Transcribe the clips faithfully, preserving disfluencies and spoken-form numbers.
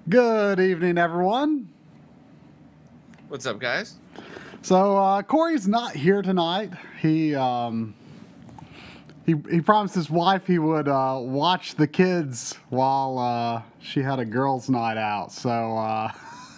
Good evening, everyone. What's up, guys? So uh, Corey's not here tonight. He um, he he promised his wife he would uh, watch the kids while uh, she had a girls' night out. So uh,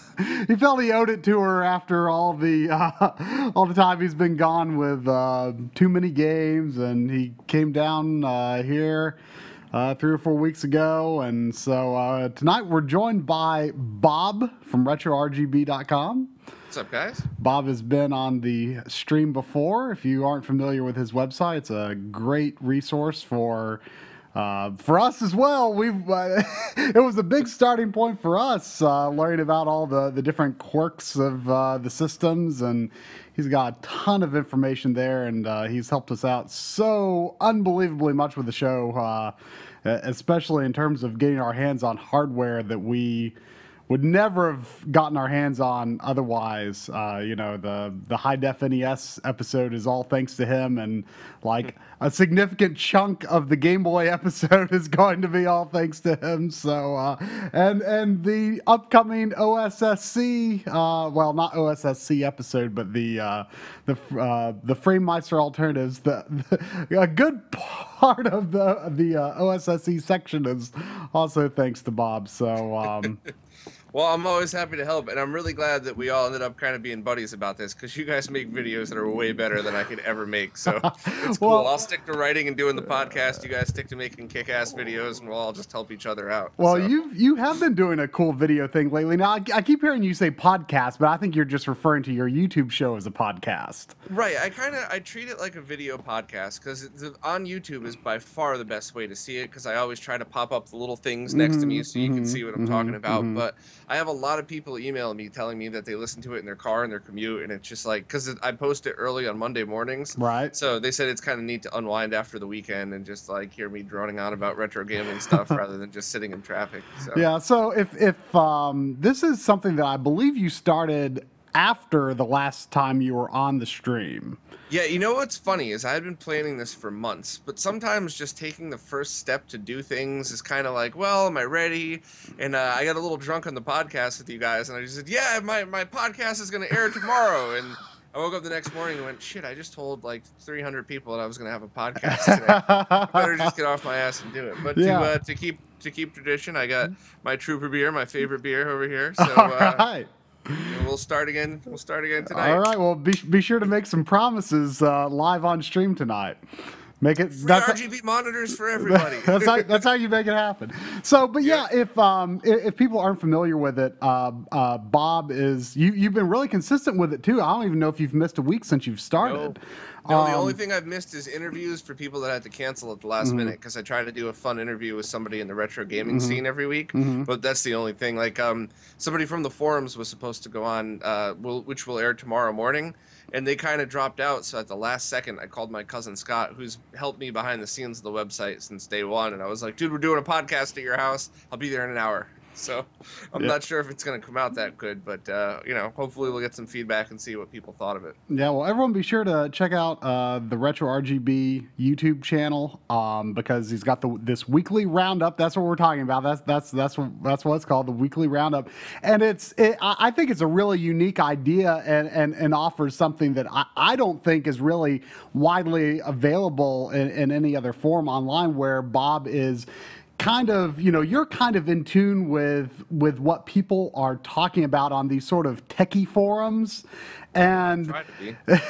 he felt he owed it to her after all the uh, all the time he's been gone with uh, too many games, and he came down uh, here. Uh, three or four weeks ago, and so uh, tonight we're joined by Bob from retro R G B dot com. What's up, guys? Bob has been on the stream before. If you aren't familiar with his website, it's a great resource for uh, for us as well. We've uh, it was a big starting point for us uh, learning about all the the different quirks of uh, the systems, and he's got a ton of information there, and uh, he's helped us out so unbelievably much with the show, uh, especially in terms of getting our hands on hardware that we would never have gotten our hands on otherwise. Uh, you know, the the high def N E S episode is all thanks to him, and like a significant chunk of the Game Boy episode is going to be all thanks to him. So, uh, and and the upcoming O S S C, uh, well, not O S S C episode, but the uh, the uh, the Framemeister alternatives. The, the a good part of the the uh, O S S C section is also thanks to Bob. So. Um, Well, I'm always happy to help, and I'm really glad that we all ended up kind of being buddies about this, because you guys make videos that are way better than I could ever make, so it's cool. Well, I'll stick to writing and doing the podcast. You guys stick to making kick-ass videos, and we'll all just help each other out. Well, so. you you have been doing a cool video thing lately. Now, I, I keep hearing you say podcast, but I think you're just referring to your YouTube show as a podcast. Right. I kind of I treat it like a video podcast, because on YouTube is by far the best way to see it, because I always try to pop up the little things next Mm-hmm, to me so you mm-hmm, can see what I'm mm-hmm, talking about. mm-hmm. But I have a lot of people email me telling me that they listen to it in their car in their commute, and it's just like, because I post it early on Monday mornings. Right. So they said it's kind of neat to unwind after the weekend and just like hear me droning on about retro gaming stuff rather than just sitting in traffic. So. Yeah. So if if um, this is something that I believe you started after the last time you were on the stream. Yeah, you know what's funny is I had been planning this for months, but sometimes just taking the first step to do things is kind of like, well, am I ready? And uh, I got a little drunk on the podcast with you guys, and I just said, yeah, my, my podcast is going to air tomorrow. And I woke up the next morning and went, shit, I just told like three hundred people that I was going to have a podcast today. I better just get off my ass and do it. But Yeah. to uh, to keep to keep tradition, I got my Trooper beer, my favorite beer over here. So All uh, right. and we'll start again. We'll start again tonight. All right. Well, be be sure to make some promises uh, live on stream tonight. Make it. Free That's R G B monitors for everybody. that's how that's how you make it happen. So, but yeah, if um if, if people aren't familiar with it, uh, uh, Bob is you you've been really consistent with it too. I don't even know if you've missed a week since you've started. No, the Um, only thing I've missed is interviews for people that had to cancel at the last Mhm. minute, because I try to do a fun interview with somebody in the retro gaming Mhm. scene every week. Mhm. But that's the only thing. Like, um, somebody from the forums was supposed to go on, uh, will, which will air tomorrow morning, and they kind of dropped out. So at the last second, I called my cousin Scott, who's helped me behind the scenes of the website since day one, and I was like, dude, we're doing a podcast at your house. I'll be there in an hour. So I'm Yeah. not sure if it's going to come out that good, but, uh, you know, hopefully we'll get some feedback and see what people thought of it. Yeah, well, everyone be sure to check out uh, the Retro R G B YouTube channel um, because he's got the this weekly roundup. That's what we're talking about. That's that's that's what that's what it's called, the weekly roundup. And it's it, I I think it's a really unique idea and and, and offers something that I, I don't think is really widely available in, in any other form online, where Bob is kind of, you know, you're kind of in tune with with what people are talking about on these sort of techie forums, and Try to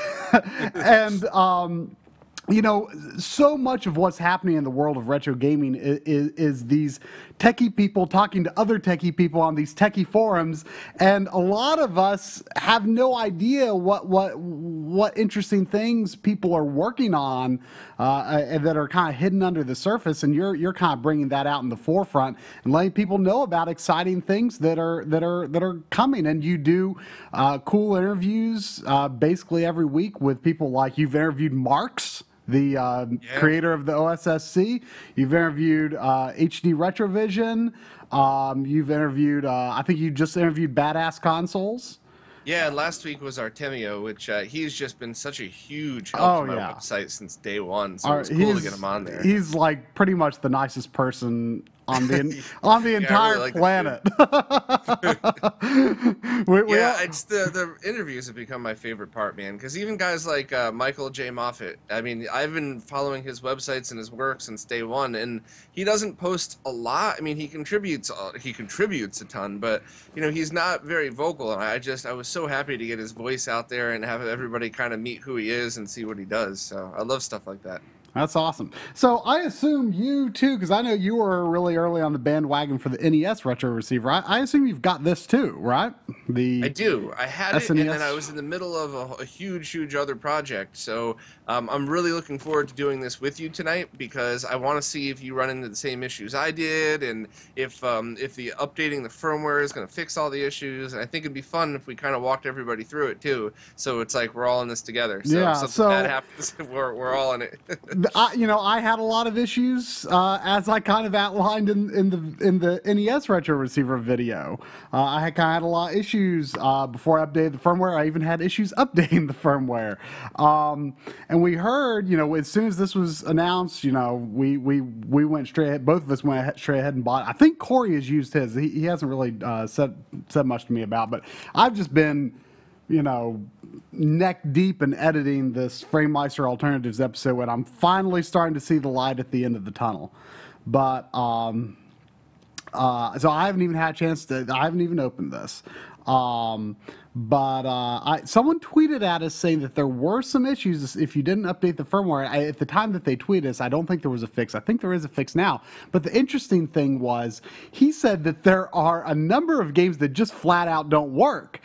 be. and um you know, so much of what's happening in the world of retro gaming is, is, is these techie people talking to other techie people on these techie forums, and a lot of us have no idea what what what interesting things people are working on uh, that are kind of hidden under the surface, and you're you're kind of bringing that out in the forefront and letting people know about exciting things that are that are that are coming. And you do uh, cool interviews uh, basically every week with people like you've interviewed Marks, the uh, Yeah. creator of the O S S C. You've interviewed uh, H D Retrovision. Um, you've interviewed, uh, I think you just interviewed Badass Consoles. Yeah, and last week was Artemio, which uh, he's just been such a huge help Oh, to my yeah. website since day one. So Our- it was cool to he's- get him on there. He's like pretty much the nicest person on the on the Yeah, I entire really like the planet. we, we Yeah, all- it's the the interviews have become my favorite part, man. Because even guys like uh, Michael J. Moffitt, I mean, I've been following his websites and his work since day one, and he doesn't post a lot. I mean, he contributes uh, he contributes a ton, but you know, he's not very vocal. And I just I was so happy to get his voice out there and have everybody kind of meet who he is and see what he does. So I love stuff like that. That's awesome. So I assume you too, because I know you were really early on the bandwagon for the N E S retro receiver. I, I assume you've got this too, right? The I do. I had S N E S. it, and then I was in the middle of a, a huge, huge other project. So um, I'm really looking forward to doing this with you tonight because I want to see if you run into the same issues I did, and if um, if the updating the firmware is going to fix all the issues. And I think it'd be fun if we kind of walked everybody through it too. So it's like we're all in this together. So Yeah, if something so- bad happens, we're we're all in it. I, you know, I had a lot of issues, uh, as I kind of outlined in, in the in the N E S retro receiver video. Uh, I had kind of had a lot of issues uh, before I updated the firmware. I even had issues updating the firmware. Um, and we heard, you know, as soon as this was announced, you know, we we we went straight ahead. Both of us went straight ahead and bought it. I think Corey has used his. He, he hasn't really uh, said said much to me about, but I've just been, you know, neck deep in editing this FrameMeister Alternatives episode, and I'm finally starting to see the light at the end of the tunnel. But um, uh, so I haven't even had a chance to. I haven't even opened this. Um, but uh, I, someone tweeted at us saying that there were some issues if you didn't update the firmware. I, at the time that they tweeted us, I don't think there was a fix. I think there is a fix now. But the interesting thing was he said that there are a number of games that just flat out don't work.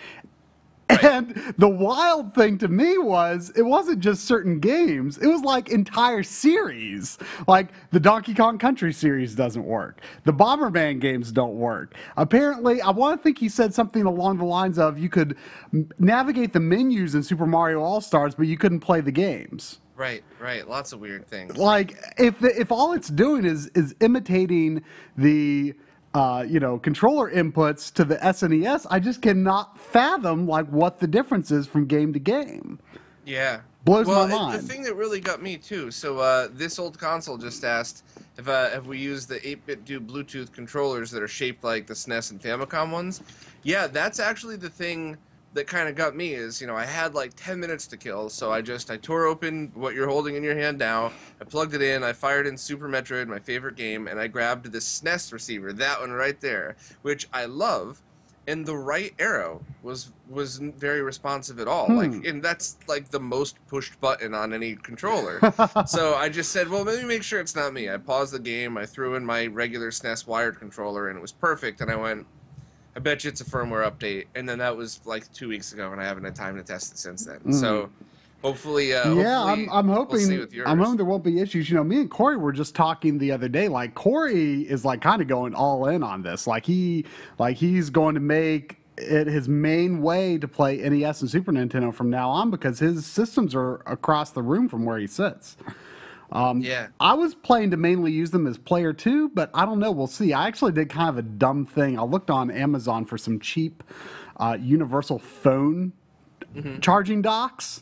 And the wild thing to me was it wasn't just certain games. It was like entire series. Like the Donkey Kong Country series doesn't work. The Bomberman games don't work. Apparently, I want to think he said something along the lines of you could m- navigate the menus in Super Mario All-Stars, but you couldn't play the games. Right, right. Lots of weird things. Like if if all it's doing is is imitating the Uh, you know, controller inputs to the S N E S, I just cannot fathom like what the difference is from game to game. Yeah. Blows well, my it- mind. The thing that really got me too. So uh, this old console just asked if uh, if we use the eight-bit do Bluetooth controllers that are shaped like the S N E S and Famicom ones. Yeah, that's actually the thing that kind of got me. Is you know I had like ten minutes to kill, so I just I tore open what you're holding in your hand now. I plugged it in. I fired in Super Metroid, my favorite game, and I grabbed the S N E S receiver, that one right there, which I love. And the right arrow was wasn't very responsive at all. Hmm. Like, and that's like the most pushed button on any controller. So I just said, well, let me make sure it's not me. I paused the game. I threw in my regular S N E S wired controller, and it was perfect. And I went, I bet you it's a firmware update. And then that was like two weeks ago, and I haven't had time to test it since then. Mm. So hopefully, uh, yeah, hopefully I'm, I'm we'll hoping see with yours. I'm hoping there won't be issues. You know, me and Corey were just talking the other day. Like Corey is like kind of going all in on this. Like he like he's going to make it his main way to play N E S and Super Nintendo from now on because his systems are across the room from where he sits. Um, Yeah. I was planning to mainly use them as player two, but I don't know. We'll see. I actually did kind of a dumb thing. I looked on Amazon for some cheap uh, universal phone Mm-hmm. charging docks.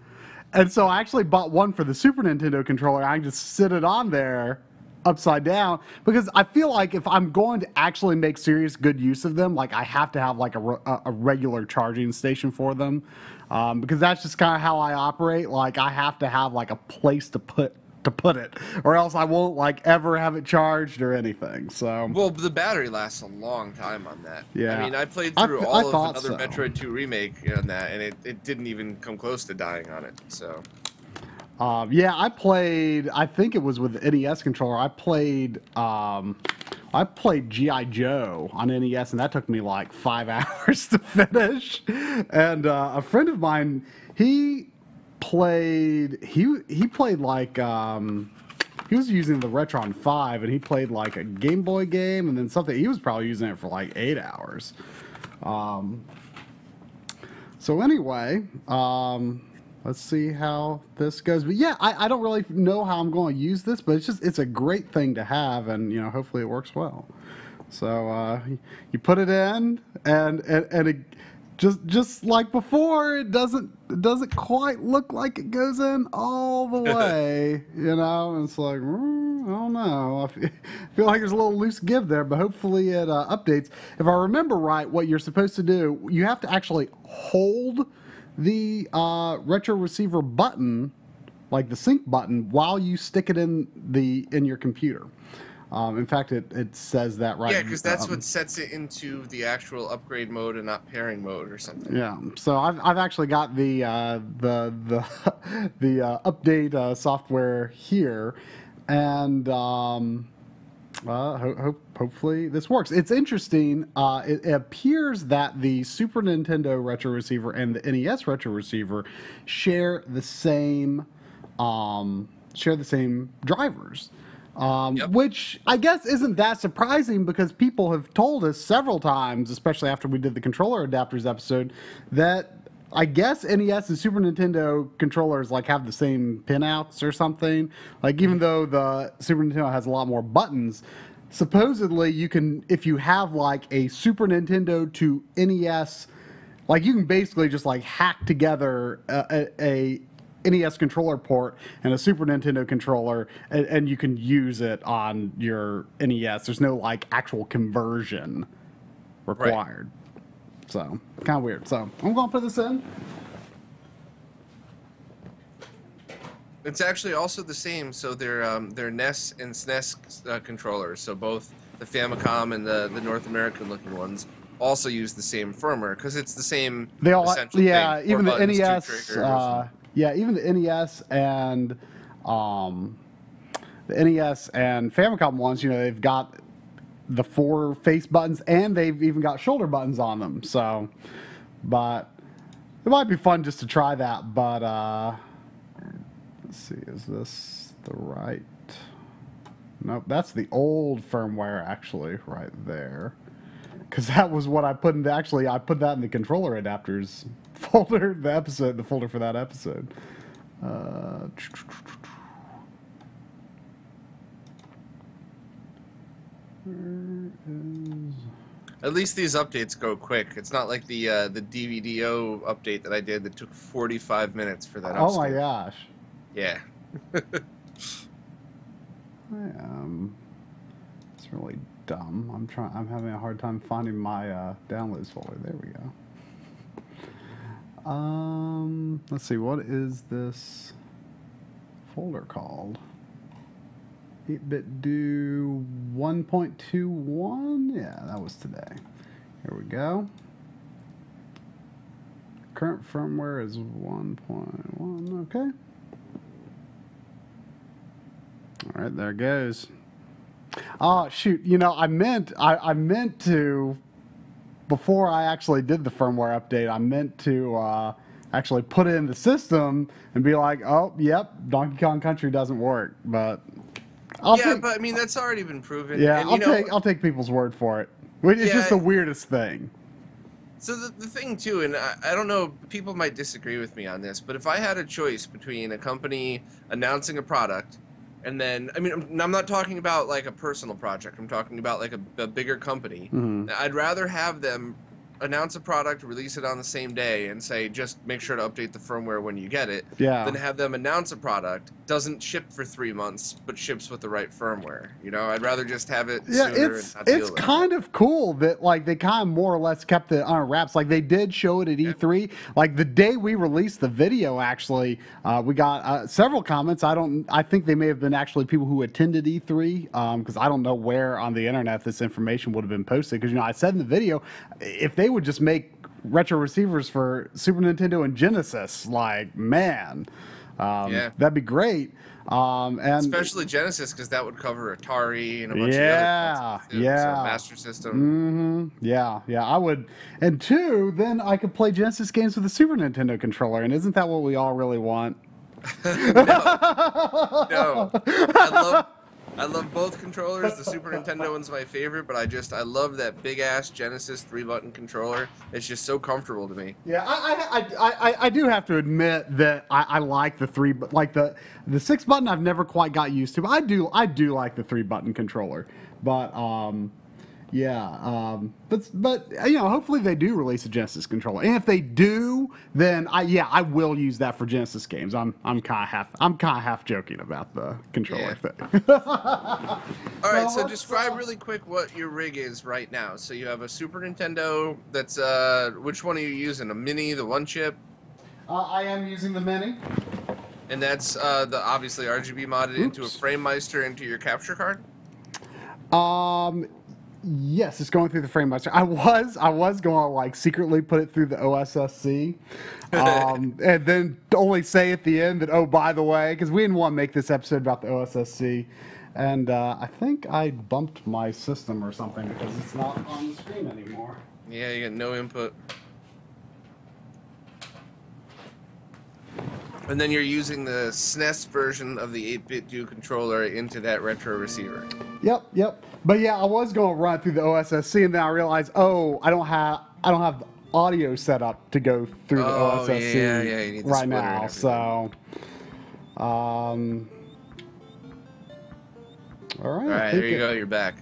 And so I actually bought one for the Super Nintendo controller. I can just sit it on there upside down because I feel like if I'm going to actually make serious good use of them, like I have to have like a, re- a regular charging station for them um, because that's just kind of how I operate. Like I have to have like a place to put to put it or else I won't like ever have it charged or anything. So Well, the battery lasts a long time on that. Yeah. I mean, I played I through th- I all of thought another so. Metroid two remake on that, and it, it didn't even come close to dying on it. So, Um, yeah, I played. I think it was with the N E S controller. I played. Um, I played G I Joe on N E S, and that took me like five hours to finish. And uh, a friend of mine, he played. He he played like. Um, he was using the Retron five, and he played like a Game Boy game, and then something. He was probably using it for like eight hours. Um, so anyway. Um, Let's see how this goes. But yeah, I, I don't really know how I'm going to use this, but it's just it's a great thing to have, and you know, hopefully it works well. So uh, you put it in, and and, and it, just just like before, it doesn't it doesn't quite look like it goes in all the way, you know. And it's like, mm, I don't know. I feel, feel like there's a little loose give there, but hopefully it uh, updates. If I remember right, what you're supposed to do, you have to actually hold the uh, retro receiver button, like the sync button, while you stick it in the in your computer. Um, in fact, it, it says that right. Yeah, because that's um, what sets it into the actual upgrade mode and not pairing mode or something. Yeah, so I've I've actually got the uh, the the the uh, update uh, software here, and um, uh, ho- ho- hopefully this works. It's interesting. Uh, it, it appears that the Super Nintendo retro receiver and the N E S retro receiver share the same um, share the same drivers. Um, yep. Which I guess isn't that surprising because people have told us several times, especially after we did the controller adapters episode, that I guess N E S and Super Nintendo controllers like have the same pinouts or something. Like even though the Super Nintendo has a lot more buttons, supposedly you can, if you have like a Super Nintendo to N E S, like you can basically just like hack together a, a, a N E S controller port and a Super Nintendo controller, and, and you can use it on your N E S. There's no like actual conversion required. Right. So kind of weird. So I'm going to put this in. It's actually also the same. So they're um, they're N E S and S N E S uh, controllers. So both the Famicom and the the North American looking ones also use the same firmware because it's the same. They all, essential yeah, thing. even the buttons, N E S. Uh, yeah, even the N E S and um, the N E S and Famicom ones, you know, they've got the four face buttons and they've even got shoulder buttons on them. So, but it might be fun just to try that. But uh, let's see, is this the right? Nope, that's the old firmware actually right there. Because that was what I put in the, actually, I put that in the controller adapters folder, the episode, the folder for that episode. Uh, where is... At least these updates go quick. It's not like the uh, the D V D O update that I did that took forty-five minutes for that. Oh my gosh. Yeah. I am. It's really dumb. I'm trying. I'm having a hard time finding my uh, downloads folder. There we go. Um, let's see. What is this folder called? eight bit do one point two one. Yeah, that was today. Here we go. Current firmware is one point one. Okay. All right, there it goes. Oh shoot! You know, I meant I, I meant to before I actually did the firmware update. I meant to uh, actually put it in the system and be like, "Oh, yep, Donkey Kong Country doesn't work." But I'll yeah, take, but I mean that's already been proven. yeah, and, I'll you know, take I'll take people's word for it. It's yeah, just the weirdest thing. So the, the thing too, and I, I don't know, people might disagree with me on this, but if I had a choice between a company announcing a product and then, I mean, I'm, I'm not talking about like a personal project. I'm talking about like a, a bigger company. Mm-hmm. I'd rather have them announce a product, release it on the same day, and say just make sure to update the firmware when you get it. Yeah. Than have them announce a product, doesn't ship for three months, but ships with the right firmware. You know, I'd rather just have it. Yeah, sooner it's and not it's deal with kind it. of cool that like they kind of more or less kept it on wraps. Like they did show it at E three. Like the day we released the video, actually, uh, we got uh, several comments. I don't. I think they may have been actually people who attended E three because um, I don't know where on the internet this information would have been posted. Because you know, I said in the video, if they would just make retro receivers for Super Nintendo and Genesis, like man, um, Yeah. that'd be great. Um, and Especially Genesis, because that would cover Atari and a bunch Yeah, of the other consoles too. yeah. So Master System. Mm-hmm. Yeah, yeah, I would. And two, then I could play Genesis games with a Super Nintendo controller. And isn't that what we all really want? no, no. I love, I love both controllers. The Super Nintendo one's my favorite, but I just I love that big ass Genesis three button controller. It's just so comfortable to me. Yeah, I I, I, I do have to admit that I, I like the three, but like the the six button I've never quite got used to. But I do I do like the three button controller. But um, Yeah, um, but but you know, hopefully they do release a Genesis controller, and if they do, then I yeah I will use that for Genesis games. I'm I'm kind of half I'm kind of half joking about the controller Yeah. thing. All right, so let's, describe uh, really quick what your rig is right now. So you have a Super Nintendo. That's uh, which one are you using? A mini, the one chip, Uh, I am using the Mini. and that's uh, the obviously R G B modded into a Oops. FrameMeister into your capture card. Um, yes, it's going through the FrameMeister. I was, I was going to like secretly put it through the O S S C, um, and then only say at the end that, oh, by the way, because we didn't want to make this episode about the O S S C, and uh, I think I bumped my system or something because it's not on the screen anymore. Yeah, you get no input. And then you're using the S N E S version of the eight bit Do controller into that retro receiver. Yep, yep. But yeah, I was going to run it through the O S S C, and then I realized, oh, I don't have, I don't have the audio set up to go through the Oh, O S S C yeah, yeah, you need the right splitter and now. So, um, all right. All I right, think there you it- go. You're back.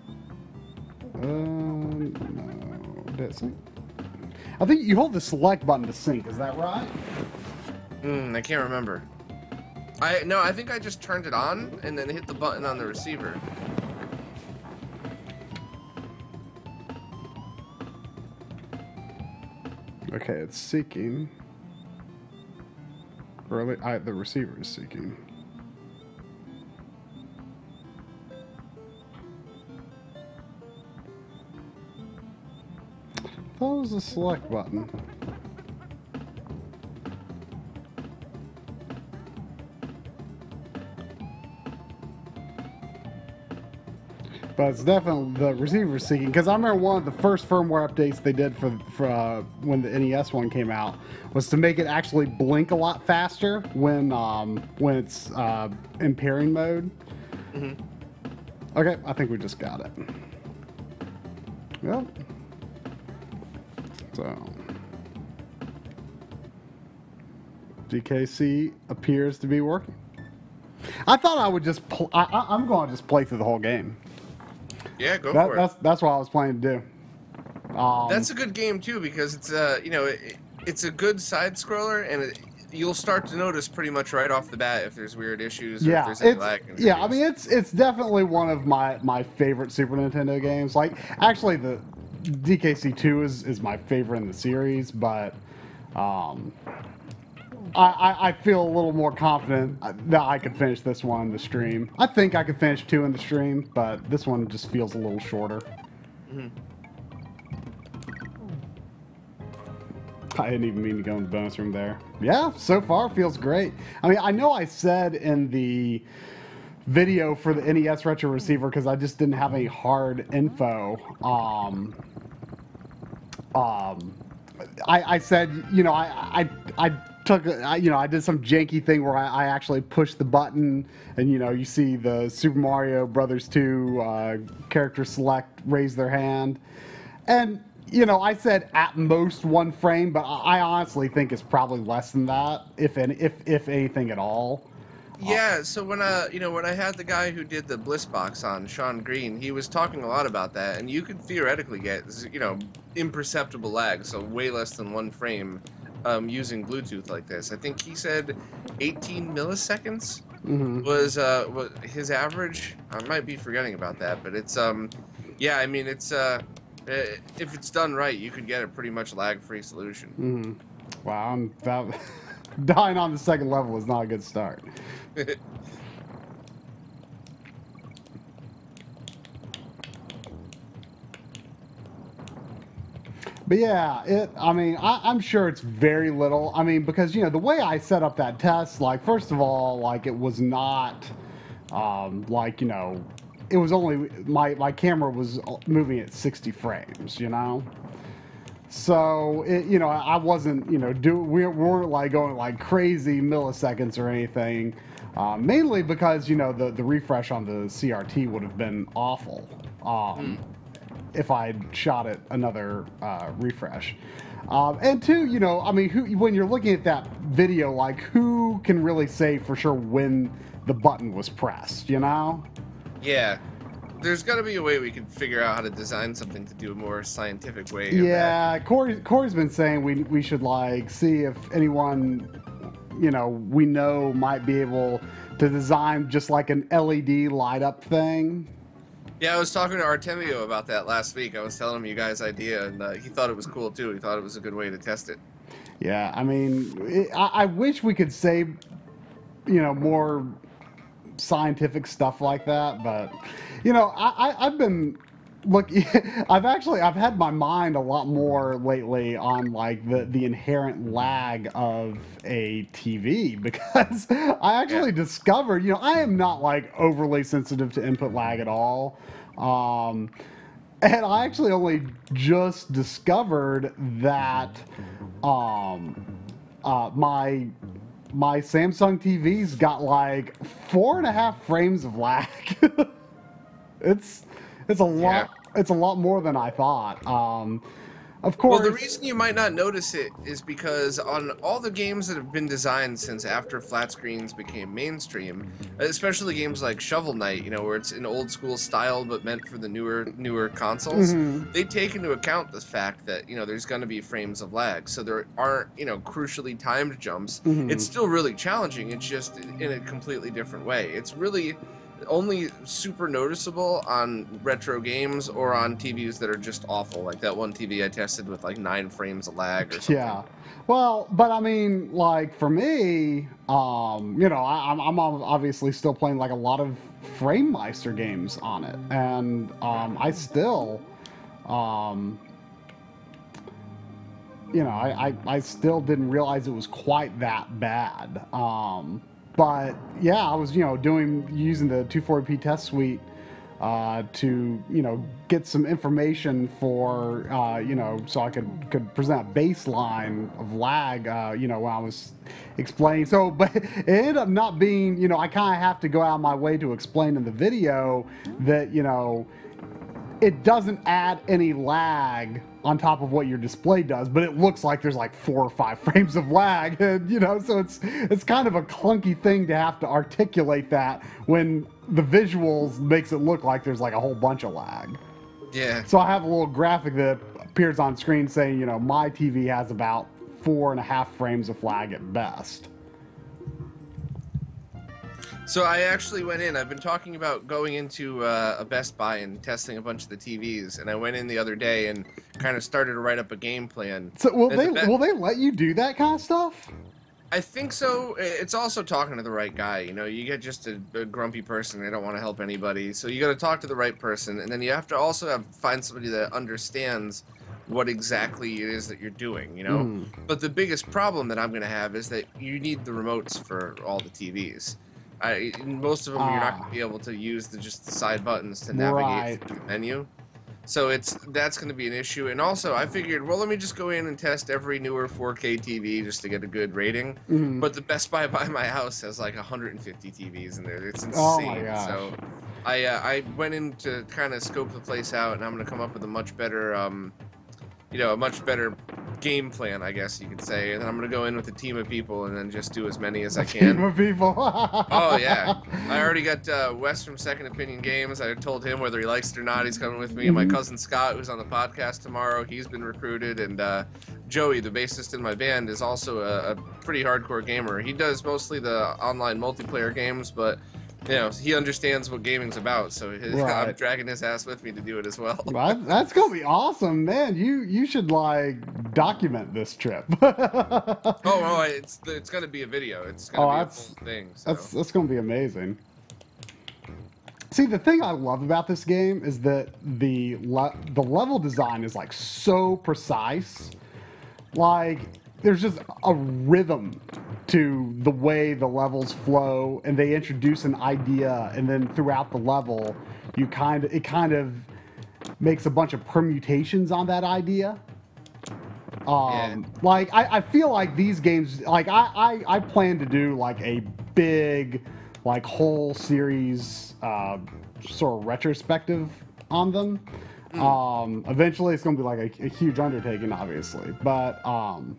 Um, no, did it sync? I think you hold the select button to sync. Is that right? Hmm, I can't remember. I no, I think I just turned it on and then hit the button on the receiver. Okay, it's seeking. Or I, the receiver is seeking. That was the select button. But it's definitely the receiver seeking, because I remember one of the first firmware updates they did for, for uh, when the N E S one came out was to make it actually blink a lot faster when um, when it's uh, in pairing mode. Mm-hmm. Okay, I think we just got it. Yep. So D K C appears to be working. I thought I would just. Pl- I, I, I'm going to just play through the whole game. Yeah, go That, for that's it. that's what I was planning to do. Um, That's a good game too because it's uh you know it, it's a good side scroller and it, you'll start to notice pretty much right off the bat if there's weird issues or yeah, if there's any it's lag. yeah. I introduced. mean, it's it's definitely one of my my favorite Super Nintendo games. Like, actually, the D K C two is is my favorite in the series, but um, I, I I feel a little more confident that I could finish this one in the stream. I think I could finish two in the stream, but this one just feels a little shorter. Mm-hmm. I didn't even mean to go in the bonus room there. Yeah, so far feels great. I mean, I know I said in the video for the N E S Retro Receiver, because I just didn't have any hard info. Um, um, I, I said, you know, I, I, I took, I, you know, I did some janky thing where I, I actually pushed the button, and you know, you see the Super Mario Brothers two uh, character select raise their hand, and you know, I said at most one frame, but I honestly think it's probably less than that, if any, if if anything at all. Yeah, so when I, you know, when I had the guy who did the Bliss box on, Sean Green, he was talking a lot about that, and you could theoretically get, you know, imperceptible lag, so way less than one frame, um, using Bluetooth like this. I think he said eighteen milliseconds Mm-hmm. was uh was his average. I might be forgetting about that, but it's um, yeah, I mean it's uh, if it's done right, you could get a pretty much lag-free solution. Mm-hmm. Wow, I'm that, dying on the second level is not a good start. But yeah, it. I mean, I, I'm sure it's very little. I mean, because you know the way I set up that test, like first of all, like it was not, um, like you know, it was only my my camera was moving at sixty frames, you know. So it, you know, I wasn't, you know, do we weren't like going like crazy milliseconds or anything. Uh, mainly because you know the the refresh on the C R T would have been awful. Um, mm. If I'd shot it another uh, refresh. Um, and two, you know, I mean, who, when you're looking at that video, like, who can really say for sure when the button was pressed, you know? Yeah. there's got to be a way we can figure out how to design something to do a more scientific way. Of Yeah, that. Corey, Corey's been saying we we should like see if anyone, you know, we know might be able to design just like an L E D light up thing. Yeah, I was talking to Artemio about that last week. I was telling him you guys' idea, and uh, he thought it was cool too. He thought it was a good way to test it. Yeah, I mean, it, I, I wish we could say, you know, more scientific stuff like that, but you know, I, I I've been look, I've actually I've had my mind a lot more lately on like the the inherent lag of a T V because I actually Yeah. discovered, you know, I am not like overly sensitive to input lag at all. Um, and I actually only just discovered that um, uh, my my Samsung T V's got like four and a half frames of lag. it's it's a lot. Yeah. It's a lot more than I thought. Um, of course. Well, the reason you might not notice it is because on all the games that have been designed since after flat screens became mainstream, especially games like Shovel Knight, you know, where it's an old school style but meant for the newer newer consoles, Mhm. they take into account the fact that, you know, there's going to be frames of lag, so there aren't, you know, crucially timed jumps. Mhm. It's still really challenging. It's just in a completely different way. It's really only super noticeable on retro games or on T Vs that are just awful, like that one T V I tested with like nine frames of lag or something. Yeah. Well, but I mean, like for me, um, you know, I, I'm, I'm obviously still playing like a lot of FrameMeister games on it, and um, I still, um, you know, I, I, I still didn't realize it was quite that bad. Um, but yeah, I was, you know, doing using the two forty p test suite uh, to, you know, get some information for, uh, you know, so I could could present a baseline of lag, uh, you know, when I was explaining. So, but it ended up not being, you know, I kind of have to go out of my way to explain in the video that, you know, it doesn't add any lag on top of what your display does, but it looks like there's like four or five frames of lag, and you know, so it's it's kind of a clunky thing to have to articulate that when the visuals makes it look like there's like a whole bunch of lag. Yeah. So I have a little graphic that appears on screen saying, you know, my T V has about four and a half frames of lag at best. So I actually went in. I've been talking about going into uh, a Best Buy and testing a bunch of the T Vs, and I went in the other day and kind of started to write up a game plan. So will And they the be- will they let you do that kind of stuff? I think so. It's also talking to the right guy. You know, you get just a, a grumpy person. They don't want to help anybody. So you got to talk to the right person, and then you have to also have find somebody that understands what exactly it is that you're doing. You know. Mm. But the biggest problem that I'm going to have is that you need the remotes for all the T Vs. I, in most of them, you're not Ah. going to be able to use the just the side buttons to navigate Right. through the menu. So it's that's going to be an issue. And also, I figured, well, let me just go in and test every newer four K T V just to get a good rating. Mhm. But the Best Buy by my house has like one hundred fifty T Vs in there. It's insane. Oh my gosh. So I uh, I went in to kind of scope the place out, and I'm going to come up with a much better, um, you know, a much better game plan, I guess you could say. And then I'm going to go in with a team of people and then just do as many as I Team can. of people. Oh yeah, I already got uh, Wes from Second Opinion Games. I told him whether he likes it or not, he's coming with me. And my Mhm. cousin Scott, who's on the podcast tomorrow, he's been recruited. And uh, Joey, the bassist in my band, is also a, a pretty hardcore gamer. He does mostly the online multiplayer games, but you know he understands what gaming's about. So his, I'm Right. dragging his ass with me to do it as well. Well, that- that's gonna be awesome, man. You you should like document this trip. Oh, oh, it's it's gonna be a video. It's gonna Oh, be a that's- full thing. So. That's that's gonna be amazing. See, the thing I love about this game is that the le- the level design is like so precise. Like there's just a rhythm to the way the levels flow, and they introduce an idea, and then throughout the level, you kind of it kind of makes a bunch of permutations on that idea. Um, Yeah. Like I, I feel like these games, like I, I, I plan to do like a big, like whole series, uh, sort of retrospective on them. Um, eventually, it's going to be like a, a huge undertaking, obviously, but um,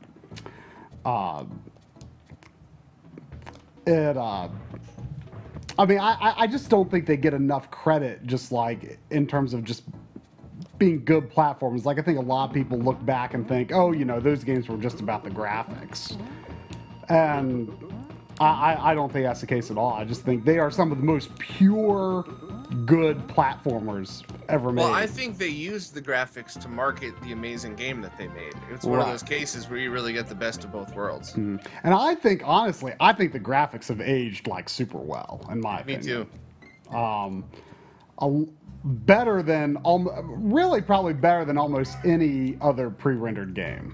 uh, it. Uh, I mean, I, I- I just don't think they get enough credit, just like in terms of just being good platforms. Like, I think a lot of people look back and think, oh, you know, those games were just about the graphics. And I, I, I don't think that's the case at all. I just think they are some of the most pure, good platformers ever made. Well, I think they used the graphics to market the amazing game that they made. It's one Right. of those cases where you really get the best of both worlds. Mhm. And I think, honestly, I think the graphics have aged like super well, in my Me opinion. too. Um, a, better than, um, really probably better than almost any other pre-rendered game.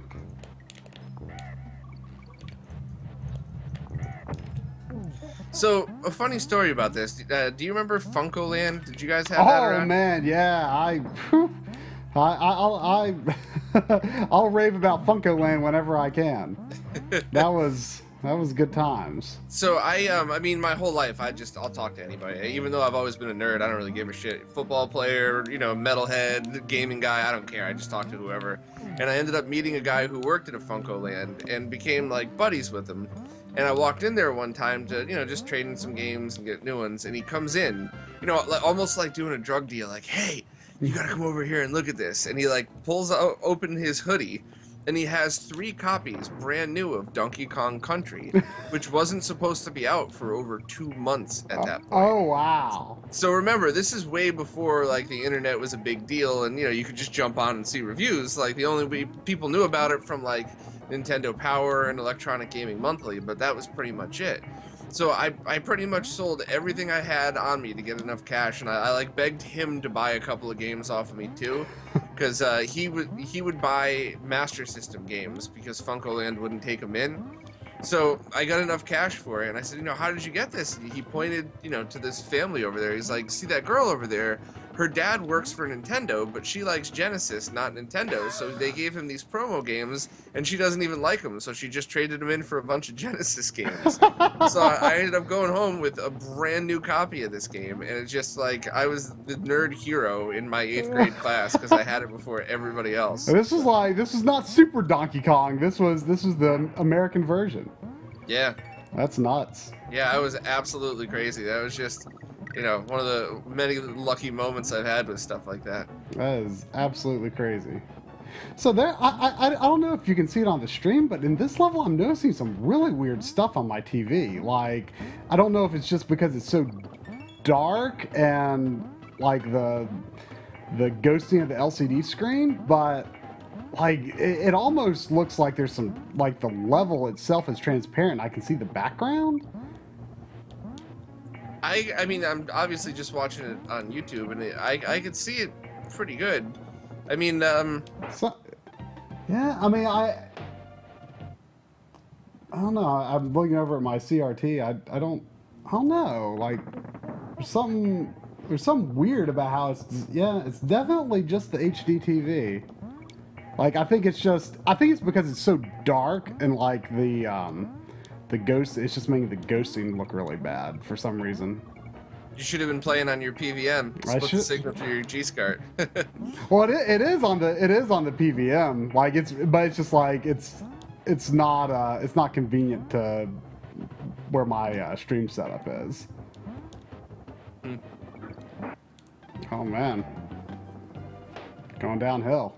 So, a funny story about this. Uh, do you remember FuncoLand? Did you guys have that Oh around? man, yeah, I, whew, I, I, I'll, I, I'll rave about FuncoLand whenever I can. That was that was good times. So I um I mean my whole life I just I'll talk to anybody. Even though I've always been a nerd, I don't really give a shit. Football player, you know, metalhead, gaming guy, I don't care. I just talk to whoever. And I ended up meeting a guy who worked at a FuncoLand and became like buddies with him. And I walked in there one time to, you know, just trade in some games and get new ones. And he comes in, you know, like, almost like doing a drug deal. Like, hey, you gotta come over here and look at this. And he like pulls out, open his hoodie, and he has three copies, brand new, of Donkey Kong Country, which wasn't supposed to be out for over two months at that point. Oh wow. So remember, this is way before like the internet was a big deal, and you know you could just jump on and see reviews. Like the only way people knew about it from like Nintendo Power and Electronic Gaming Monthly, but that was pretty much it. So I, I pretty much sold everything I had on me to get enough cash, and I, I like begged him to buy a couple of games off of me too, because uh, he would he would buy Master System games because FuncoLand wouldn't take them in. So I got enough cash for it, and I said, you know, how did you get this? And he pointed, you know, to this family over there. He's like, see that girl over there? Her dad works for Nintendo, but she likes Genesis, not Nintendo. So they gave him these promo games, and she doesn't even like them. So she just traded them in for a bunch of Genesis games. So I ended up going home with a brand new copy of this game, and it's just like I was the nerd hero in my eighth grade class because I had it before everybody else. This is like this is not Super Donkey Kong. This was this is the American version. Yeah. That's nuts. Yeah, I was absolutely crazy. That was just, you know, one of the many lucky moments I've had with stuff like that. That is absolutely crazy. So there, I, I, I don't know if you can see it on the stream, but in this level, I'm noticing some really weird stuff on my T V. Like, I don't know if it's just because it's so dark and like the the ghosting of the L C D screen, but like it, it almost looks like there's some like the level itself is transparent. I can see the background. I, I mean, I'm obviously just watching it on YouTube, and it, I, I could see it pretty good. I mean, um, So, yeah, I mean, I, I don't know. I'm looking over at my C R T. I, I don't, I don't know. Like, there's something, there's something weird about how it's. Yeah, it's definitely just the H D T V. Like, I think it's just, I think it's because it's so dark and like the, um, the ghost. It's just making the ghosting look really bad for some reason. you should have been playing on your P V M. I Split the should- signal through your G-SCART. Well, it, it is on the it is on the P V M. Like it's, but it's just like it's it's not uh it's not convenient to where my uh, stream setup is. Hmm. Oh man, going downhill.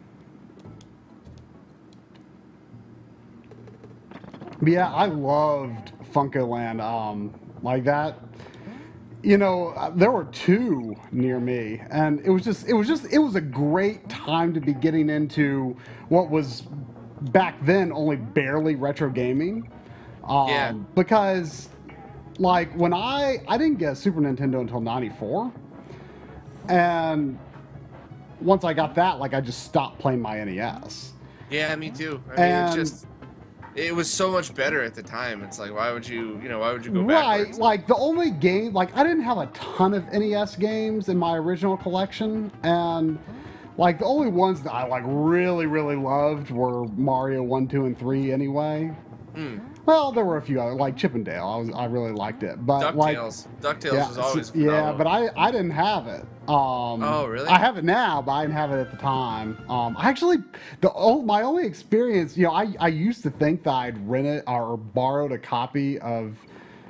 But yeah, I loved FuncoLand. Um, like that. You know, uh, there were two near me, and it was just, it was just, it was a great time to be getting into what was back then only barely retro gaming. Um, Yeah. Because, like, when I, I didn't get a Super Nintendo until ninety-four, and once I got that, like, I just stopped playing my N E S. Yeah, me too. I mean, And- it's just, it was so much better at the time. It's like, why would you, you know, why would you go Right, backwards? like the only game, like I didn't have a ton of N E S games in my original collection, and like the only ones that I like really, really loved were Mario one, two, and three. Anyway, Mm. well, there were a few other, like Chip and Dale. I was, I really liked it, but like, DuckTales. DuckTales yeah, was always s- yeah, phenomenal. but I, I didn't have it. Um, Oh, really? I have it now, but I didn't have it at the time. Um, I actually, the oh, my only experience, you know, I, I used to think that I'd rented or borrowed a copy of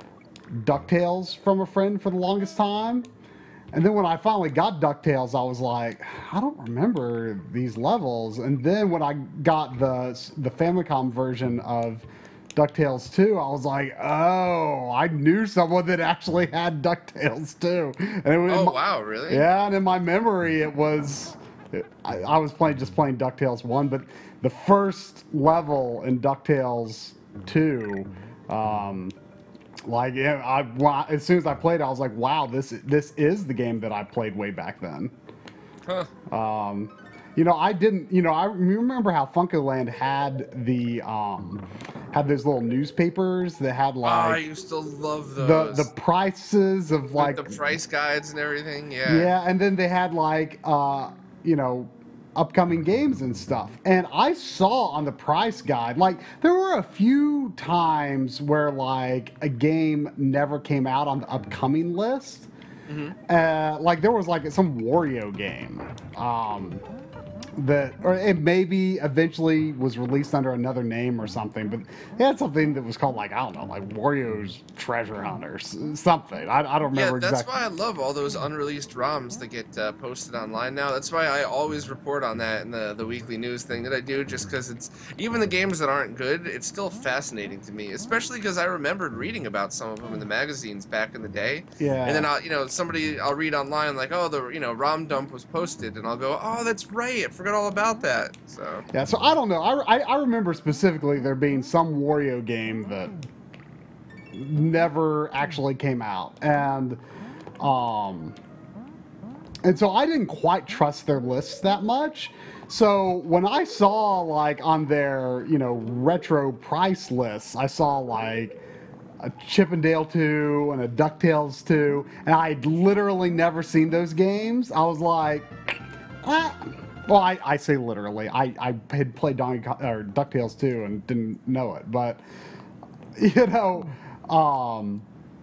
DuckTales from a friend for the longest time. And then when I finally got DuckTales, I was like, I don't remember these levels. And then when I got the the Famicom version of DuckTales two, I was like, oh, I knew someone that actually had DuckTales two. And it was Oh, my, wow, really? Yeah, and in my memory, it was, I, I was playing just playing DuckTales one, but the first level in DuckTales two, um, like, yeah, I, as soon as I played it, I was like, wow, this this is the game that I played way back then. Huh. Um, you know, I didn't, you know, I remember how Funkoland had the, um, had those little newspapers that had Oh, I like used to love the those. the prices of like With the price guides and everything, yeah. yeah, and then they had like uh, you know, upcoming games and stuff. And I saw on the price guide, like there were a few times where like a game never came out on the upcoming list. Mm-hmm. Uh, like there was like some Wario game. Um, that, or it maybe eventually was released under another name or something, but they had something that was called like, I don't know, like Wario's Treasure Hunters, something. I, I don't remember Yeah, that's exactly. why I love all those unreleased ROMs that get uh, posted online now. That's why I always report on that in the, the weekly news thing that I do, just because it's, even the games that aren't good, it's still fascinating to me, especially because I remembered reading about some of them in the magazines back in the day. Yeah. And then I'll, you know, somebody, I'll read online like, oh, the, you know, ROM dump was posted, and I'll go, oh, that's right, I forgot all about that. So yeah, so I don't know. I, I, I remember specifically there being some Wario game that never actually came out, and um, and so I didn't quite trust their lists that much. So when I saw like on their, you know, retro price lists, I saw like a Chip and Dale two and a DuckTales two, and I had literally never seen those games. I was like, ah. Well, I, I say literally. I, I had played Donkey Kong, or DuckTales two and didn't know it, but you know, um,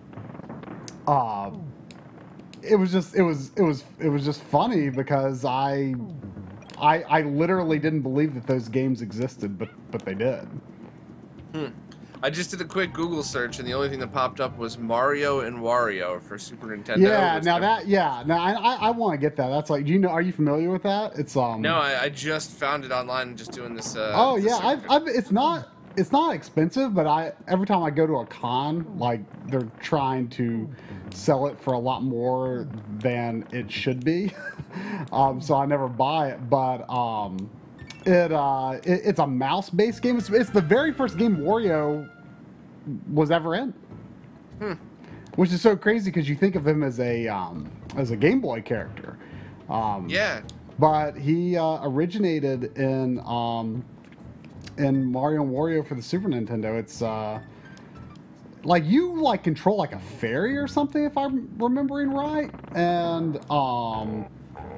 uh, it was just it was it was it was just funny because I I I literally didn't believe that those games existed, but but they did. Hmm. I just did a quick Google search, and the only thing that popped up was Mario and Wario for Super Nintendo. Yeah, now that yeah, now I I, I want to get that. That's like, do you know? Are you familiar with that? It's um. No, I, I just found it online, just doing this. Uh, oh this yeah, I've, I've, it's not it's not expensive, but I every time I go to a con, like they're trying to sell it for a lot more than it should be. um, so I never buy it, but um. It uh, it, it's a mouse-based game. It's, it's the very first game Wario was ever in, hmm. which is so crazy because you think of him as a um, as a Game Boy character. Um, yeah, but he uh, originated in um, in Mario and Wario for the Super Nintendo. It's uh, like you like control like a fairy or something, if I'm remembering right, and um,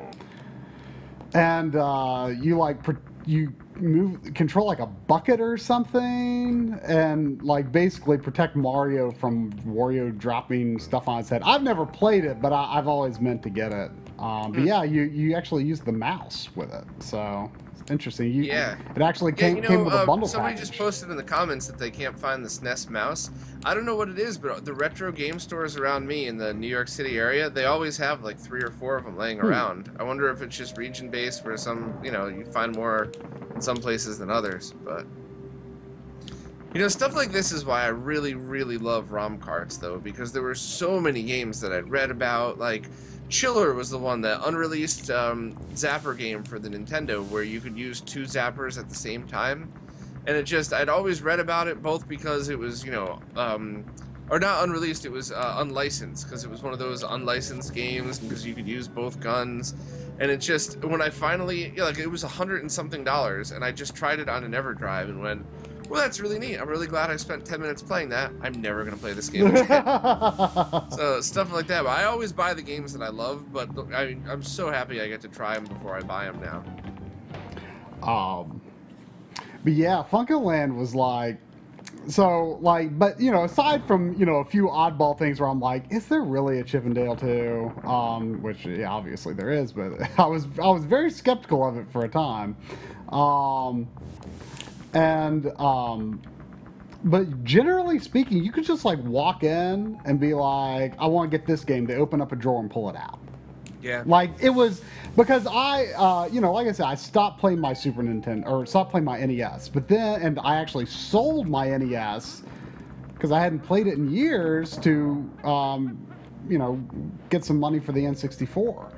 and uh, you like. Pre- you move control like a bucket or something and like basically protect Mario from Wario dropping stuff on his head. I've never played it, but I, I've always meant to get it. Um, but yeah, you, you actually use the mouse with it, so it's interesting. You, yeah, it actually yeah, came, you know, came with a uh, bundle somebody package. just posted in the comments that they can't find the S N E S mouse. I don't know what it is, but the retro game stores around me in the New York City area, they always have like three or four of them laying hmm. around. I wonder if it's just region based, where some, you know, you find more in some places than others, but you know, stuff like this is why I really, really love ROM carts, though, because there were so many games that I'd read about. Like, Chiller was the one, that unreleased um, Zapper game for the Nintendo, where you could use two Zappers at the same time. And it just, I'd always read about it, both because it was, you know, um, or not unreleased, it was uh, unlicensed, because it was one of those unlicensed games, because you could use both guns. And it just, when I finally, yeah, like, it was a hundred and something dollars, and I just tried it on an EverDrive and went, well, that's really neat. I'm really glad I spent ten minutes playing that. I'm never going to play this game again. So, stuff like that. But I always buy the games that I love, but I, I'm so happy I get to try them before I buy them now. Um, but yeah, Funkoland was like, so like, but you know, aside from, you know, a few oddball things where I'm like, is there really a Chip and Dale two? Um, which yeah, obviously there is, but I was I was very skeptical of it for a time. Um, and um, but generally speaking, you could just like walk in and be like, I want to get this game. They open up a drawer and pull it out. Yeah. Like it was because I, uh, you know, like I said, I stopped playing my Super Nintendo or stopped playing my N E S. But then, and I actually sold my N E S because I hadn't played it in years to, um, you know, get some money for the N sixty-four.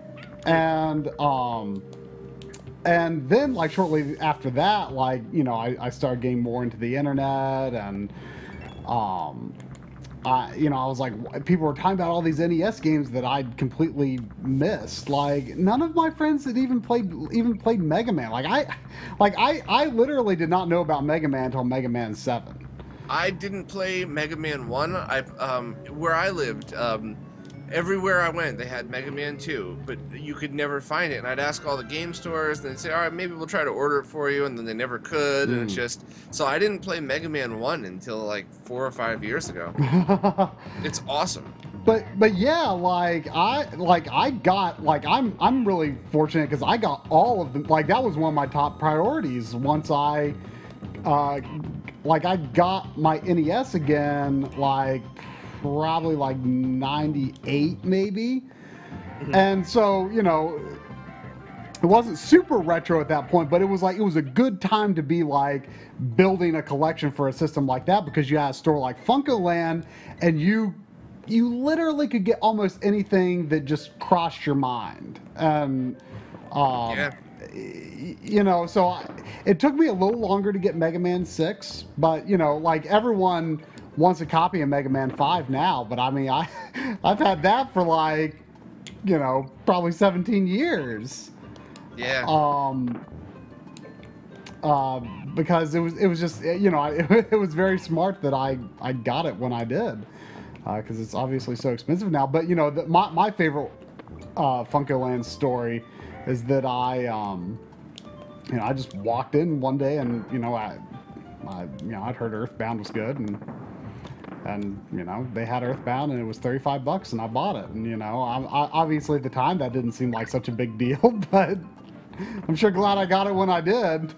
And um, and then like shortly after that, like you know, I, I started getting more into the internet and um. Uh, you know, I was like, people were talking about all these N E S games that I'd completely missed. Like, none of my friends had even played even played Mega Man. Like, I, like I, I literally did not know about Mega Man until Mega Man seven. I didn't play Mega Man one. I um, where I lived, um, everywhere I went, they had Mega Man two, but you could never find it. And I'd ask all the game stores, and they'd say, all right, maybe we'll try to order it for you, and then they never could. Mm. And it's just, so I didn't play Mega Man one until like four or five years ago. It's awesome. But but yeah, like I like I got like I'm I'm really fortunate because I got all of them. Like that was one of my top priorities once I uh like I got my N E S again, like probably like ninety-eight maybe. Mm-hmm. And so, you know, it wasn't super retro at that point, but it was like it was a good time to be like building a collection for a system like that because you had a store like FuncoLand and you you literally could get almost anything that just crossed your mind. And um yeah. You know, so I, it took me a little longer to get Mega Man six, but you know, like everyone wants a copy of Mega Man five now, but I mean, I, I've had that for like, you know, probably seventeen years. Yeah. Um. Uh, because it was it was just you know it, it was very smart that I I got it when I did, because uh, it's obviously so expensive now. But you know, the, my my favorite uh, FuncoLand story is that I um, you know, I just walked in one day and you know I, I you know I'd heard Earthbound was good and. And, you know, they had Earthbound and it was thirty-five bucks and I bought it. And, you know, I, I, obviously at the time that didn't seem like such a big deal, but I'm sure glad I got it when I did.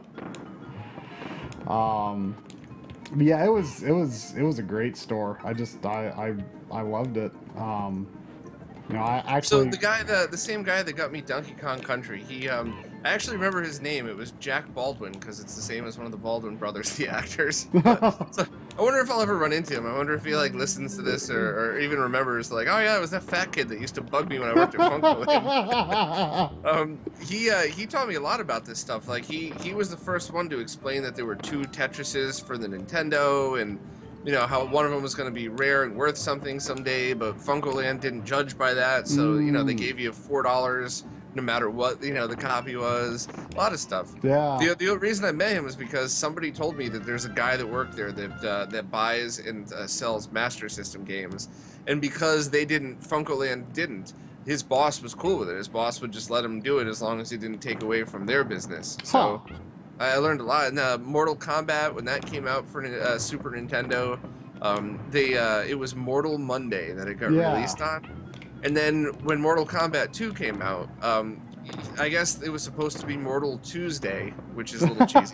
um, yeah, it was, it was, it was a great store. I just, I, I, I loved it. Um, you know, I actually... So the guy, the, the same guy that got me Donkey Kong Country, he, um, I actually remember his name. It was Jack Baldwin, because it's the same as one of the Baldwin brothers, the actors. But, so, I wonder if I'll ever run into him. I wonder if he like listens to this or, or even remembers, like, oh yeah, it was that fat kid that used to bug me when I worked at FuncoLand. um, he uh, he taught me a lot about this stuff. Like he he was the first one to explain that there were two Tetrises for the Nintendo, and you know how one of them was going to be rare and worth something someday, but FuncoLand didn't judge by that. So mm. you know they gave you four dollars. No matter what, you know, the copy was, a lot of stuff. Yeah. The, the reason I met him was because somebody told me that there's a guy that worked there that uh, that buys and uh, sells Master System games, and because they didn't, FuncoLand didn't, his boss was cool with it. His boss would just let him do it as long as he didn't take away from their business. So huh. I learned a lot. And uh, Mortal Kombat, when that came out for uh, Super Nintendo, um, they uh, it was Mortal Monday that it got yeah. released on. And then when Mortal Kombat two came out, um, I guess it was supposed to be Mortal Tuesday, which is a little cheesy.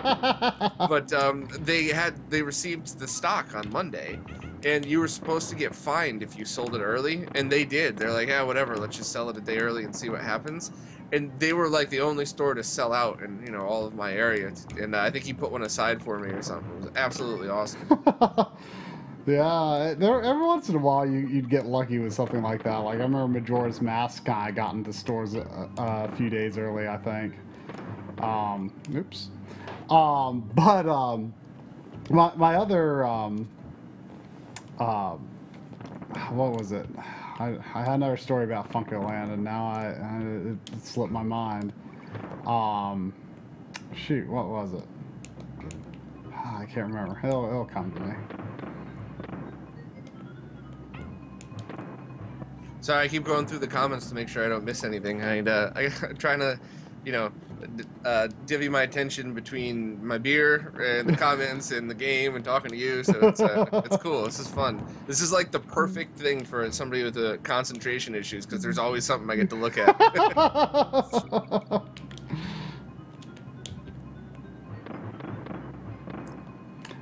But um, they had they received the stock on Monday, and you were supposed to get fined if you sold it early, and they did. They're like, yeah, whatever, let's just sell it a day early and see what happens. And they were like the only store to sell out in you know all of my area, and uh, I think he put one aside for me or something. It was absolutely awesome. Yeah, there, every once in a while you, you'd get lucky with something like that. Like I remember Majora's Mask kind of got into stores a, a few days early, I think. Um, oops. Um, but um, my my other um, uh, what was it? I, I had another story about FuncoLand, and now I, I it, it slipped my mind. Um, shoot, what was it? I can't remember. It'll, it'll come to me. Sorry, I keep going through the comments to make sure I don't miss anything. I, uh, I'm trying to, you know, uh, divvy my attention between my beer and the comments and the game and talking to you. So it's uh, it's cool. This is fun. This is like the perfect thing for somebody with uh, concentration issues because there's always something I get to look at.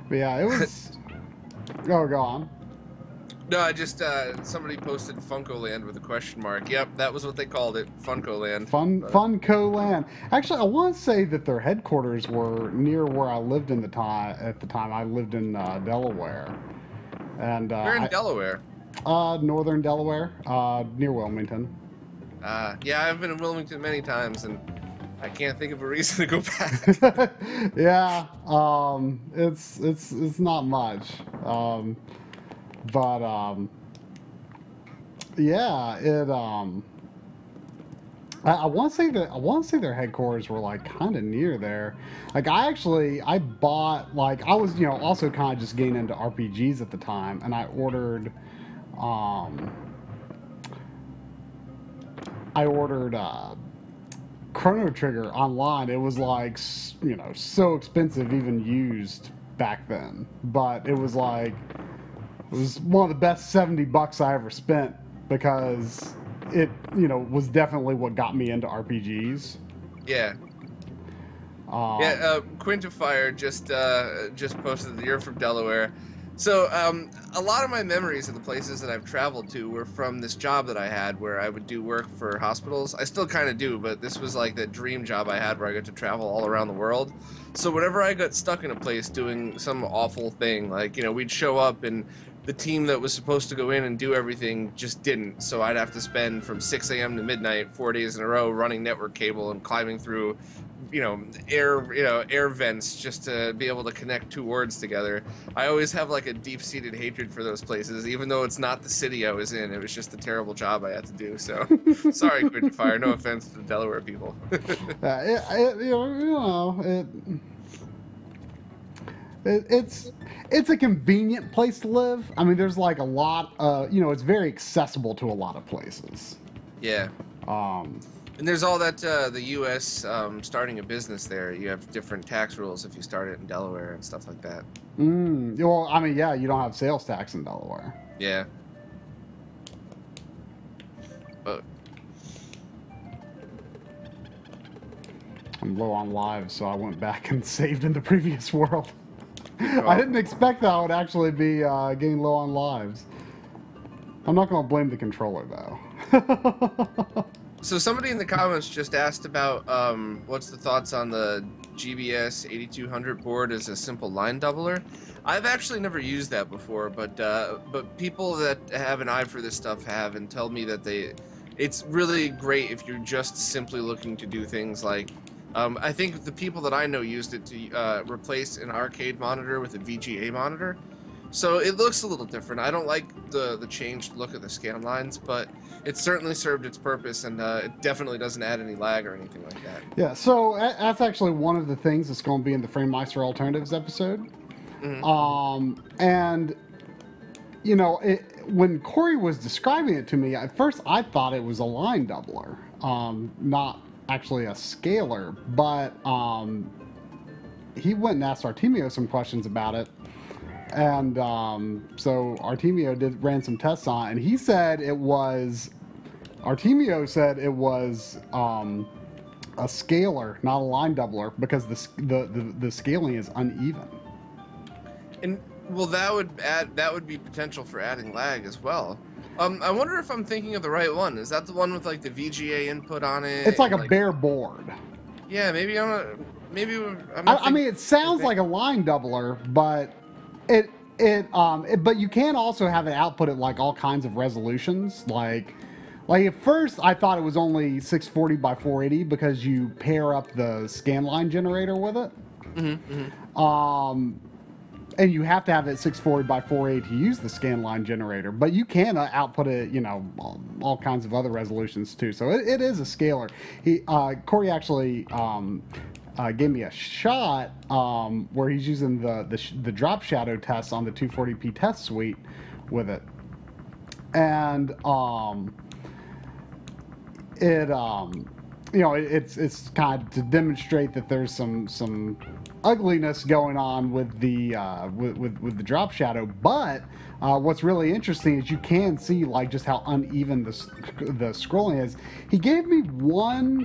But yeah, it was. Oh, go on. No, I just uh, somebody posted Funko-Land with a question mark. Yep, that was what they called it, Funko-Land. Fun, But... Funko Land. Actually, I want to say that their headquarters were near where I lived in the time. At the time, I lived in uh, Delaware, and uh, We're in I, Delaware. Uh, northern Delaware, uh, near Wilmington. Uh, yeah, I've been in Wilmington many times, and I can't think of a reason to go back. Yeah, um, it's it's it's not much. Um, But, um, yeah, it, um, I, I want to say that, I want to say their headquarters were, like, kind of near there. Like, I actually, I bought, like, I was, you know, also kind of just getting into R P Gs at the time, and I ordered, um, I ordered, uh, Chrono Trigger online. It was, like, you know, so expensive, even used back then. But it was, like... It was one of the best seventy bucks I ever spent because it, you know, was definitely what got me into R P Gs. Yeah. Um, yeah, uh, Quintifier just uh, just posted that you're from Delaware. So um, a lot of my memories of the places that I've traveled to were from this job that I had where I would do work for hospitals. I still kind of do, but this was like the dream job I had where I got to travel all around the world. So whenever I got stuck in a place doing some awful thing, like, you know, we'd show up and the team that was supposed to go in and do everything just didn't. So I'd have to spend from six A M to midnight, four days in a row, running network cable and climbing through, you know, air, you know, air vents just to be able to connect two words together. I always have like a deep-seated hatred for those places, even though it's not the city I was in. It was just a terrible job I had to do. So sorry, Quintifier. No offense to the Delaware people. yeah, it, it, you know, you know it, it, it's it's a convenient place to live. I mean, there's like a lot. Uh, you know, it's very accessible to a lot of places. Yeah. Um. And there's all that, uh, the U S um, starting a business there. You have different tax rules if you start it in Delaware and stuff like that. Mm, well, I mean, yeah, you don't have sales tax in Delaware. Yeah. But I'm low on lives, so I went back and saved in the previous world. I didn't expect that I would actually be uh, getting low on lives. I'm not going to blame the controller, though. So somebody in the comments just asked about um, what's the thoughts on the G B S eighty-two hundred board as a simple line doubler. I've actually never used that before, but uh, but people that have an eye for this stuff have and tell me that they, it's really great if you're just simply looking to do things like, um, I think the people that I know used it to uh, replace an arcade monitor with a V G A monitor. So it looks a little different. I don't like the, the changed look of the scan lines, but it certainly served its purpose, and uh, it definitely doesn't add any lag or anything like that. Yeah, so that's actually one of the things that's going to be in the FrameMeister Alternatives episode. Mm-hmm. Um, and, you know, it, when Corey was describing it to me, at first I thought it was a line doubler, um, not actually a scaler, but um, he went and asked Artemio some questions about it. And um, so Artemio did ran some tests on it, and he said it was, Artemio said it was um, a scaler, not a line doubler, because the, the, the, the scaling is uneven. And, well, that would add, that would be potential for adding lag as well. Um, I wonder if I'm thinking of the right one. Is that the one with, like, the V G A input on it? It's like a like, bare board. Yeah, maybe I'm not, maybe I'm not I, I mean, it sounds like a line doubler, but... It it um it, but you can also have it output at like all kinds of resolutions. Like like at first I thought it was only six forty by four eighty because you pair up the scanline generator with it. Mm-hmm, mm-hmm. Um, and you have to have it six forty by four eighty to use the scanline generator. But you can uh, output it, you know, all, all kinds of other resolutions too. So it, it is a scaler. He uh, Corey actually. Um, Uh, gave me a shot um, where he's using the, the the drop shadow test on the two forty p test suite with it, and um, it um, you know it, it's it's kind of to demonstrate that there's some some ugliness going on with the uh, with, with with the drop shadow, but uh, what's really interesting is you can see like just how uneven the the scrolling is. He gave me one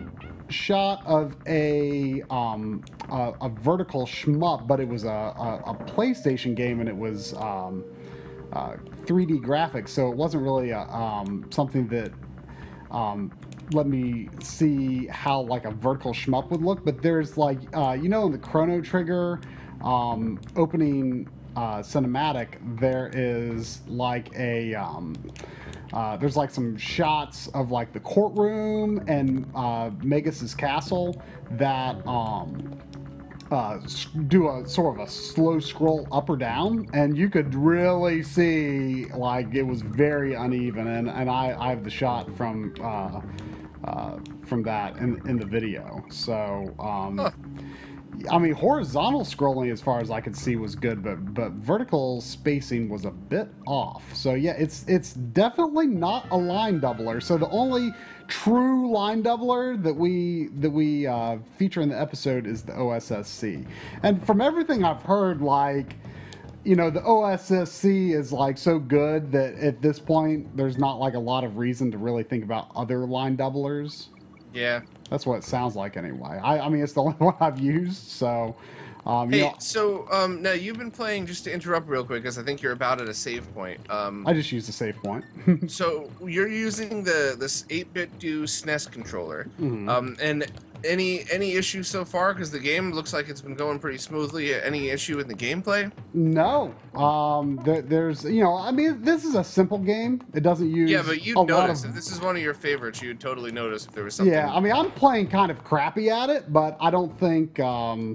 shot of a um, a, a vertical shmup, but it was a, a, a PlayStation game, and it was um, uh, three D graphics, so it wasn't really a, um, something that um, let me see how like a vertical shmup would look. But there's like uh, you know in the Chrono Trigger um, opening uh, cinematic, there is like a um, uh, there's like some shots of like the courtroom and uh, Magus's castle that um, uh, do a sort of a slow scroll up or down, and you could really see like it was very uneven. And, and I, I have the shot from uh, uh, from that in, in the video. So um, huh. I mean, horizontal scrolling, as far as I could see, was good, but but vertical spacing was a bit off. So yeah, it's it's definitely not a line doubler. So the only true line doubler that we that we uh, feature in the episode is the O S S C. And from everything I've heard, like, you know, the O S S C is like so good that at this point there's not like a lot of reason to really think about other line doublers. Yeah. That's what it sounds like anyway. I, I mean, it's the only one I've used, so... Um, hey, you know, so um, now you've been playing, just to interrupt real quick, because I think you're about at a save point. Um, I just used a save point. So you're using the this eight bit do S N E S controller. Mm-hmm. Um, and any any issue so far? Because the game looks like it's been going pretty smoothly. Any issue in the gameplay? No. Um, there, there's, you know, I mean, this is a simple game. It doesn't use Yeah, but you'd a notice. lot of... If this is one of your favorites, you'd totally notice if there was something. Yeah, I mean, I'm playing kind of crappy at it, but I don't think... Um,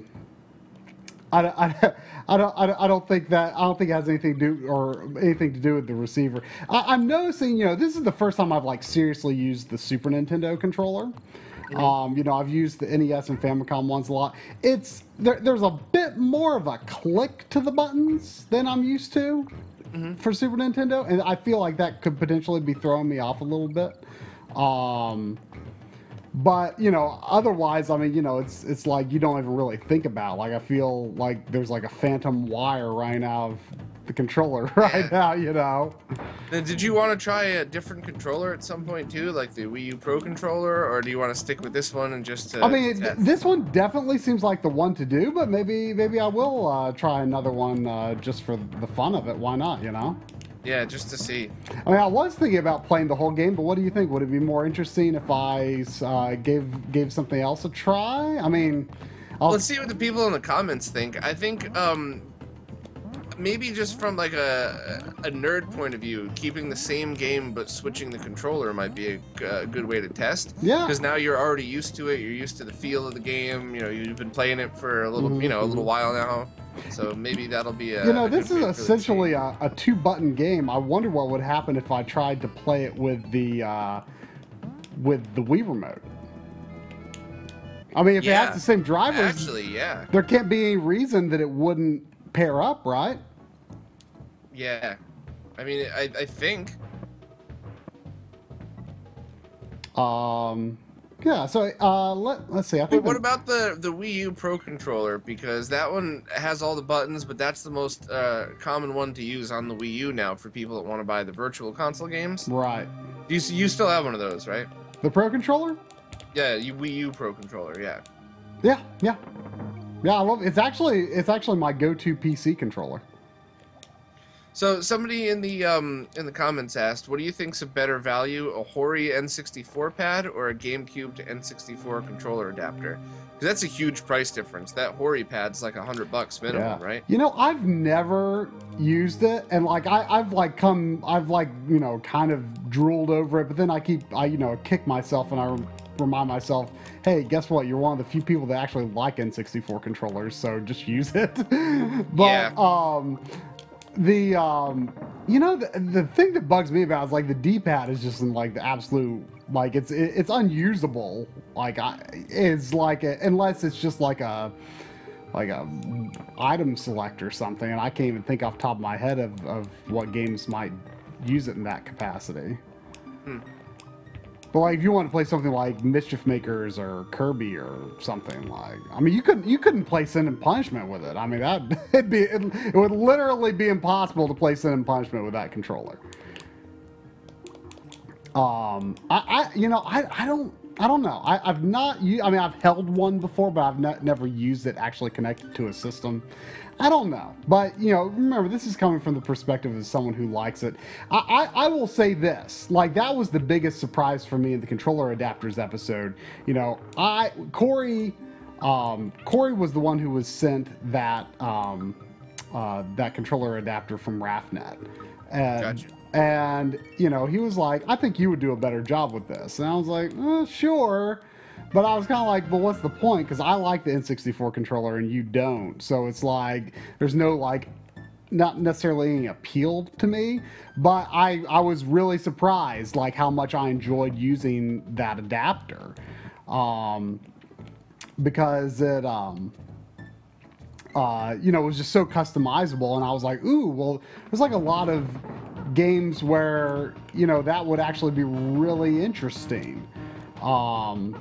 I, I, I don't I don't think that I don't think it has anything to do or anything to do with the receiver. I, I'm noticing, you know, this is the first time I've like seriously used the Super Nintendo controller. Mm-hmm. Um, you know, I've used the N E S and Famicom ones a lot. It's there, there's a bit more of a click to the buttons than I'm used to mm-hmm. for Super Nintendo, and I feel like that could potentially be throwing me off a little bit. Um, But, you know, otherwise, I mean, you know, it's it's like you don't even really think about. Like, I feel like there's like a phantom wire running out of the controller right now, you know. Then did you want to try a different controller at some point too, like the Wii U Pro controller, or do you want to stick with this one and just? Uh, I mean, it, this one definitely seems like the one to do, but maybe maybe I will uh, try another one uh, just for the fun of it. Why not? You know. Yeah, just to see. I mean, I was thinking about playing the whole game, but what do you think? Would it be more interesting if I uh, gave gave something else a try? I mean, I'll... let's see what the people in the comments think. I think um, maybe just from like a a nerd point of view, keeping the same game but switching the controller might be a, a good way to test. Yeah. Because now you're already used to it. You're used to the feel of the game. You know, you've been playing it for a little, mm-hmm. you know, a little while now. So maybe that'll be a... You know, this is essentially a, a two-button game. I wonder what would happen if I tried to play it with the uh, with the Wii remote. I mean, if yeah, it has the same drivers... Actually, yeah. There can't be any reason that it wouldn't pair up, right? Yeah. I mean, I, I think... Um... Yeah, so uh, let, let's see. I think but what the, about the, the Wii U Pro controller? Because that one has all the buttons, but that's the most uh, common one to use on the Wii U now for people that want to buy the virtual console games. Right. You, you still have one of those, right? The Pro controller? Yeah, you, Wii U Pro controller, yeah. Yeah, yeah. Yeah, I love it. It's actually, it's actually my go-to P C controller. So somebody in the um, in the comments asked, what do you think's a better value, a Hori N sixty-four pad or a GameCube to N sixty-four controller adapter? Because that's a huge price difference. That Hori pad's like a hundred bucks minimum, yeah. right? You know, I've never used it, and like I, I've like come, I've like you know kind of drooled over it, but then I keep, I you know kick myself and I remind myself, hey, guess what? You're one of the few people that actually like N sixty-four controllers, so just use it. But yeah. um. The, um, you know, the, the thing that bugs me about it is, like, the D-pad is just in, like, the absolute, like, it's it, it's unusable. Like, I, it's like, a, unless it's just like a, like a item select or something, and I can't even think off the top of my head of, of what games might use it in that capacity. Hmm. But like, if you want to play something like Mischief Makers or Kirby or something like, I mean, you couldn't you couldn't play Sin and Punishment with it. I mean, that it'd be it, it would literally be impossible to play Sin and Punishment with that controller. Um, I, I you know I I don't I don't know. I, I've not. u- I mean, I've held one before, but I've not, never used it actually connected to a system. I don't know, but you know, remember this is coming from the perspective of someone who likes it. I, I, I will say this: like that was the biggest surprise for me in the controller adapters episode. You know, I Corey, um, Corey was the one who was sent that um, uh, that controller adapter from RAFnet, and Gotcha. and you know he was like, I think you would do a better job with this, and I was like, eh, sure. But I was kind of like, but what's the point? Because I like the N sixty-four controller and you don't. So it's like, there's no like, not necessarily any appeal to me. But I, I was really surprised like how much I enjoyed using that adapter. Um, because it, um, uh, you know, it was just so customizable. And I was like, ooh, well, there's like a lot of games where, you know, that would actually be really interesting. Um,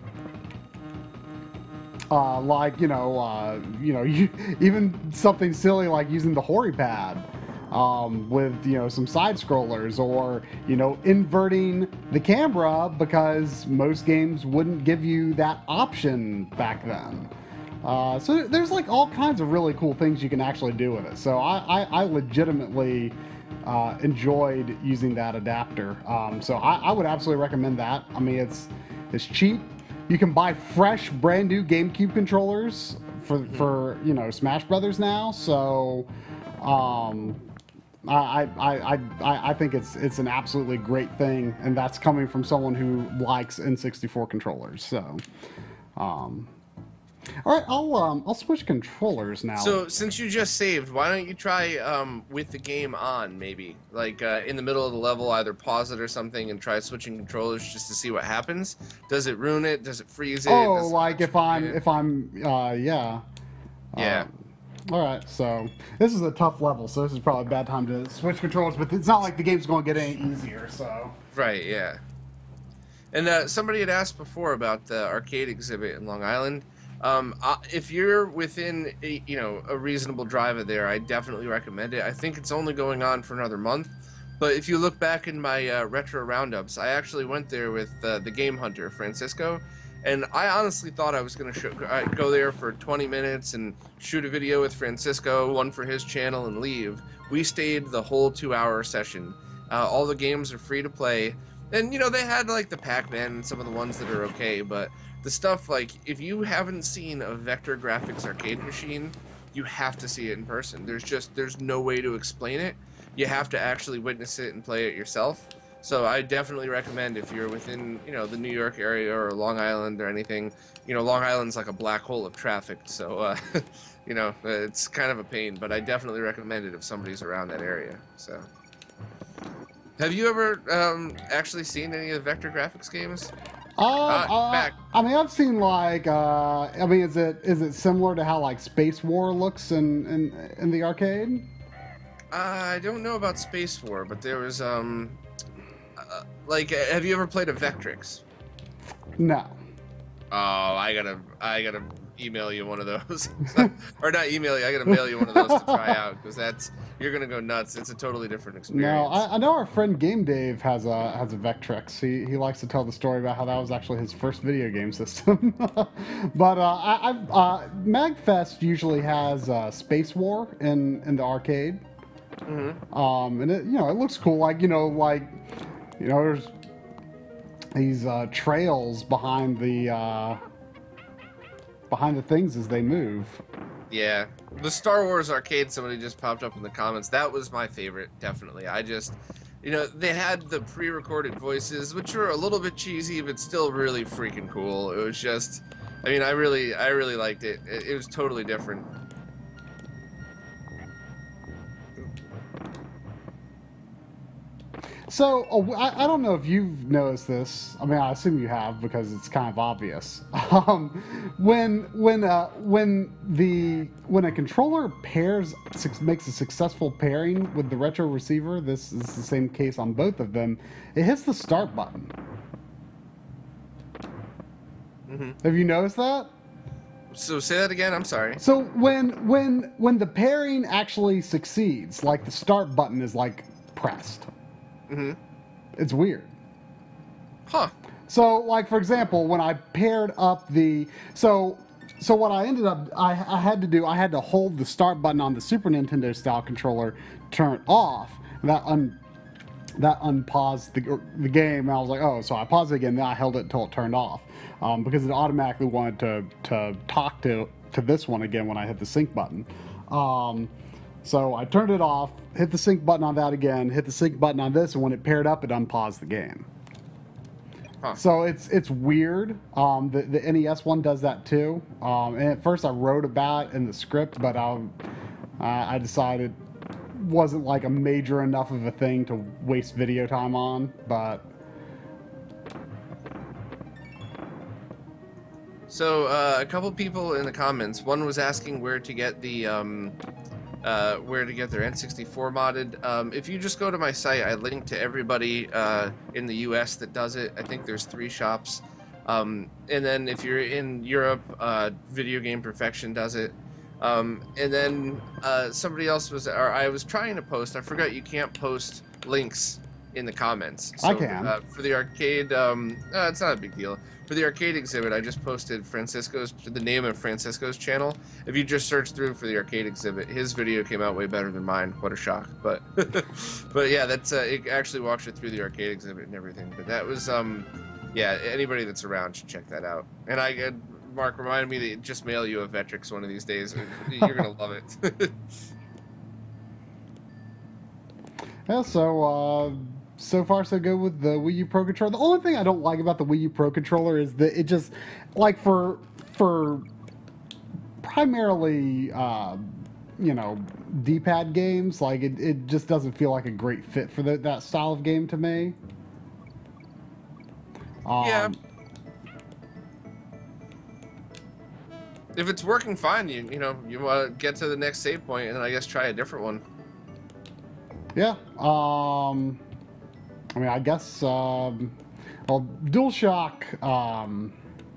Uh, like you know, uh, you know, you, even something silly like using the Hori pad um, with you know some side scrollers, or you know, inverting the camera because most games wouldn't give you that option back then. Uh, so there's like all kinds of really cool things you can actually do with it. So I, I, I legitimately uh, enjoyed using that adapter. Um, so I, I would absolutely recommend that. I mean, it's it's cheap. You can buy fresh, brand new GameCube controllers for, for you know Smash Brothers now. So, um, I, I, I, I, I think it's it's an absolutely great thing, and that's coming from someone who likes N sixty-four controllers. So, um, all right, I'll um, I'll switch controllers now. So since you just saved, why don't you try um, with the game on, maybe like uh, in the middle of the level, either pause it or something and try switching controllers just to see what happens. Does it ruin it? Does it freeze it? Oh, Does like it if I'm it? if I'm uh, yeah. Yeah. Um, all right, so this is a tough level, so this is probably a bad time to switch controls. But it's not like the game's going to get any easier. So Right. Yeah. And uh, somebody had asked before about the arcade exhibit in Long Island. Um, uh, if you're within, a, you know, a reasonable drive of there, I definitely recommend it. I think it's only going on for another month, but if you look back in my uh, retro roundups, I actually went there with uh, the Game Hunter, Francisco, and I honestly thought I was going to uh, go there for twenty minutes and shoot a video with Francisco, one for his channel, and leave. We stayed the whole two-hour session. Uh, all the games are free to play, and you know they had like the Pac-Man and some of the ones that are okay, but the stuff like if you haven't seen a Vector Graphics arcade machine, you have to see it in person. There's just there's no way to explain it. You have to actually witness it and play it yourself. So I definitely recommend if you're within, you know, the New York area or Long Island or anything. You know, Long Island's like a black hole of traffic, so uh, you know it's kind of a pain. But I definitely recommend it if somebody's around that area. So, have you ever um, actually seen any of the Vector Graphics games? Uh, Uh, uh, back. I mean, I've seen like, uh, I mean, is it is it similar to how like Space War looks in in, in the arcade? Uh, I don't know about Space War, but there was um, uh, like, uh, have you ever played a Vectrix? No. Oh, I gotta, I gotta email you one of those, or not email you. I gotta mail you one of those to try out because that's you're gonna go nuts. It's a totally different experience. No, I, I know our friend Game Dave has a has a Vectrex. He he likes to tell the story about how that was actually his first video game system. But uh, I, I've uh, Magfest usually has uh, Space War in in the arcade. Mm-hmm. Um, and it, you know, it looks cool. Like you know, like you know, there's these uh, trails behind the uh, behind the things as they move. Yeah, the Star Wars arcade. Somebody just popped up in the comments. That was my favorite, definitely. I just, you know, they had the pre-recorded voices, which were a little bit cheesy, but still really freaking cool. It was just, I mean, I really, I really liked it. It, it was totally different. So, oh, I, I don't know if you've noticed this. I mean, I assume you have because it's kind of obvious. Um, when when uh, when the when a controller pairs makes a successful pairing with the retro receiver, this is the same case on both of them. It hits the start button. Mm-hmm. Have you noticed that? So say that again. I'm sorry. So when when when the pairing actually succeeds, like the start button is like pressed. Mm-hmm. It's weird. Huh. So, like for example, when I paired up the so so what I ended up I, I had to do I had to hold the start button on the Super Nintendo style controller, turn it off, and that un that unpaused the the game. And I was like, oh, so I paused it again. Then I held it until it turned off, um, because it automatically wanted to to talk to to this one again when I hit the sync button. Um, so I turned it off, hit the sync button on that again, hit the sync button on this, and when it paired up, it unpaused the game. Huh. So it's it's weird. Um, the the N E S one does that too. Um, and at first I wrote about it in the script, but I I decided it wasn't like a major enough of a thing to waste video time on. But so uh, a couple people in the comments. One was asking where to get the um, uh, where to get their N sixty-four modded. Um, if you just go to my site, I link to everybody uh, in the U S that does it. I think there's three shops. Um, and then if you're in Europe, uh, Video Game Perfection does it. Um, and then uh, somebody else was, or I was trying to post. I forgot you can't post links in the comments. So, I can. Uh, for the arcade, um, uh, it's not a big deal. For the arcade exhibit, I just posted Francisco's, the name of Francisco's channel. If you just search through for the arcade exhibit, his video came out way better than mine. What a shock! But, but yeah, that's uh, it. Actually walks you through the arcade exhibit and everything. But that was, um, yeah, anybody that's around should check that out. And I, uh, Mark reminded me to just mail you a Vectrix one of these days. You're gonna love it. Yeah. So. Uh... So far, so good with the Wii U Pro Controller. The only thing I don't like about the Wii U Pro Controller is that it just, like for for primarily, uh, you know, D-pad games, like it, it just doesn't feel like a great fit for the, that style of game to me. Um, yeah. If it's working fine, you you know you want to get to the next save point, and then I guess try a different one. Yeah. Um. I mean, I guess, um, well, DualShock, um,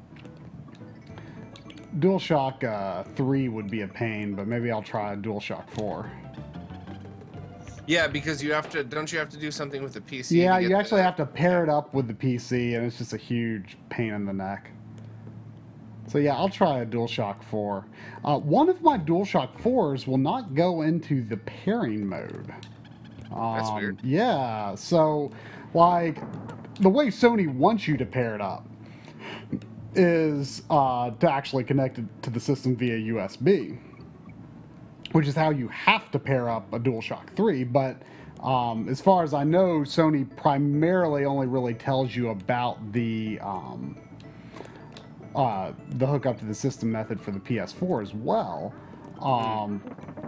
DualShock uh, three would be a pain, but maybe I'll try DualShock four. Yeah, because you have to, don't you have to do something with the P C? Yeah, you actually the, have to pair it up with the P C, and it's just a huge pain in the neck. So yeah, I'll try a DualShock four. Uh, one of my DualShock fours will not go into the pairing mode. That's um, weird. Yeah, so, like, the way Sony wants you to pair it up is uh, to actually connect it to the system via U S B, which is how you have to pair up a DualShock three, but um, as far as I know, Sony primarily only really tells you about the, um, uh, the hookup to the system method for the P S four as well. Um,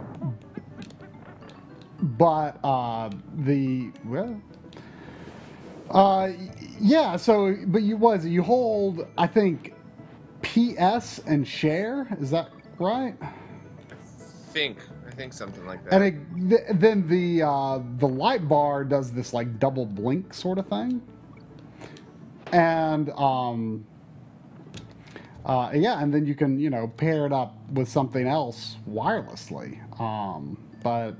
But uh, the well, uh, yeah. So, but you was you hold I think P S and share. Is that right? I think I think something like that. And it, th then the uh, the light bar does this like double blink sort of thing. And um, uh, yeah, and then you can you know pair it up with something else wirelessly. Um, but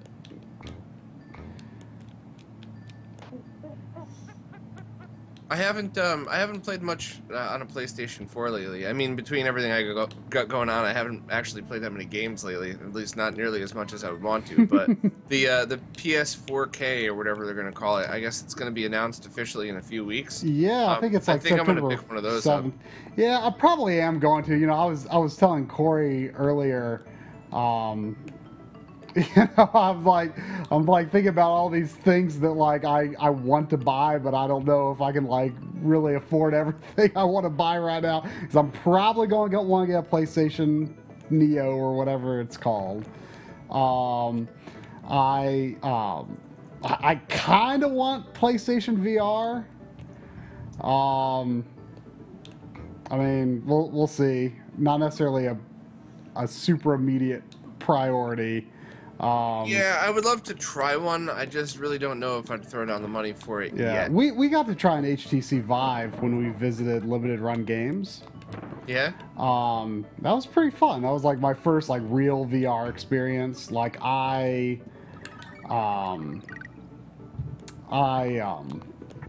I haven't um I haven't played much uh, on a PlayStation four lately. I mean, between everything I go, got going on, I haven't actually played that many games lately. At least not nearly as much as I would want to. But the uh, the P S four K or whatever they're gonna call it, I guess it's gonna be announced officially in a few weeks. Yeah, um, I think it's like I think September I'm gonna pick one of those seventh. up. Yeah, I probably am going to. You know, I was I was telling Corey earlier. Um, You know, I'm like, I'm like thinking about all these things that like I, I want to buy, but I don't know if I can like really afford everything I want to buy right now. Because I'm probably going to want to get a PlayStation Neo or whatever it's called. Um, I um, I, I kind of want PlayStation V R. Um, I mean, we'll we'll see. Not necessarily a a super immediate priority. Um, yeah, I would love to try one. I just really don't know if I'd throw down the money for it yeah, yet. we we got to try an H T C Vive when we visited Limited Run Games. Yeah. Um, that was pretty fun. That was like my first like real V R experience. Like I, um, I um,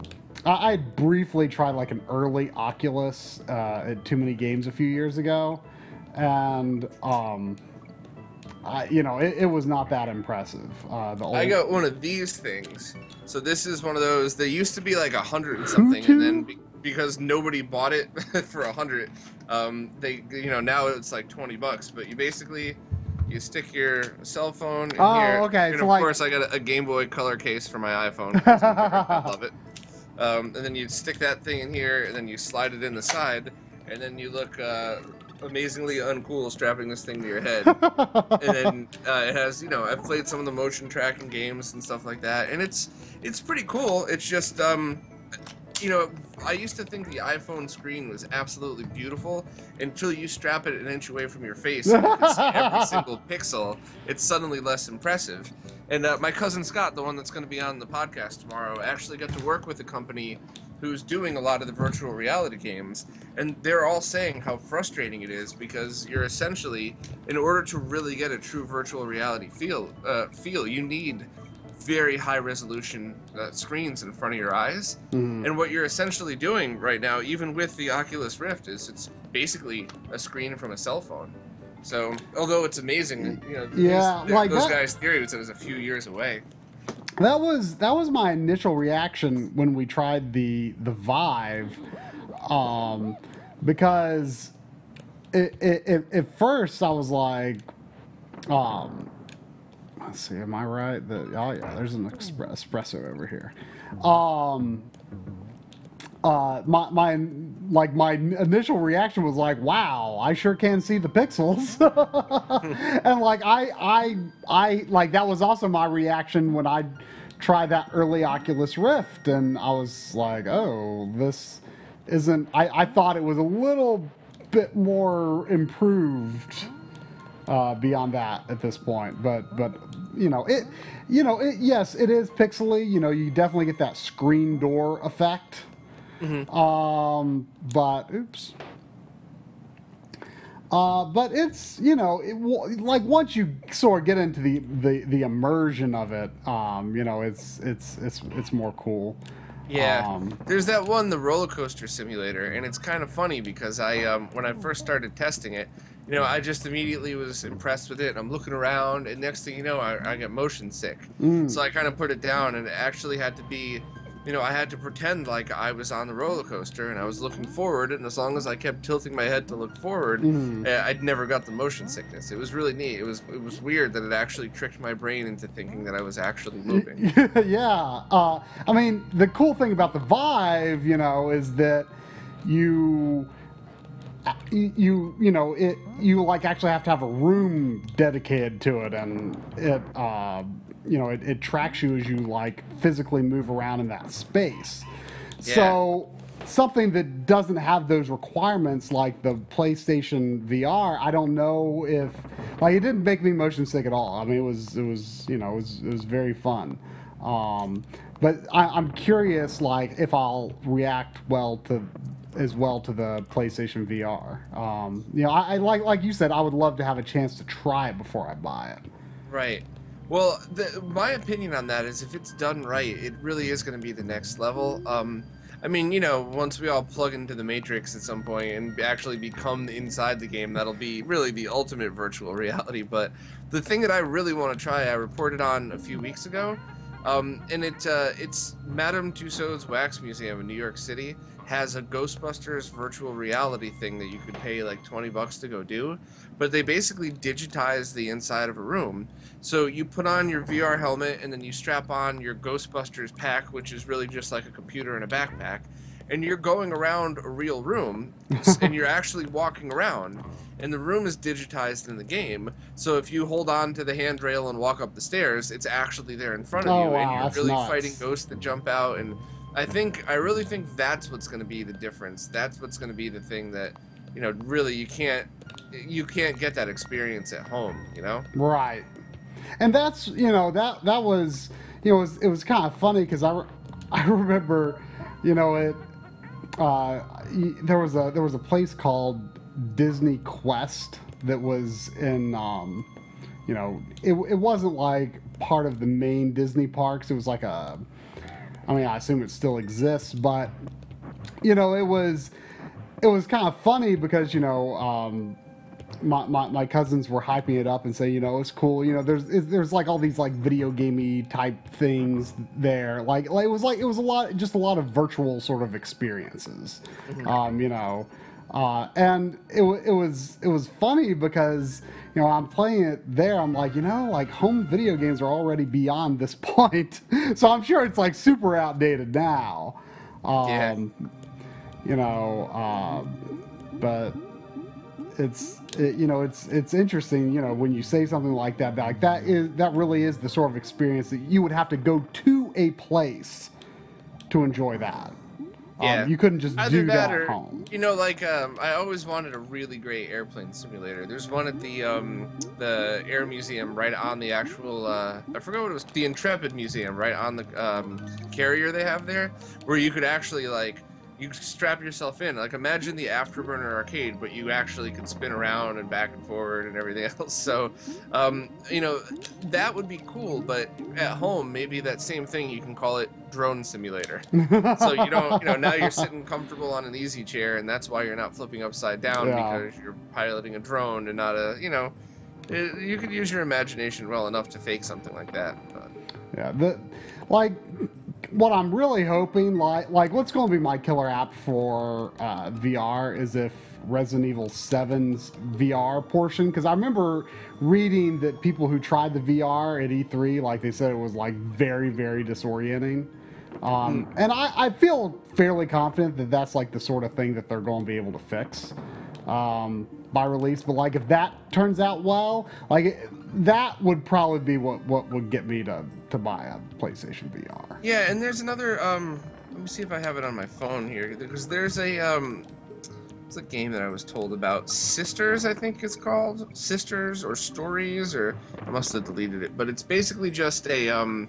I, I briefly tried like an early Oculus uh, at Too Many Games a few years ago, and um, I, you know, it, it was not that impressive. Uh, the old I got one of these things. So this is one of those. They used to be like a hundred and something, and then be, because nobody bought it for a hundred, um, they you know now it's like twenty bucks. But you basically you stick your cell phone in oh, here. okay. And so of like... course, I got a, a Game Boy Color case for my iPhone. I love it. Um, and then you stick that thing in here, and then you slide it in the side, and then you look uh, amazingly uncool strapping this thing to your head. And then uh, it has, you know, I've played some of the motion tracking games and stuff like that, and it's it's pretty cool. It's just, um, you know, I used to think the iPhone screen was absolutely beautiful until you strap it an inch away from your face and you can see every single pixel. It's suddenly less impressive. And uh, my cousin Scott, the one that's going to be on the podcast tomorrow, actually got to work with a company who's doing a lot of the virtual reality games, and they're all saying how frustrating it is because you're essentially, in order to really get a true virtual reality feel, uh, feel you need very high resolution uh, screens in front of your eyes. Mm. And what you're essentially doing right now, even with the Oculus Rift, is it's basically a screen from a cell phone. So, although it's amazing, you know, yeah, these, like those that, guys' theory was that it was a few years away. That was that was my initial reaction when we tried the the Vive, um, because it, it, it, at first I was like, um, let's see, am I right? The, oh yeah, there's an expre- espresso over here. Um, uh, my my like my initial reaction was like, wow, I sure can see the pixels. And like I I I like that was also my reaction when I tried that early Oculus Rift, and I was like, oh, this isn't. I I thought it was a little bit more improved uh, beyond that at this point, but but you know it, you know it. Yes, it is pixely. You know, you definitely get that screen door effect. Mm-hmm. Um, but oops. Uh, but it's, you know, it, like once you sort of get into the, the, the immersion of it, um, you know, it's it's it's it's more cool. Yeah, um, there's that one, the roller coaster simulator, and it's kind of funny because I um, when I first started testing it, you know, I just immediately was impressed with it. And I'm looking around, and next thing you know, I, I get motion sick. Mm. So I kind of put it down, and it actually had to be, you know, I had to pretend like I was on the roller coaster and I was looking forward, and as long as I kept tilting my head to look forward, mm. uh, I'd never got the motion sickness. It was really neat. It was it was weird that it actually tricked my brain into thinking that I was actually moving. Yeah. Uh, I mean, the cool thing about the Vive, you know, is that you... you you know it you like actually have to have a room dedicated to it, and it uh you know it, it tracks you as you like physically move around in that space. Yeah. So something that doesn't have those requirements like the PlayStation V R, I don't know if like it didn't make me motion sick at all. I mean, it was it was you know it was it was very fun. Um, but I, I'm curious, like if I'll react well to as well to the PlayStation V R. Um, you know, I, I like like you said, I would love to have a chance to try it before I buy it. Right. Well, the, my opinion on that is if it's done right, it really is going to be the next level. Um, I mean, you know, once we all plug into the Matrix at some point and actually become inside the game, that'll be really the ultimate virtual reality. But the thing that I really want to try, I reported on a few weeks ago, um, and it uh, it's Madame Tussauds Wax Museum in New York City has a Ghostbusters virtual reality thing that you could pay like twenty bucks to go do, but they basically digitize the inside of a room. So you put on your V R helmet and then you strap on your Ghostbusters pack, which is really just like a computer and a backpack, and you're going around a real room and you're actually walking around, and the room is digitized in the game. So if you hold on to the handrail and walk up the stairs, it's actually there in front of oh, you, wow, and you're that's really nuts. fighting ghosts that jump out. And I think, I really think that's what's going to be the difference. That's what's going to be the thing that, you know, really you can't, you can't get that experience at home, you know? Right. And that's, you know, that, that was, you know, it was, it was kind of funny because I, re- I remember, you know, it, uh, there was a, there was a place called Disney Quest that was in, um, you know, it, it wasn't like part of the main Disney parks. It was like a, I mean, I assume it still exists, but you know, it was it was kind of funny because you know. Um, My, my, my cousins were hyping it up and saying, you know, it's cool. You know, there's there's like all these like video gamey type things there. Like, like it was like it was a lot, just a lot of virtual sort of experiences. Mm-hmm. Um, you know, uh, and it it was it was funny because you know I'm playing it there. I'm like, you know, like home video games are already beyond this point, so I'm sure it's like super outdated now. Um, yeah. You know, uh, but. It's it, you know it's it's interesting, you know, when you say something like that, like that is that really is the sort of experience that you would have to go to a place to enjoy that. Yeah, um, you couldn't just Either do that, that or, at home. You know, like um, I always wanted a really great airplane simulator. There's one at the um, the Air Museum right on the actual uh, I forgot what it was, the Intrepid Museum, right on the um, carrier they have there, where you could actually like. You strap yourself in. Like, imagine the Afterburner arcade, but you actually could spin around and back and forward and everything else. So, um, you know, that would be cool, but at home, maybe that same thing, you can call it drone simulator. So you don't, you know, now you're sitting comfortable on an easy chair, and that's why you're not flipping upside down, yeah. because you're piloting a drone and not a, you know, it, you could use your imagination well enough to fake something like that. But. Yeah, the, like... What I'm really hoping, like, like what's going to be my killer app for uh, V R is if Resident Evil seven's V R portion, because I remember reading that people who tried the V R at E three, like they said it was like very, very disorienting. Um, mm. And I, I feel fairly confident that that's like the sort of thing that they're going to be able to fix um, by release. But like if that turns out well, like it, that would probably be what, what would get me to, to buy a PlayStation V R. Yeah, and there's another, um, let me see if I have it on my phone here, because there's a, um, it's a game that I was told about, Sisters, I think it's called, Sisters or Stories, or I must have deleted it, but it's basically just a, um,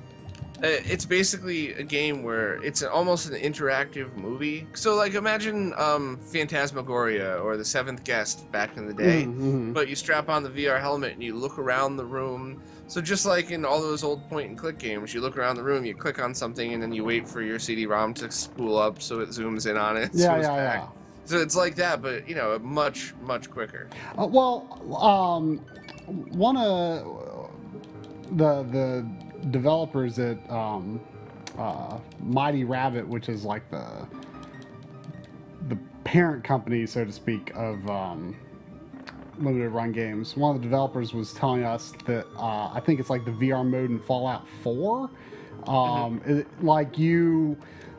it's basically a game where it's almost an interactive movie. So, like, imagine um, Phantasmagoria or The Seventh Guest back in the day, mm-hmm. but you strap on the V R helmet and you look around the room. So just like in all those old point-and-click games, you look around the room, you click on something, and then you wait for your C D ROM to spool up so it zooms in on it. Yeah, yeah, back. yeah. So it's like that, but, you know, much, much quicker. Uh, well, um, one of the the... developers at um, uh, Mighty Rabbit, which is like the the parent company, so to speak, of um, Limited Run Games. One of the developers was telling us that uh, I think it's like the V R mode in Fallout four. Um, mm-hmm. it, like you,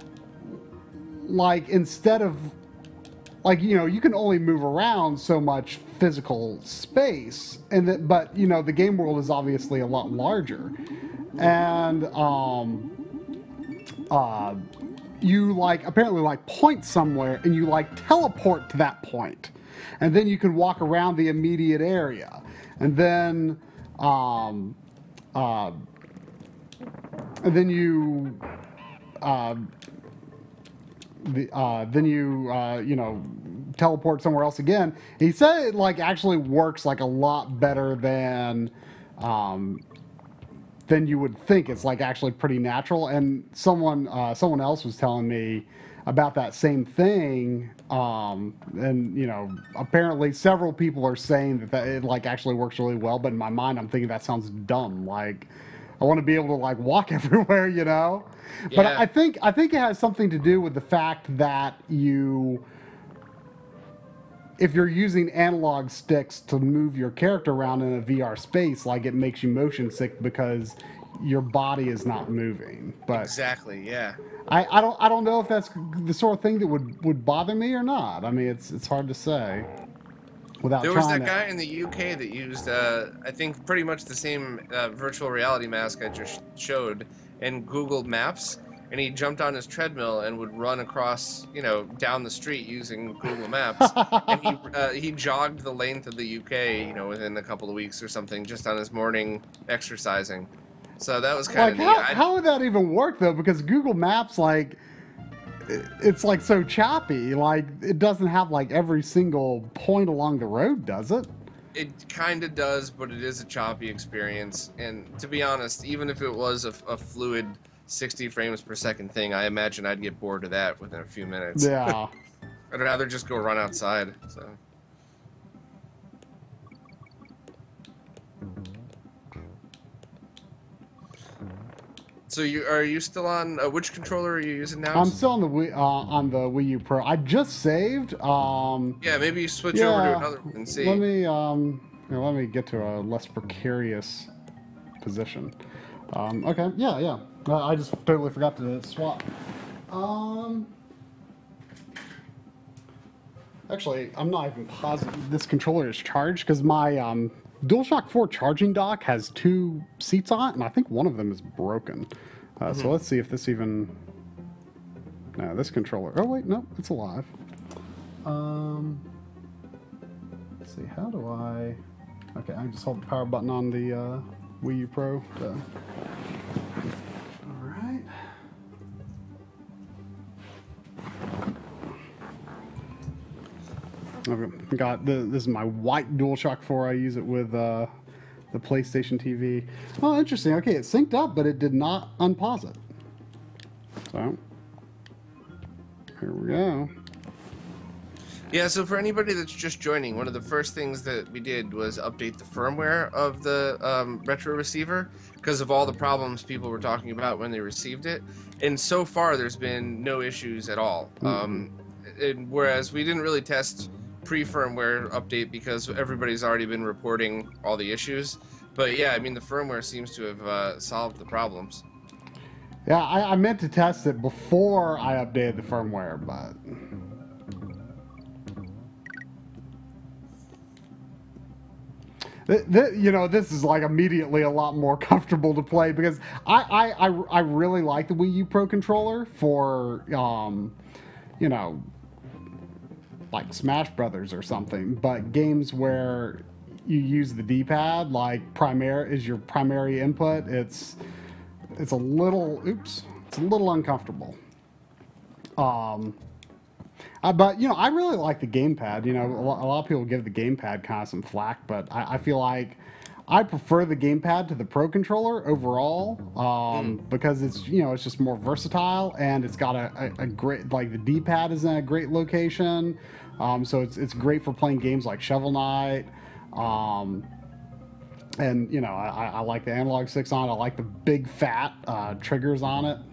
like instead of like you know you can only move around so much physical space, and that but you know the game world is obviously a lot larger. And um, uh, you like apparently like point somewhere and you like teleport to that point, and then you can walk around the immediate area, and then um, uh, and then you uh, the uh, then you uh, you know teleport somewhere else again. He said it like actually works like a lot better than. Um, Then you would think. It's like actually pretty natural. And someone uh, someone else was telling me about that same thing. Um, and you know, apparently several people are saying that, that it like actually works really well. But in my mind, I'm thinking that sounds dumb. Like I want to be able to like walk everywhere, you know. Yeah. But I think I think it has something to do with the fact that you. If you're using analog sticks to move your character around in a V R space, like it makes you motion sick because your body is not moving. But exactly, yeah. I, I don't I don't know if that's the sort of thing that would, would bother me or not. I mean, it's it's hard to say. Without there was that to... guy in the U K that used, uh, I think, pretty much the same uh, virtual reality mask I just showed in Google Maps. And he jumped on his treadmill and would run across, you know, down the street using Google Maps. And he uh, he jogged the length of the U K, you know, within a couple of weeks or something, just on his morning exercising. So that was kind of like, neat. How, how would that even work, though? Because Google Maps, like, it's, like, so choppy. Like, it doesn't have, like, every single point along the road, does it? It kind of does, but it is a choppy experience. And to be honest, even if it was a, a fluid... sixty frames per second thing, I imagine I'd get bored of that within a few minutes. Yeah. I'd rather just go run outside. So. So you are you still on? Uh, which controller are you using now? I'm still on the Wii, uh, on the Wii U Pro. I just saved. Um, yeah, maybe you switch yeah, over to another one and see. Let me um, here, let me get to a less precarious position. Um, okay, yeah, yeah. Uh, I just totally forgot to swap. Um, actually, I'm not even positive this controller is charged because my um, DualShock four charging dock has two seats on it, and I think one of them is broken. Uh, mm-hmm. So let's see if this even... No, this controller... Oh, wait, no, it's alive. Um, let's see, how do I... Okay, I can just hold the power button on the uh, Wii U Pro. To... All right. I've got the, this is my white DualShock four. I use it with uh, the PlayStation T V. Oh, interesting. Okay, it synced up, but it did not unpause it. So, here we go. Yeah, so for anybody that's just joining, one of the first things that we did was update the firmware of the um, retro receiver because of all the problems people were talking about when they received it. And so far, there's been no issues at all. Mm-hmm. Um, and whereas we didn't really test pre-firmware update because everybody's already been reporting all the issues. But yeah, I mean, the firmware seems to have uh, solved the problems. Yeah, I, I meant to test it before I updated the firmware, but... Th th you know, this is like immediately a lot more comfortable to play because I, I, I, I really like the Wii U Pro controller for, um, you know, like Smash Brothers or something, but games where you use the D-pad, like primary is your primary input, it's it's a little oops, it's a little uncomfortable. Um, uh, but you know, I really like the gamepad. You know, a lot, a lot of people give the gamepad kind of some flack, but I, I feel like I prefer the gamepad to the Pro controller overall um, mm. because it's you know it's just more versatile and it's got a, a, a great like the D-pad is in a great location. Um, so it's it's great for playing games like Shovel Knight, um, and you know I, I like the analog sticks on it. I like the big fat uh, triggers on it.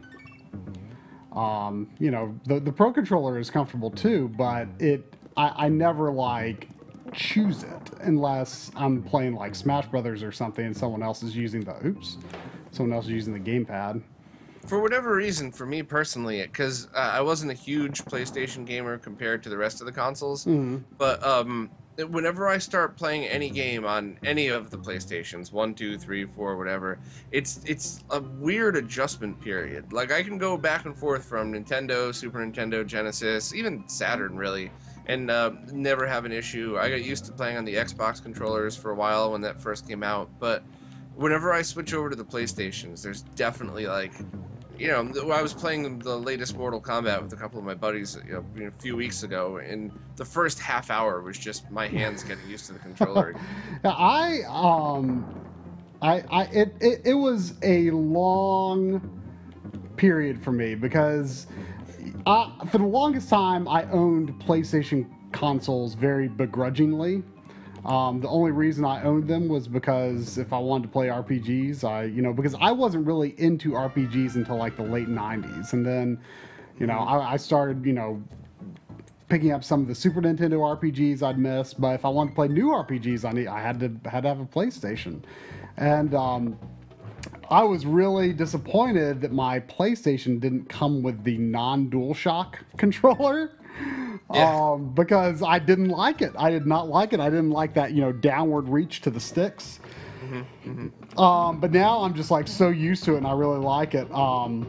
Um, you know the the Pro controller is comfortable too, but it I, I never like choose it unless I'm playing like Smash Brothers or something, and someone else is using the oops, someone else is using the gamepad. For whatever reason, for me personally, because uh, I wasn't a huge PlayStation gamer compared to the rest of the consoles, mm-hmm. but um, whenever I start playing any game on any of the PlayStations, one, two, three, four, whatever, it's it's a weird adjustment period. Like, I can go back and forth from Nintendo, Super Nintendo, Genesis, even Saturn, really, and uh, never have an issue. I got used to playing on the Xbox controllers for a while when that first came out, but whenever I switch over to the PlayStations, there's definitely, like... You know, I was playing the latest Mortal Kombat with a couple of my buddies you know, a few weeks ago, and the first half hour was just my hands getting used to the controller. I, um, I, I, it, it, it was a long period for me because I, for the longest time I owned PlayStation consoles very begrudgingly. Um, the only reason I owned them was because if I wanted to play R P Gs, I, you know, because I wasn't really into R P Gs until like the late nineties. And then, you know, I, I started, you know, picking up some of the Super Nintendo R P Gs I'd missed. But if I wanted to play new R P Gs, I need, I had to, had to have a PlayStation. And, um, I was really disappointed that my PlayStation didn't come with the non-DualShock controller. Yeah. Um, because I didn't like it. I did not like it. I didn't like that, you know, downward reach to the sticks. Mm-hmm, mm-hmm. Um, but now I'm just like so used to it and I really like it. Um,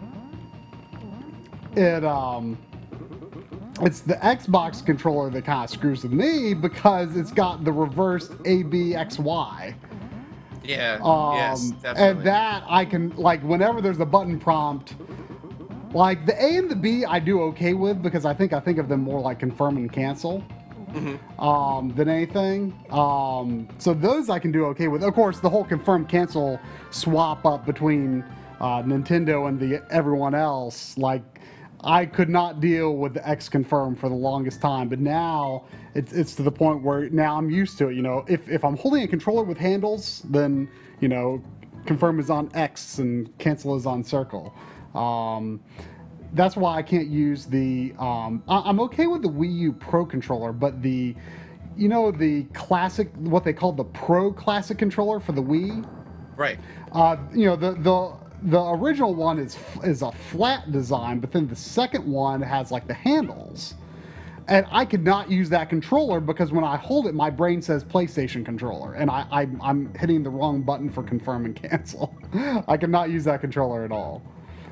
it, um, it's the Xbox controller that kind of screws with me because it's got the reversed A B X Y. Yeah, um, yes, definitely. And that I can, like, whenever there's a button prompt, like, the A and the B I do okay with because I think I think of them more like confirm and cancel mm-hmm. um, than anything. Um, so those I can do okay with. Of course, the whole confirm cancel swap up between uh, Nintendo and the everyone else, like I could not deal with the X confirm for the longest time, but now it's it's to the point where now I'm used to it. You know, if if I'm holding a controller with handles, then you know, confirm is on X and cancel is on circle. Um, that's why I can't use the. Um, I, I'm okay with the Wii U Pro controller, but the, you know, the classic, what they call the Pro Classic controller for the Wii. Right. Uh, you know, the the. The original one is is a flat design, but then the second one has like the handles. And I could not use that controller because when I hold it, my brain says PlayStation controller, and I, I I'm hitting the wrong button for confirm and cancel. I could not use that controller at all.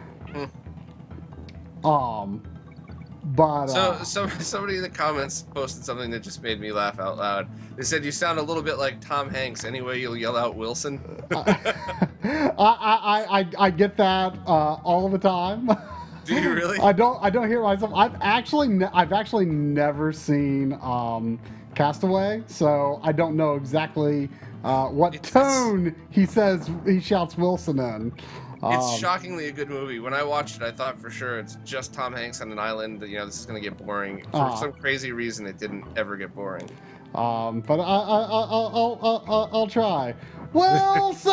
Mm. Um, but so uh, so somebody in the comments posted something that just made me laugh out loud. They said you sound a little bit like Tom Hanks. Anyway, you'll yell out Wilson. I, I I I get that uh, all the time. Do you really? I don't. I don't hear myself. I've actually, ne- I've actually never seen um, Castaway, so I don't know exactly uh, what It's- tone he says he shouts Wilson in. It's Um, shockingly a good movie. When I watched it, I thought for sure it's just Tom Hanks on an island. You know, this is gonna get boring. For Ah. some crazy reason, it didn't ever get boring. Um, but I, I, I, I'll, I'll, I'll, I'll, I'll try. Wilson.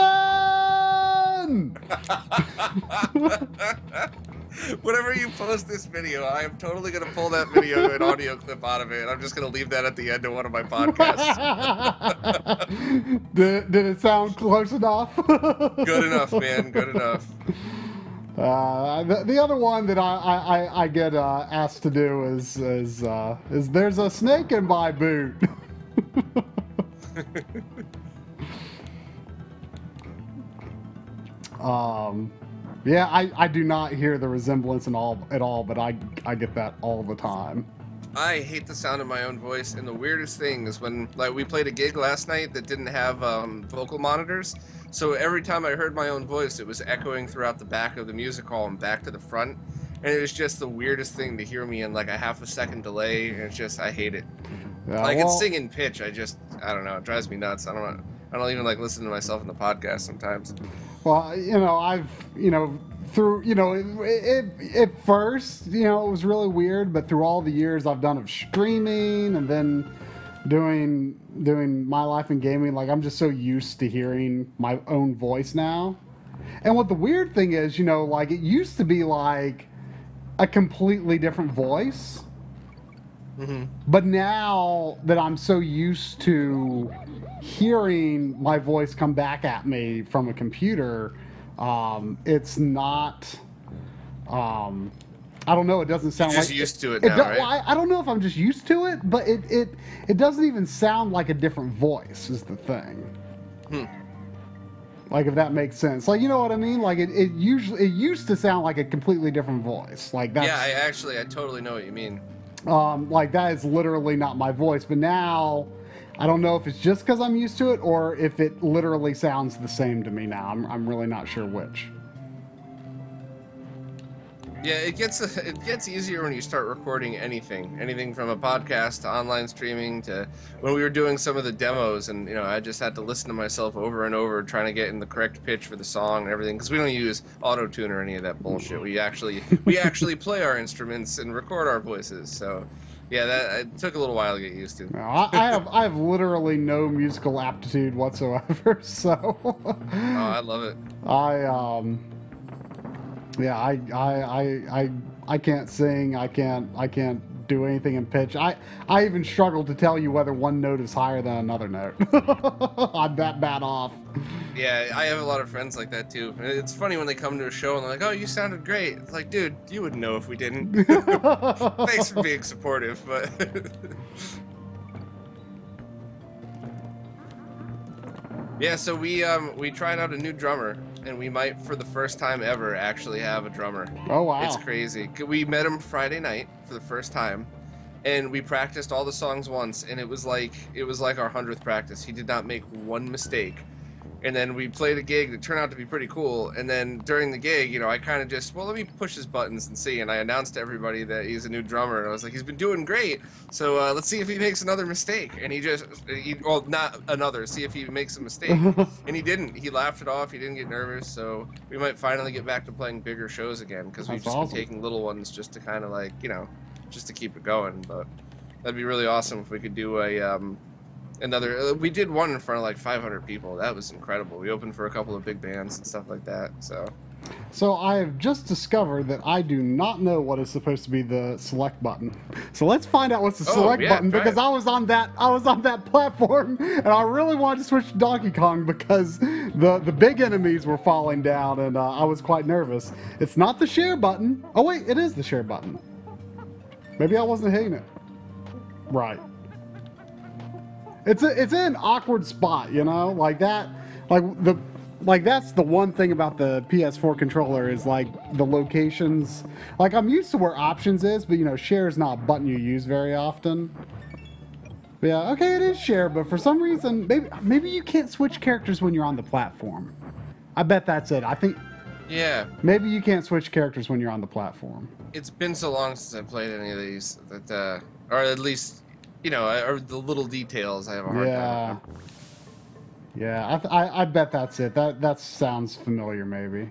Whenever you post this video, I am totally gonna pull that video and audio clip out of it. And I'm just gonna leave that at the end of one of my podcasts. did, did it sound close enough? Good enough, man. Good enough. Uh, the, the other one that I, I, I get uh, asked to do is is uh, is there's a snake in my boot. um, yeah, I, I do not hear the resemblance in all at all, but I I get that all the time. I hate the sound of my own voice, and the weirdest thing is when like we played a gig last night that didn't have um, vocal monitors, so every time I heard my own voice, it was echoing throughout the back of the music hall and back to the front, and it was just the weirdest thing to hear me in like a half a second delay, and it's just I hate it. Yeah, I well, can sing in pitch, I just I don't know, it drives me nuts. I don't I don't even like listen to myself in the podcast sometimes. Well, you know, I've, you know, through, you know, it, it, at first, you know, it was really weird, but through all the years I've done of streaming and then doing, doing my life in gaming, like I'm just so used to hearing my own voice now. And what the weird thing is, you know, like it used to be like a completely different voice. Mm-hmm. But now that I'm so used to hearing my voice come back at me from a computer, um, it's not. Um, I don't know. It doesn't sound You're just like used to it it now, do- right? well, I, I don't know if I'm just used to it, but it it it doesn't even sound like a different voice. Is the thing. Hmm. Like if that makes sense. Like you know what I mean? Like it, it usually it used to sound like a completely different voice. Like that's Yeah, I actually I totally know what you mean. um, like that is literally not my voice. But now, I don't know if it's just because I'm used to it or if it literally sounds the same to me now. I'm, I'm really not sure which. Yeah, it gets it gets easier when you start recording anything, anything from a podcast to online streaming to when we were doing some of the demos, and you know I just had to listen to myself over and over trying to get in the correct pitch for the song and everything because we don't use auto tune or any of that bullshit. We actually we actually play our instruments and record our voices. So yeah, that it took a little while to get used to. No, I, I have I have literally no musical aptitude whatsoever. So Oh, I love it. I um yeah I I I I I can't sing. I can't I can't do anything in pitch. I I even struggle to tell you whether one note is higher than another note. I'm that bad off. Yeah, I have a lot of friends like that too. And it's funny when they come to a show and they're like, "Oh, you sounded great." It's like, dude, you wouldn't know if we didn't. Thanks for being supportive, but yeah. So we um we tried out a new drummer, and we might, for the first time ever, actually have a drummer. Oh wow. It's crazy. We met him Friday night for the first time, and we practiced all the songs once, and it was like it was like our hundredth practice. He did not make one mistake. And then we played a gig that turned out to be pretty cool. And then during the gig, you know, I kind of just, well, let me push his buttons and see. And I announced to everybody that he's a new drummer. And I was like, he's been doing great. So uh, let's see if he makes another mistake. And he just, he, well, not another, see if he makes a mistake. And he didn't. He laughed it off. He didn't get nervous. So we might finally get back to playing bigger shows again. Because we've just awesome. been taking little ones just to kind of like, you know, just to keep it going. But that'd be really awesome if we could do a, um, another uh, we did one in front of like five hundred people. That was incredible. We opened for a couple of big bands and stuff like that. So so I have just discovered that I do not know what is supposed to be the select button. So let's find out what's the Oh, select yeah, button, try because it. I was on that I was on that platform and I really wanted to switch to Donkey Kong because the the big enemies were falling down and uh, I was quite nervous. It's not the share button. Oh wait, it is the share button. Maybe I wasn't hitting it right. It's a, it's in an awkward spot, you know, like that, like the, like that's the one thing about the P S four controller is like the locations. Like I'm used to where options is, but you know, share is not a button you use very often. But yeah, okay, it is share, but for some reason, maybe maybe you can't switch characters when you're on the platform. I bet that's it. I think. Yeah. Maybe you can't switch characters when you're on the platform. It's been so long since I played any of these that, uh, or at least. You know, or the little details I have a hard yeah. time with. Yeah, I, th I I bet that's it. That that sounds familiar, maybe.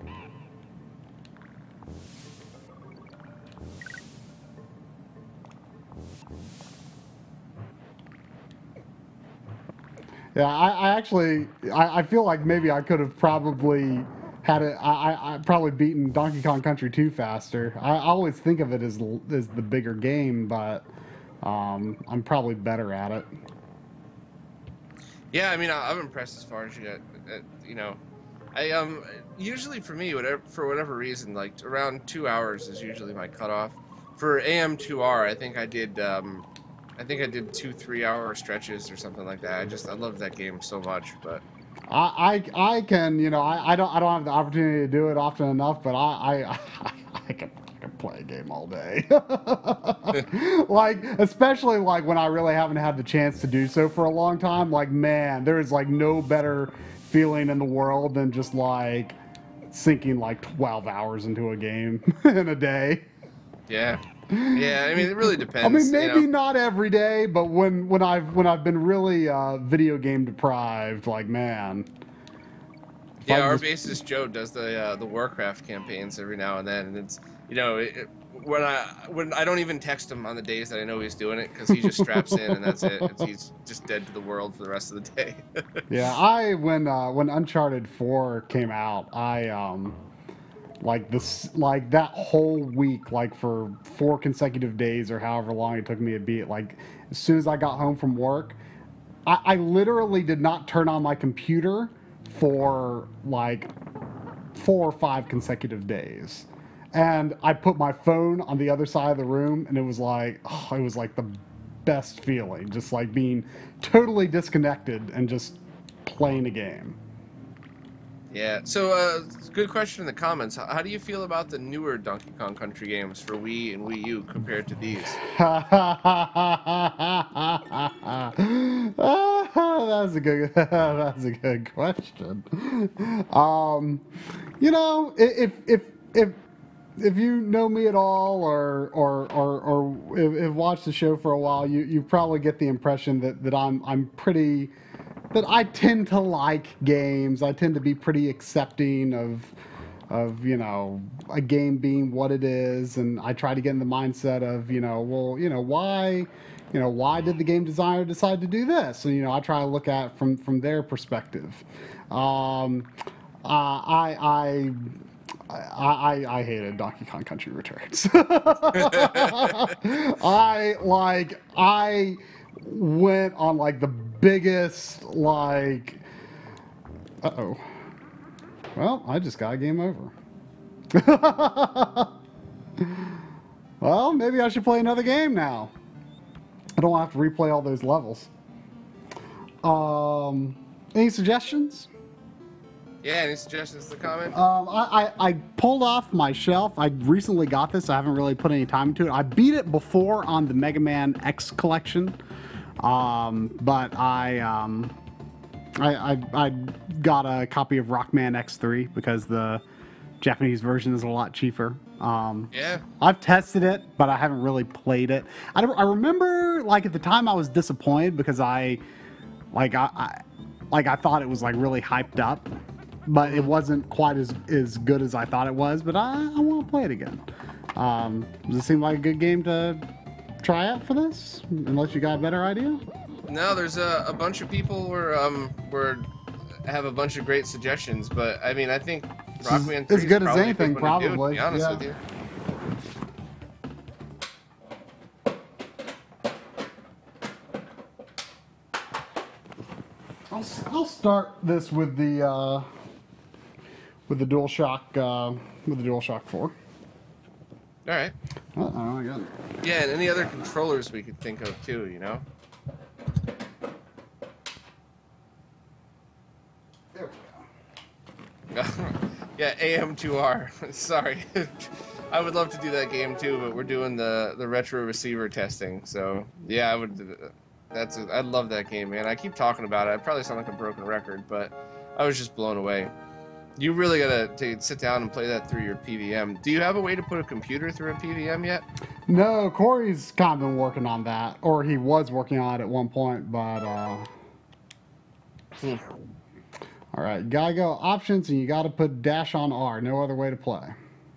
Yeah, I, I actually I, I feel like maybe I could have probably had it. I I, I probably beaten Donkey Kong Country two faster. I, I always think of it as as the bigger game, but. Um, I'm probably better at it. Yeah, I mean, I, I'm impressed as far as you get. Uh, you know, I um usually for me, whatever for whatever reason, like around two hours is usually my cutoff. For A M two R, I think I did um, I think I did two three hour stretches or something like that. I just I love that game so much, but. I, I, I can, you know, I, I don't I don't have the opportunity to do it often enough, but I I, I, I can I can play a game all day. Like especially like when I really haven't had the chance to do so for a long time. Like man, there is like no better feeling in the world than just like sinking like twelve hours into a game in a day. Yeah. Yeah, I mean, it really depends. I mean, maybe you know? not every day, but when when I've when I've been really uh, video game deprived, like man. Yeah, our just... bassist Joe does the uh, the Warcraft campaigns every now and then, and it's you know it, it, when I when I don't even text him on the days that I know he's doing it because he just straps in and that's it. It's, he's just dead to the world for the rest of the day. Yeah, I when uh, when Uncharted four came out, I um. Like this, like that whole week, like for four consecutive days or however long it took me to beat it. Like as soon as I got home from work, I, I literally did not turn on my computer for like four or five consecutive days. And I put my phone on the other side of the room, and it was like, oh, it was like the best feeling, just like being totally disconnected and just playing a game. Yeah. So, uh, good question in the comments. How, how do you feel about the newer Donkey Kong Country games for Wii and Wii U compared to these? That's a good. That's a good question. Um, you know, if if if if you know me at all, or or or or have watched the show for a while, you you probably get the impression that that I'm I'm pretty. That I tend to like games. I tend to be pretty accepting of, of you know, a game being what it is, and I try to get in the mindset of, you know, well, you know, why, you know, why did the game designer decide to do this? And you know, I try to look at it from from their perspective. Um, uh, I I. I, I I hated Donkey Kong Country Returns. I like I went on like the biggest like uh oh well I just got a game over. Well, maybe I should play another game now. I don't have to replay all those levels. Um any suggestions? Yeah, any suggestions in the comment? Um, I, I, I pulled off my shelf. I recently got this. I haven't really put any time into it. I beat it before on the Mega Man X collection. Um, but I, um, I, I I got a copy of Rockman X three because the Japanese version is a lot cheaper. Um, Yeah. I've tested it, but I haven't really played it. I, don't- I remember, like, at the time I was disappointed because I, like, I, I, like, I thought it was, like, really hyped up, but it wasn't quite as, as good as I thought it was, but I, I want to play it again. Um, does it seem like a good game to try out for this? Unless you got a better idea? No, there's a, a bunch of people were um were have a bunch of great suggestions, but I mean I think Rockman three as good is as probably anything, a good one to do, probably. to be honest Yeah. with you. I'll, I'll start this with the uh, with the DualShock uh, with the DualShock four. All right. Oh, I got it. Yeah, and any other controllers we could think of too, you know. There we go. Yeah, A M two R. Sorry. I would love to do that game too, but we're doing the the retro receiver testing. So yeah, I would. That's a, I love that game, man. I keep talking about it. I probably sound like a broken record, but I was just blown away. You really gotta to sit down and play that through your P V M. Do you have a way to put a computer through a P V M yet? No, Corey's kind of been working on that, or he was working on it at one point, but uh Hmm. all right, you gotta go options and you gotta put dash on R. No other way to play.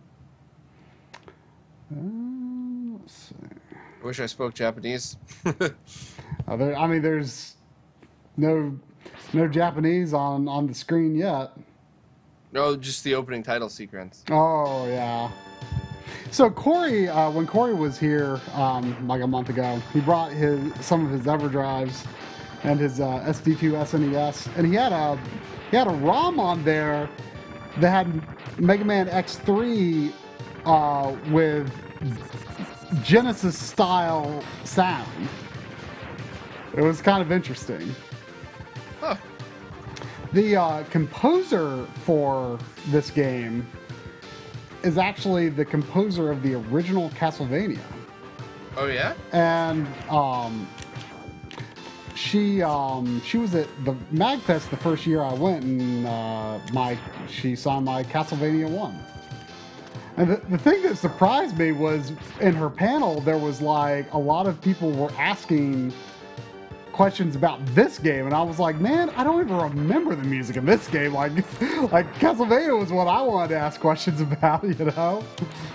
Uh, let's see. I wish I spoke Japanese. Uh, there, I mean, there's no no Japanese on on the screen yet. No, just the opening title sequence. Oh yeah. So Corey, uh, when Corey was here um, like a month ago, he brought his some of his EverDrives and his uh, S D two S N E S, and he had a he had a ROM on there that had Mega Man X three uh, with Genesis style sound. It was kind of interesting. Huh. The uh, composer for this game is actually the composer of the original Castlevania. Oh yeah? And um, she um, she was at the MagFest the first year I went, and uh, my she saw my Castlevania one. And the, the thing that surprised me was in her panel there was like a lot of people were asking questions about this game, and I was like, man, I don't even remember the music in this game. Like, like Castlevania was what I wanted to ask questions about, you know?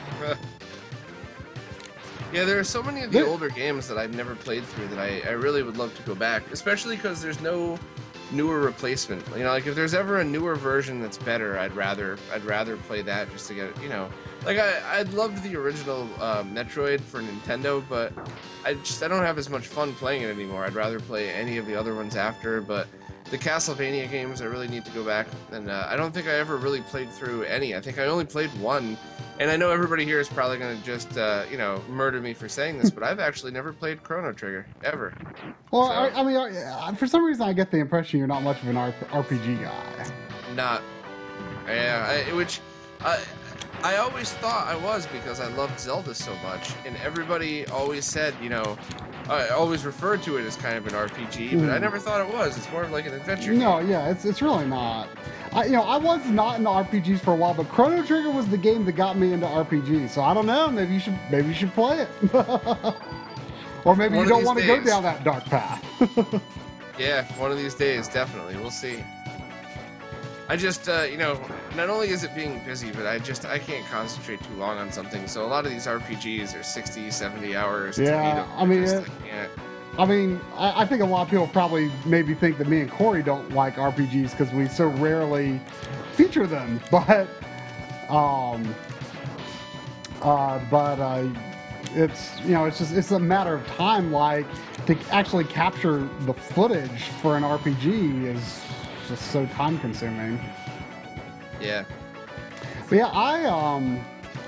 Yeah, there are so many of the There- older games that I've never played through that I, I really would love to go back, especially because there's no newer replacement. You know, like if there's ever a newer version that's better, I'd rather I'd rather play that just to get, you know, like I I loved the original uh, Metroid for Nintendo, but I just I don't have as much fun playing it anymore. I'd rather play any of the other ones after, but the Castlevania games I really need to go back, and uh, I don't think I ever really played through any. I think I only played one. And I know everybody here is probably going to just, uh, you know, murder me for saying this, but I've actually never played Chrono Trigger, ever. Well, So- I, I mean, uh, for some reason I get the impression you're not much of an R- RPG guy. Not. Yeah, I, which I, I always thought I was because I loved Zelda so much. And everybody always said, you know, I always referred to it as kind of an R P G, but I Mm. never thought it was. It's more of like an adventure game. No, yeah, it's it's really not. I, you know, I was not into R P Gs for a while, but Chrono Trigger was the game that got me into R P Gs. So I don't know. Maybe you should maybe you should play it, or maybe One you of don't these want to go days. down that dark path. Yeah, one of these days, definitely. We'll see. I just, uh, you know, not only is it being busy, but I just, I can't concentrate too long on something. So a lot of these R P Gs are sixty, seventy hours. to Yeah, beat 'em. I mean, Just, it- I can't. I mean, I, I think a lot of people probably maybe think that me and Corey don't like R P Gs because we so rarely feature them. But, um, uh, but uh, it's you know it's just it's a matter of time. Like to actually capture the footage for an R P G is just so time consuming. Yeah. But yeah, I um.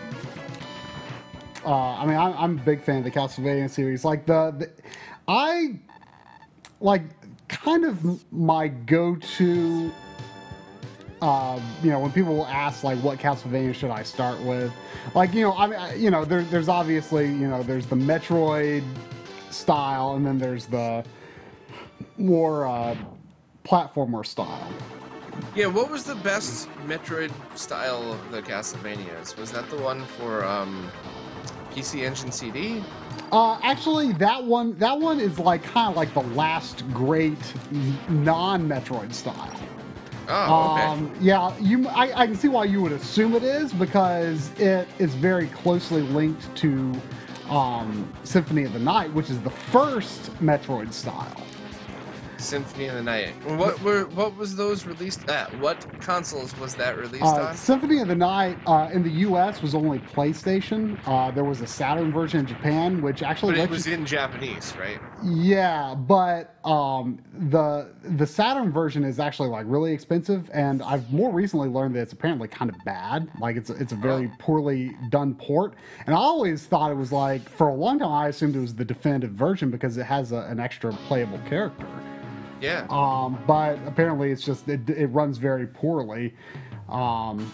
Uh, I mean, I'm, I'm a big fan of the Castlevania series. Like the, the, I like kind of my go-to. Uh, you know, when people ask like, what Castlevania should I start with? Like, you know, I mean, I- you know, there, there's obviously, you know, there's the Metroid style, and then there's the more, uh, platformer style. Yeah, what was the best Metroid style of the Castlevanias? Was that the one for um, P C Engine C D? Uh, actually, that one that one is like kind of like the last great non-Metroid style. Oh, okay. Um, yeah, you. I, I can see why you would assume it is because it is very closely linked to um, Symphony of the Night, which is the first Metroid style. Symphony of the Night. What were what was those released at? What consoles was that released Uh, on? Symphony of the Night uh, in the U S was only PlayStation. Uh, there was a Saturn version in Japan, which actually But it let was you- in Japanese, right? Yeah, but um, the the Saturn version is actually like really expensive, and I've more recently learned that it's apparently kind of bad. Like it's it's a very Oh. poorly done port, and I always thought it was like for a long time I assumed it was the definitive version because it has a, an extra playable character. Yeah. Um, but apparently it's just it, it runs very poorly. Um,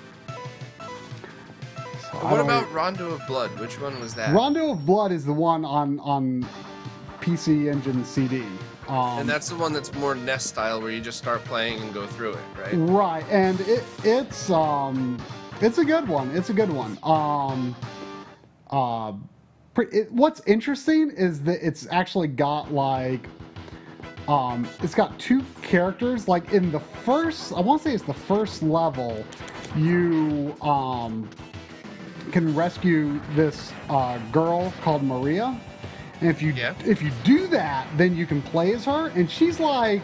so I What don't- about Rondo of Blood? Which one was that? Rondo of Blood is the one on on P C Engine C D. Um, And that's the one that's more N E S style, where you just start playing and go through it, right? right, and it it's um it's a good one. It's a good one. Um, uh, pre- it, what's interesting is that it's actually got like um it's got two characters. Like in the first, I want to say it's the first level, you um can rescue this uh, girl called Maria. And if you Yeah. if you do that, then you can play as her, and she's like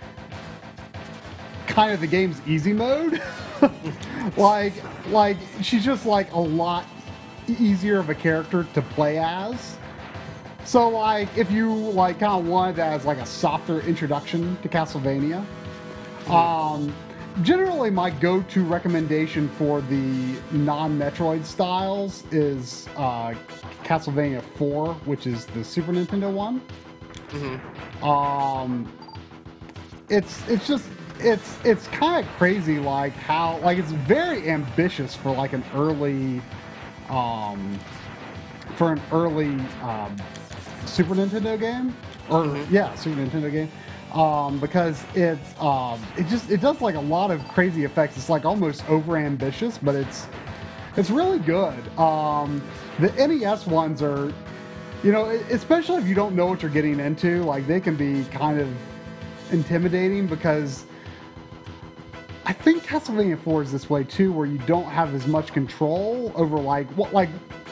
kind of the game's easy mode. like like she's just like a lot easier of a character to play as. So like if you like kind of wanted that as like a softer introduction to Castlevania. Um generally my go-to recommendation for the non-Metroid styles is uh Castlevania four, which is the Super Nintendo one. Mm-hmm. Um, it's it's just it's it's kind of crazy, like how like it's very ambitious for like an early, um, for an early um, Super Nintendo game, or Mm-hmm. yeah, Super Nintendo game. Um, because it's um, it just it does like a lot of crazy effects. It's like almost over ambitious, but it's it's really good. Um, the N E S ones are, you know, especially if you don't know what you're getting into, like they can be kind of intimidating because I think Castlevania four is this way too, where you don't have as much control over like what like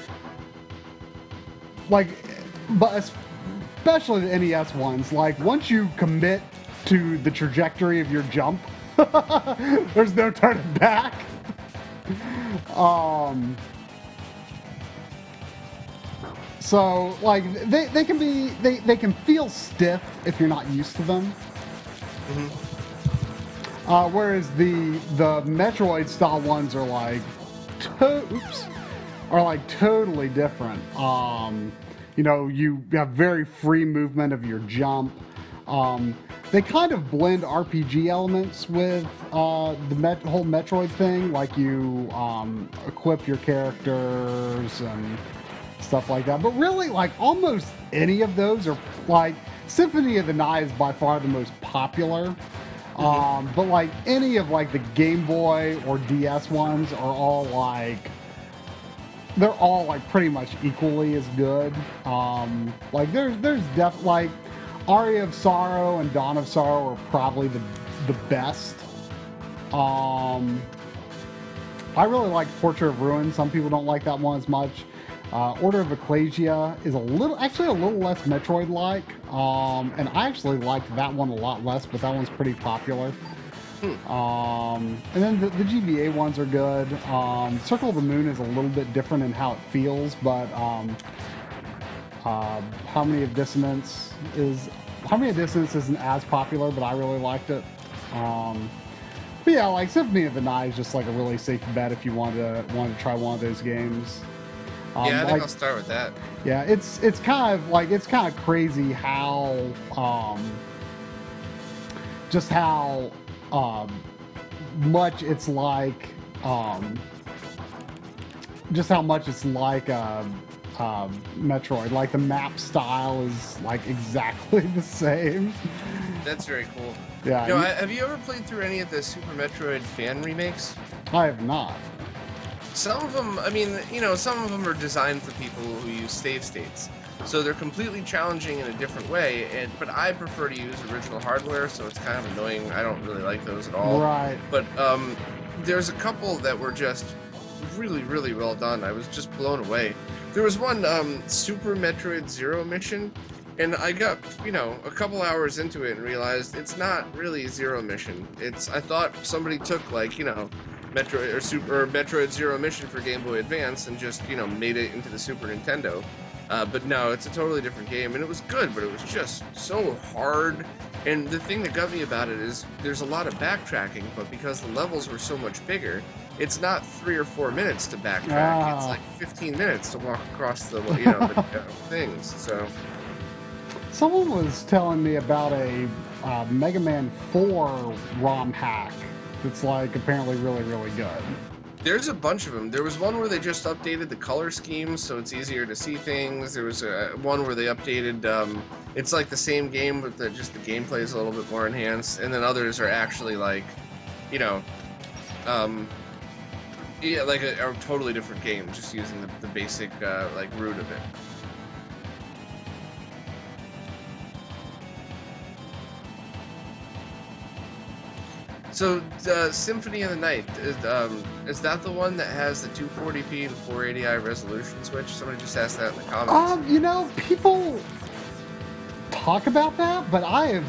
like, but especially the N E S ones. Like once you commit to the trajectory of your jump, there's no turning back. Um, so like they, they can be they, they can feel stiff if you're not used to them. Mm-hmm. Uh, whereas the the Metroid style ones are like to- oops are like totally different. Um, you know, you have very free movement of your jump. Um, they kind of blend R P G elements with uh, the met- whole Metroid thing, like you um, equip your characters and stuff like that. But really, like almost any of those are like Symphony of the Night is by far the most popular. Mm-hmm. Um, but like any of like the Game Boy or D S ones are all like they're all like pretty much equally as good. Um, like there's there's def like Aria of Sorrow and Dawn of Sorrow are probably the the best. Um, I really like Portrait of Ruin. Some people don't like that one as much. Uh, Order of Ecclesia is a little, actually a little less Metroid-like, um, and I actually liked that one a lot less, but that one's pretty popular. Hmm. Um, and then the, the G B A ones are good. Um, Circle of the Moon is a little bit different in how it feels, but um, uh, Harmony of Dissonance is Harmony of Dissonance isn't as popular, but I really liked it. Um, but yeah, like Symphony of the Night is just like a really safe bet if you want to want to try one of those games. Um, yeah, I think like, I'll start with that. yeah, it's it's kind of like it's kind of crazy how um, just how um, much it's like um, just how much it's like uh, uh, Metroid. Like the map style is like exactly the same. That's very cool. Yeah. You know, you- I- have you ever played through any of the Super Metroid fan remakes? I have not. Some of them, I mean, you know, some of them are designed for people who use save states. So they're completely challenging in a different way, and but I prefer to use original hardware, so it's kind of annoying. I don't really like those at all. Right. But um, there's a couple that were just really, really well done. I was just blown away. There was one um, Super Metroid Zero mission, and I got, you know, a couple hours into it and realized it's not really Zero mission. It's I thought somebody took like, you know, Metroid or Super or Metroid Zero Mission for Game Boy Advance and just, you know, made it into the Super Nintendo. Uh, but no, it's a totally different game, and it was good, but it was just so hard. And the thing that got me about it is there's a lot of backtracking, but because the levels were so much bigger, it's not three or four minutes to backtrack. Ah. It's like fifteen minutes to walk across the, you know, the uh, things. So Someone was telling me about a uh, Mega Man four ROM hack that's like apparently really, really good. there's a bunch of them. There was one where they just updated the color scheme so it's easier to see things. There was a, one where they updated, um, it's like the same game, but the, just the gameplay is a little bit more enhanced. And then others are actually like, you know, um, yeah, like a, a totally different game, just using the, the basic, uh, like, root of it. So, uh, Symphony of the Night, is, um, is that the one that has the two forty p and four eighty i resolution switch? Somebody just asked that in the comments. Um, you know, people talk about that, but I have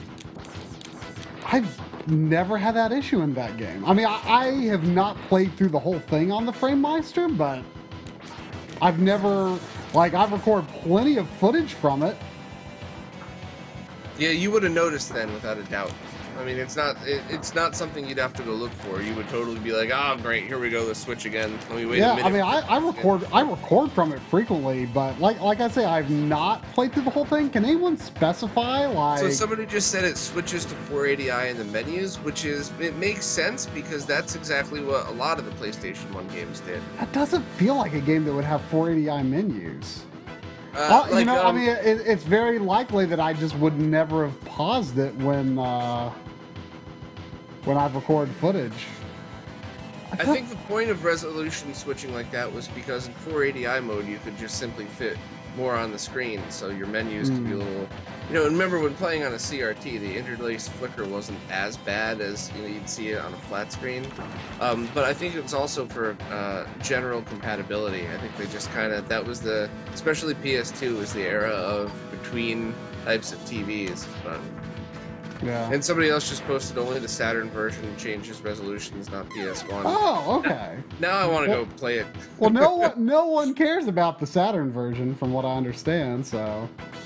I've never had that issue in that game. I mean, I, I have not played through the whole thing on the FrameMeister, but I've never, like, I've recorded plenty of footage from it. Yeah, you would have noticed then, without a doubt. I mean, it's not it, it's not something you'd have to go look for. You would totally be like, oh, great, here we go, let's switch again. Let me wait Yeah, a minute. I mean, I, I record I record from it frequently, but like like I say, I've not played through the whole thing. Can anyone specify, like? So somebody just said it switches to four eighty i in the menus, which is, it makes sense because that's exactly what a lot of the PlayStation one games did. That doesn't feel like a game that would have four eighty i menus. Uh, Uh, you like, know, um, I mean, it, it's very likely that I just would never have paused it when uh, when I've recorded footage. I think the point of resolution switching like that was because in four eighty i mode you could just simply fit more on the screen, so your menus could be a Mm. little, you know. And remember when playing on a C R T, the interlaced flicker wasn't as bad as, you know, you'd see it on a flat screen. Um, but I think it was also for uh, general compatibility. I think they just kind of, that was the, especially P S two was the era of between types of T Vs. But Yeah. and somebody else just posted only the Saturn version changes resolutions, not P S one. Oh, okay. Now I want to Well- go play it. Well, no one, no one cares about the Saturn version, from what I understand. So,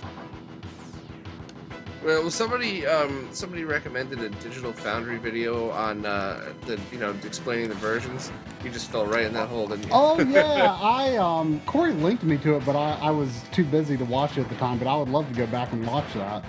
Well, somebody um, somebody recommended a Digital Foundry video on uh, the, you know, explaining the versions. You just fell right in that hole, didn't you? oh yeah, I um, Corey linked me to it, but I, I was too busy to watch it at the time. But I would love to go back and watch that.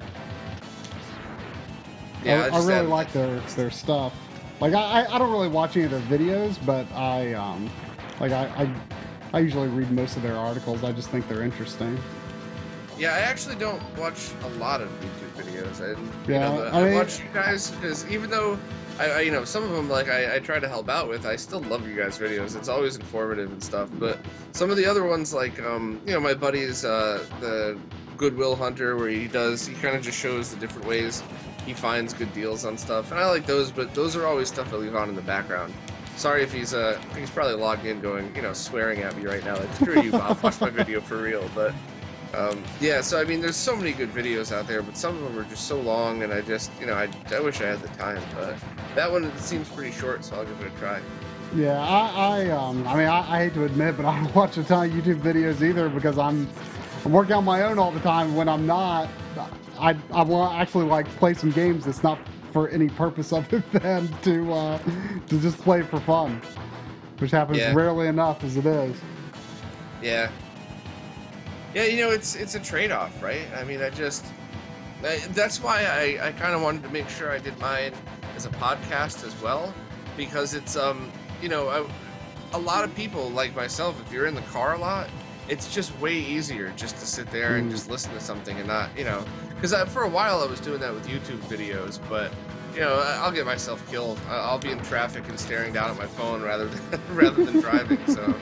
yeah, I, I just really added like that. their their stuff. Like I, I- I don't really watch any of their videos, but I um, like I, I I usually read most of their articles. I just think they're interesting. Yeah, I actually don't watch a lot of YouTube videos. I, you Yeah, know, the, I I, mean- watch you guys because even though I, I, you know, some of them like I, I try to help out with, I still love you guys' videos. It's always informative and stuff. But some of the other ones, like um, you know, my buddy's uh, the Goodwill Hunter, where he does, he kind of just shows the different ways he finds good deals on stuff, and I like those. But those are always stuff I leave on in the background. Sorry if he's uh, he's probably logged in, going, you know, swearing at me right now. Like, screw you, Bob. Watch my video for real. But um, yeah, so I mean, there's so many good videos out there, but some of them are just so long, and I just, you know, I, I wish I had the time. But that one seems pretty short, so I'll give it a try. Yeah, I, I um, I mean, I, I hate to admit, but I don't watch a ton of YouTube videos either because I'm, I'm working on my own all the time. When I'm not, I, I will actually like play some games that's not for any purpose other than to, uh, to just play for fun, which happens Yeah. rarely enough as it is. Yeah. Yeah, you know, it's it's a trade-off, right? I mean, I just I, that's why I, I kind of wanted to make sure I did mine as a podcast as well, because it's um you know I, a lot of people like myself, if you're in the car a lot, it's just way easier just to sit there and just listen to something and not, you know, because for a while I was doing that with YouTube videos, but you know, I'll get myself killed. I'll be in traffic and staring down at my phone rather than rather than driving. So.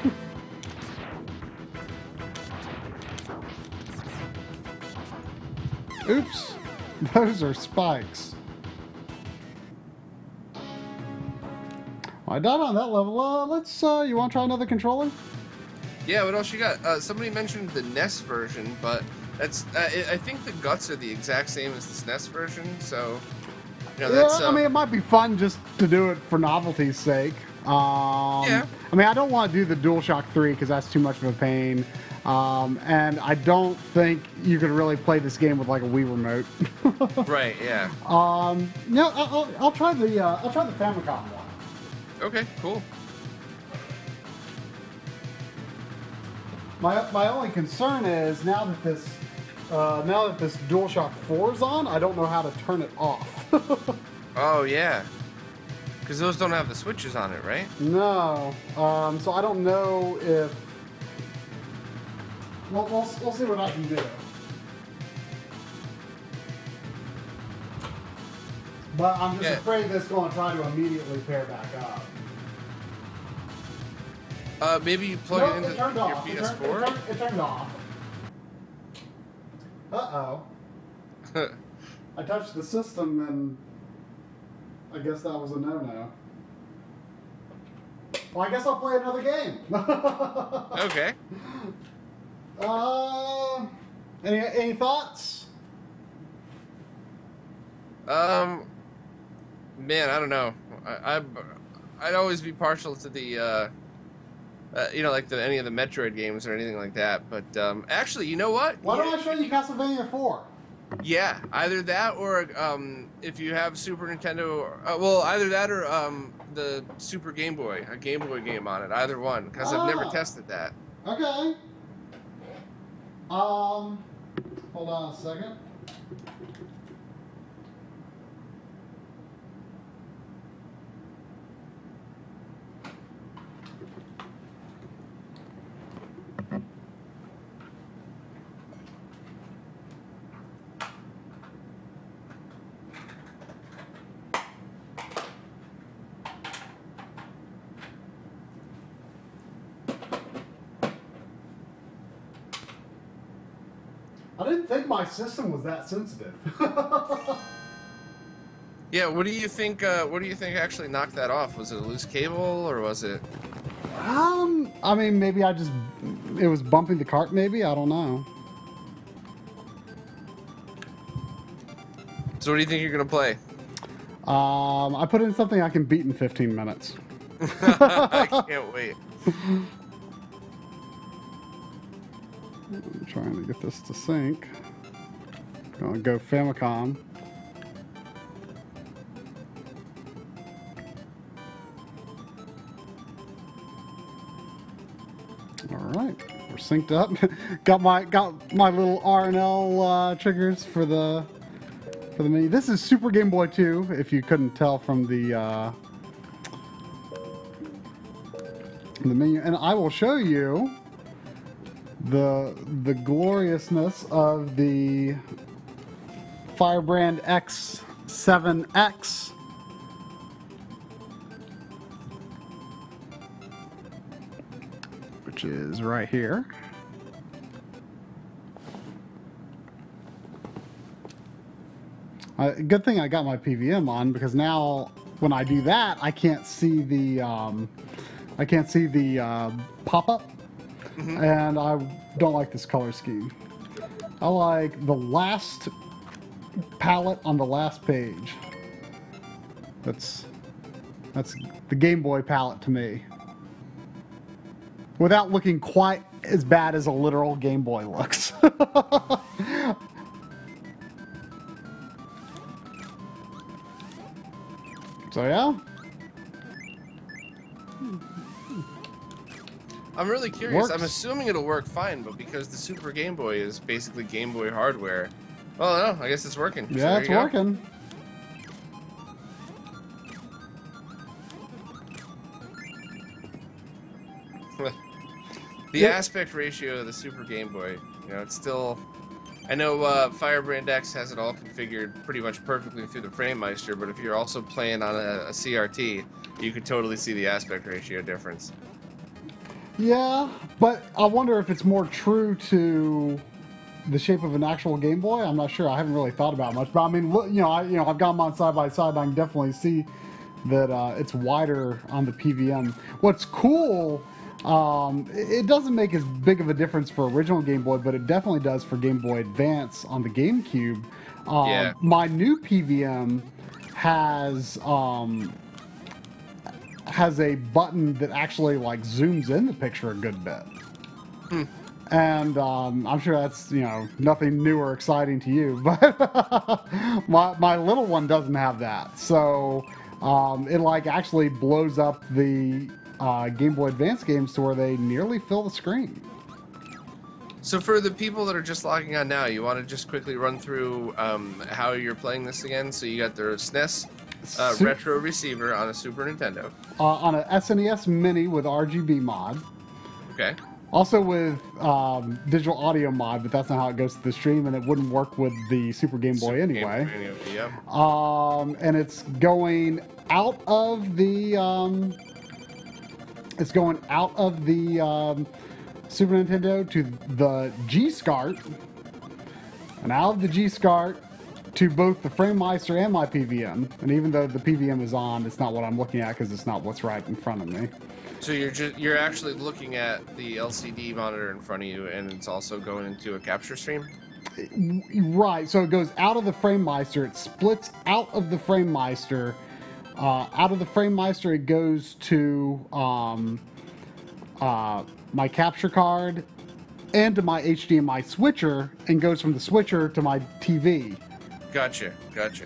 Oops, those are spikes. I died on that level. Uh, let's. Uh, you want to try another controller? Yeah. What else you got? Uh, somebody mentioned the N E S version, but that's. Uh, I think the guts are the exact same as the S N E S version. So. You know, yeah, that's, uh, I mean, it might be fun just to do it for novelty's sake. Um, yeah. I mean, I don't want to do the DualShock three because that's too much of a pain. Um, and I don't think you could really play this game with like a Wii remote. Right. Yeah. Um, no, I'll, I'll, I'll try the uh, I'll try the Famicom one. Okay. Cool. My my only concern is now that this uh, now that this DualShock four is on, I don't know how to turn it off. Oh yeah. Because those don't have the switches on it, right? No. Um, so I don't know if. We'll, we'll, we'll see what I can do. But I'm just Yeah. afraid this is going to try to immediately pair back up. Uh, maybe you plug Nope, it into it turned your off. P It S turned, four. it, turned, it turned off. Uh-oh. I touched the system and I guess that was a no-no. Well, I guess I'll play another game. Okay. Uh, any, any thoughts? Um, man, I don't know. I, I I'd always be partial to the, uh, uh, you know, like the any of the Metroid games or anything like that. But um, actually, you know what? Why Yeah, don't I show you Castlevania four? Yeah, either that or um, if you have Super Nintendo, uh, well, either that or um, the Super Game Boy, a Game Boy game on it. Either one, because I've never Ah. tested that. Okay. Um, hold on a second. I didn't think my system was that sensitive. Yeah, what do you think? Uh, what do you think actually knocked that off? Was it a loose cable or was it? um, I mean, maybe I just, it was bumping the cart, maybe? I don't know. So what do you think you're gonna play? Um, I put in something I can beat in fifteen minutes. I can't wait. I'm trying to get this to sync. Gonna go Famicom. All right, we're synced up. got my got my little R and L uh, triggers for the for the menu. This is Super Game Boy two. If you couldn't tell from the uh, the menu, and I will show you the the gloriousness of the Firebrand X seven X. Which is right here. Uh, good thing I got my P V M on, because now when I do that, I can't see the um, I can't see the uh, pop-up. Mm-hmm. And I don't like this color scheme. I like the last palette on the last page. That's that's the Game Boy palette to me. Without looking quite as bad as a literal Game Boy looks. So yeah. I'm really curious. Works. I'm assuming it'll work fine, but because the Super Game Boy is basically Game Boy hardware, well, no, I guess it's working. So Yeah, there it's you go. working. The Yeah. aspect ratio of the Super Game Boy, you know, it's still... I know uh, Firebrand X has it all configured pretty much perfectly through the FrameMeister, but if you're also playing on a, a C R T, you could totally see the aspect ratio difference. Yeah, but I wonder if it's more true to the shape of an actual Game Boy. I'm not sure. I haven't really thought about it much, but I mean, look, you know, I you know I've got them on side by side, and I can definitely see that uh, it's wider on the P V M. What's cool, um, it it doesn't make as big of a difference for original Game Boy, but it definitely does for Game Boy Advance on the GameCube. Um, Yeah. My new P V M has um, has a button that actually like zooms in the picture a good bit. Hmm. And um, I'm sure that's, you know, nothing new or exciting to you, but my, my little one doesn't have that. So um, it like actually blows up the uh, Game Boy Advance games to where they nearly fill the screen. So for the people that are just logging on now, you want to just quickly run through um, how you're playing this again? So you got the S N E S uh, Su- retro receiver on a Super Nintendo. Uh, on a S N E S Mini with R G B mod. Okay. Also with um, digital audio mod, but that's not how it goes to the stream, and it wouldn't work with the Super Game Boy Super anyway. Game Boy, yeah. Um, and it's going out of the um, it's going out of the um, Super Nintendo to the G SCART, and out of the G SCART to both the FrameMeister and my P V M. And even though the P V M is on, it's not what I'm looking at because it's not what's right in front of me. So you're just you're actually looking at the L C D monitor in front of you, and it's also going into a capture stream. Right, so it goes out of the FrameMeister, it splits out of the FrameMeister. Uh, out of the FrameMeister, it goes to um, uh, my capture card and to my H D M I switcher, and goes from the switcher to my T V. Gotcha, gotcha.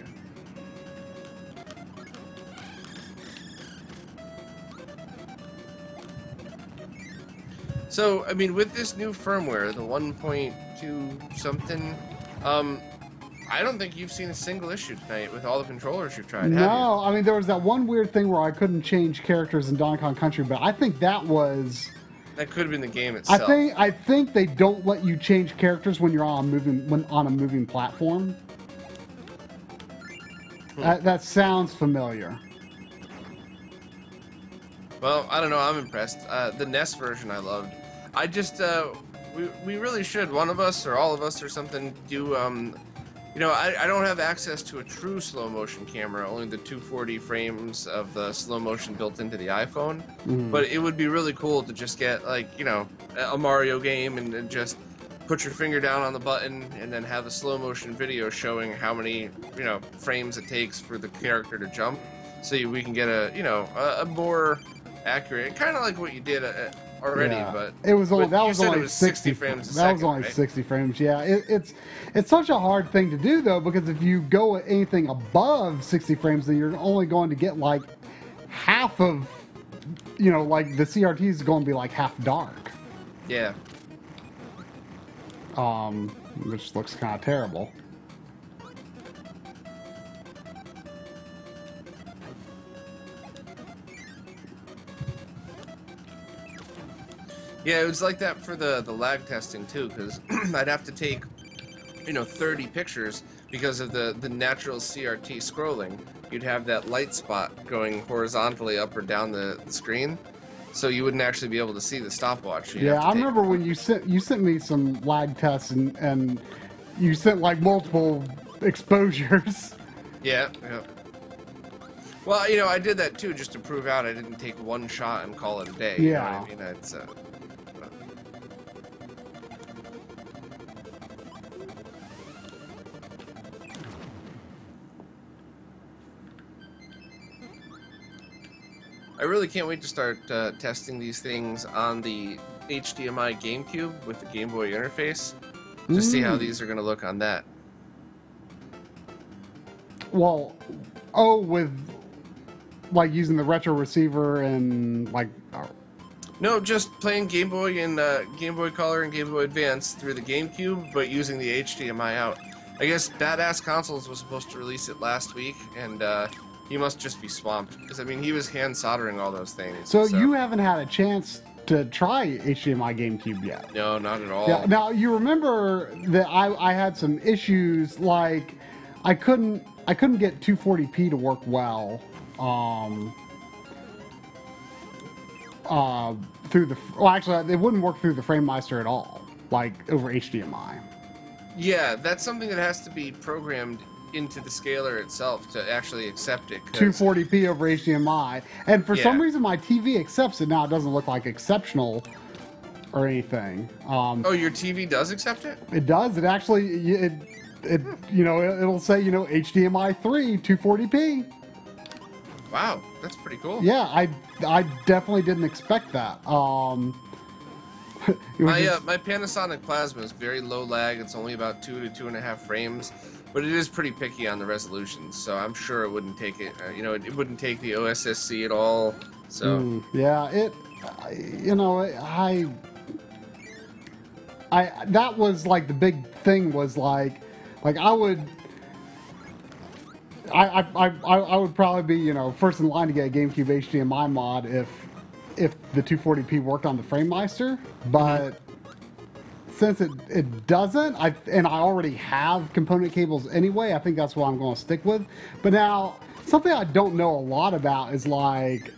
So, I mean, with this new firmware, the one point two something, um, I don't think you've seen a single issue tonight with all the controllers you've tried, have you? No, I mean, there was that one weird thing where I couldn't change characters in Donkey Kong Country, but I think that was... That could have been the game itself. I think I think they don't let you change characters when you're on a moving when on a moving platform. Hmm. That, that sounds familiar. Well, I don't know. I'm impressed. Uh, the N E S version I loved. I just, uh, we, we really should, one of us or all of us or something, do, um, you know, I, I don't have access to a true slow motion camera, only the two forty frames of the slow motion built into the iPhone. Mhm. But it would be really cool to just get, like, you know, a Mario game and, and just put your finger down on the button and then have the slow motion video showing how many, you know, frames it takes for the character to jump. So we can get a, you know, a, a more accurate, kind of like what you did uh, already, Yeah. but it was only but that you was said only it was sixty, sixty frames a That second, was only right? sixty frames. Yeah, it, it's it's such a hard thing to do though, because if you go anything above sixty frames, then you're only going to get like half of, you know, like the C R T is going to be like half dark, Yeah. um, which looks kind of terrible. Yeah, it was like that for the, the lag testing too, because I'd have to take, you know, thirty pictures because of the, the natural C R T scrolling. You'd have that light spot going horizontally up or down the, the screen, so you wouldn't actually be able to see the stopwatch. You'd Yeah, have to I take- remember when you sent you sent me some lag tests and and you sent like multiple exposures. Yeah, yeah. Well, you know, I did that too just to prove out I didn't take one shot and call it a day. You know Yeah. what I mean? It's, uh, I really can't wait to start uh, testing these things on the H D M I GameCube with the Game Boy interface. Just see how Mm. these are going to look on that. Well, oh, with like using the retro receiver and like, uh, No, just playing Game Boy and uh, Game Boy Color and Game Boy Advance through the GameCube, but using the H D M I out. I guess Badass Consoles was supposed to release it last week, and uh, he must just be swamped. Because, I mean, he was hand soldering all those things. so, you haven't had a chance to try H D M I GameCube yet. No, not at all. Yeah. Now you remember that I, I had some issues, like I couldn't I couldn't get two forty p to work well. Um, uh, through the well, actually, it wouldn't work through the FrameMeister at all, like over H D M I. Yeah, that's something that has to be programmed into the scaler itself to actually accept it. two forty p over H D M I, and for Yeah. some reason my T V accepts it now. It doesn't look like exceptional or anything. Um, Oh, your T V does accept it? it does. It actually it it you know it, it'll say you know H D M I three two forty p. Wow, that's pretty cool. Yeah, I I definitely didn't expect that. Um, it was My just- uh, my Panasonic Plasma is very low lag. It's only about two to two and a half frames, but it is pretty picky on the resolution. So I'm sure it wouldn't take it. Uh, you know, it, it wouldn't take the O S S C at all. So Mm, yeah, it, I- you know, I, I, that was like the big thing was like, like I would, I, I, I, I would probably be, you know, first in line to get a GameCube H D M I mod if, if the two forty p worked on the FrameMeister, but since it, it doesn't, I, and I already have component cables anyway, I think that's what I'm going to stick with. But now, something I don't know a lot about is like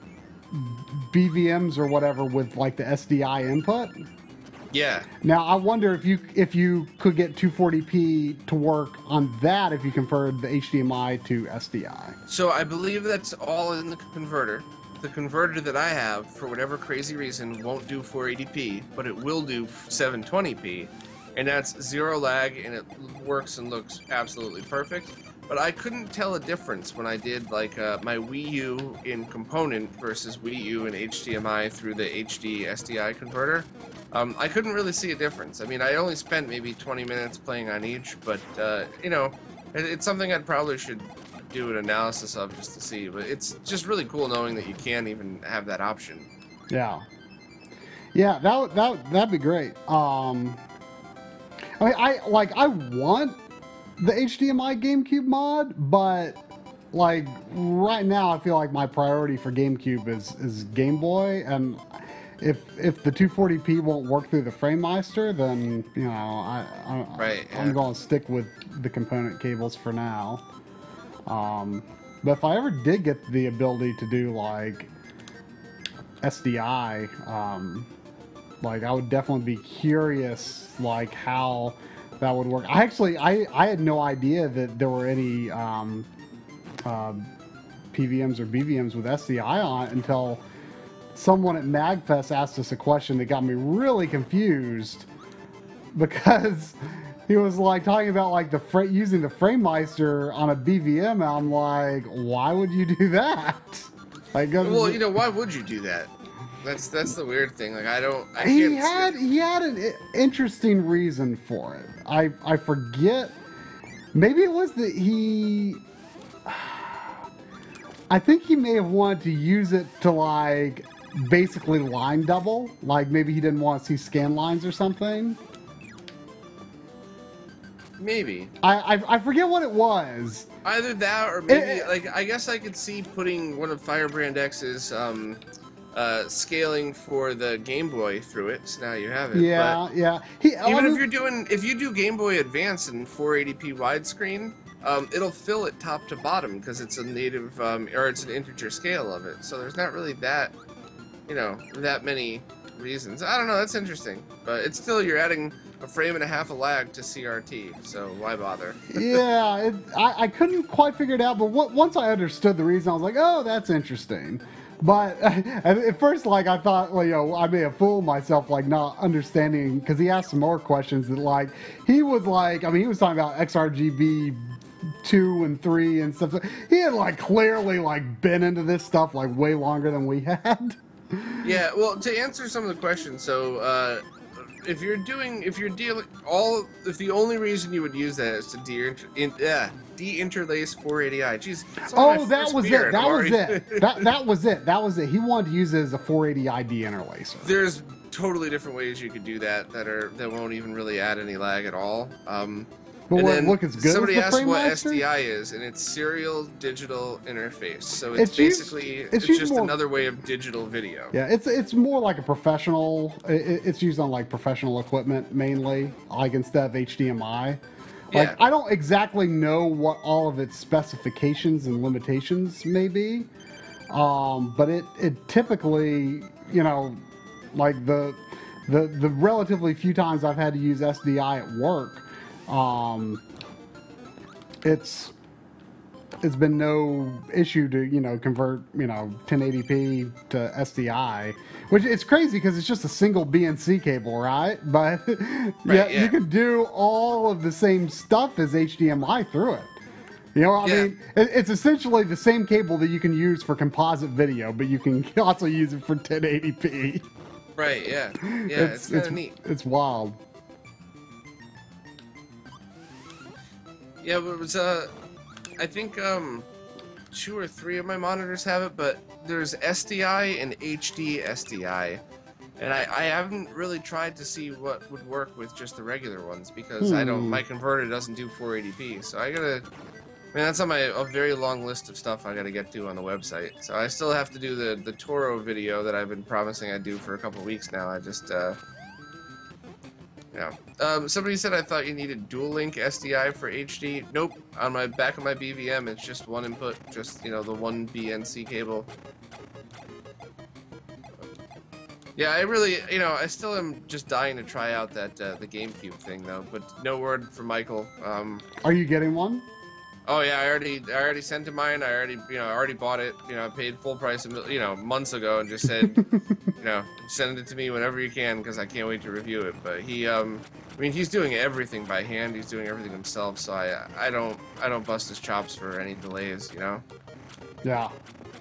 B V Ms or whatever with like the S D I input. yeah, Now I wonder if you if you could get two forty p to work on that if you converted the H D M I to S D I. so I believe that's all in the converter. The converter that I have, for whatever crazy reason, won't do four eighty p, but it will do seven twenty p, and that's zero lag, and it works and looks absolutely perfect. But I couldn't tell a difference when I did like uh, my Wii U in component versus Wii U in H D M I through the H D S D I converter. Um, I couldn't really see a difference. I mean, I only spent maybe twenty minutes playing on each, but uh, you know, it, it's something I'd probably should do an analysis of just to see. But it's just really cool knowing that you can even have that option. Yeah, yeah, that would- that would- that'd be great. Um, I mean, I like I want the H D M I GameCube mod, but like right now, I feel like my priority for GameCube is is Game Boy, and if if the two forty p won't work through the FrameMeister, then you know I, I Right, I'm yeah. going to stick with the component cables for now. Um, but if I ever did get the ability to do like S D I, um, like I would definitely be curious like how that would work. I actually I, I had no idea that there were any um, uh, P V Ms or B V Ms with S D I on it until someone at MagFest asked us a question that got me really confused because he was like talking about like the fra- using the FrameMeister on a B V M, and I'm like, why would you do that? Like, Well, you know, why would you do that? That's that's the weird thing. Like, I don't. I he can't see had it. he had an i- interesting reason for it. I I forget. Maybe it was that he. I think he may have wanted to use it to like basically line double. Like maybe he didn't want to see scan lines or something. Maybe I I, I forget what it was. either that or maybe Eh, eh. like I guess I could see putting one of Firebrand X's um, uh, scaling for the Game Boy through it. So now you have it. Yeah, yeah. He But even I if mean- you're doing if you do Game Boy Advance in four eighty p widescreen, um, it'll fill it top to bottom because it's a native um, or it's an integer scale of it. So there's not really that, you know, that many reasons. I don't know. That's interesting, but it's still you're adding a frame and a half of lag to C R T. So why bother? yeah, it, I, I couldn't quite figure it out, but what, once I understood the reason, I was like, oh, that's interesting. But at, at first, like, I thought, well, you know, I may have fooled myself, like, not understanding, because he asked some more questions that, like, he was like, I mean, he was talking about X R G B two and three and stuff. He had, like, clearly, like, been into this stuff, like, way longer than we had. Yeah, well, to answer some of the questions, so uh, if you're doing, if you're dealing, all, if the only reason you would use that is to de, in, uh, de-interlace four eighty i. Jeez. it's only Oh, my that first was beer it. and That I'm was already- it. That, that was it. That was it. He wanted to use it as a four eighty i de-interlacer. There's totally different ways you could do that that are that won't even really add any lag at all. Um, But and what, then look as good somebody as the asked what FrameMaster? S D I is, and it's Serial Digital Interface. So it's, It's used- basically it's it's, used just more- another way of digital video. Yeah, it's it's more like a professional. It, it's used on like professional equipment mainly, like instead of H D M I. Like Yeah. I don't exactly know what all of its specifications and limitations may be, um, but it it typically, you know, like the the the relatively few times I've had to use S D I at work, um, it's it's been no issue to, you know, convert, you know, ten eighty p to S D I, which it's crazy because it's just a single B N C cable, right? But yeah, yeah. you can do all of the same stuff as H D M I through it. You know, I Yeah. mean, it, it's essentially the same cable that you can use for composite video, but you can also use it for ten eighty p. Right, yeah. Yeah, it's, kind of neat. It's wild. Yeah, but it was, uh, I think, um, two or three of my monitors have it, but there's S D I and H D S D I. And I, I haven't really tried to see what would work with just the regular ones because I don't, Hmm. my converter doesn't do four eighty p. So I gotta, I mean, that's on my, a very long list of stuff I gotta get to on the website. So I still have to do the, the Toro video that I've been promising I'd do for a couple weeks now. I just, uh, yeah. Um, somebody said I thought you needed dual link S D I for H D. Nope. On my back of my B V M, it's just one input, just, you know, the one B N C cable. Yeah, I really, you know, I still am just dying to try out that uh, the GameCube thing though. But no word from Michael. Um, Are you getting one? oh yeah, I already, I already sent him mine. I already, you know, I already bought it. You know, I paid full price, a mil- you know, months ago, and just said, you know, send it to me whenever you can because I can't wait to review it. But he, um, I mean, he's doing everything by hand. He's doing everything himself. So I, I don't, I don't bust his chops for any delays. You know. Yeah.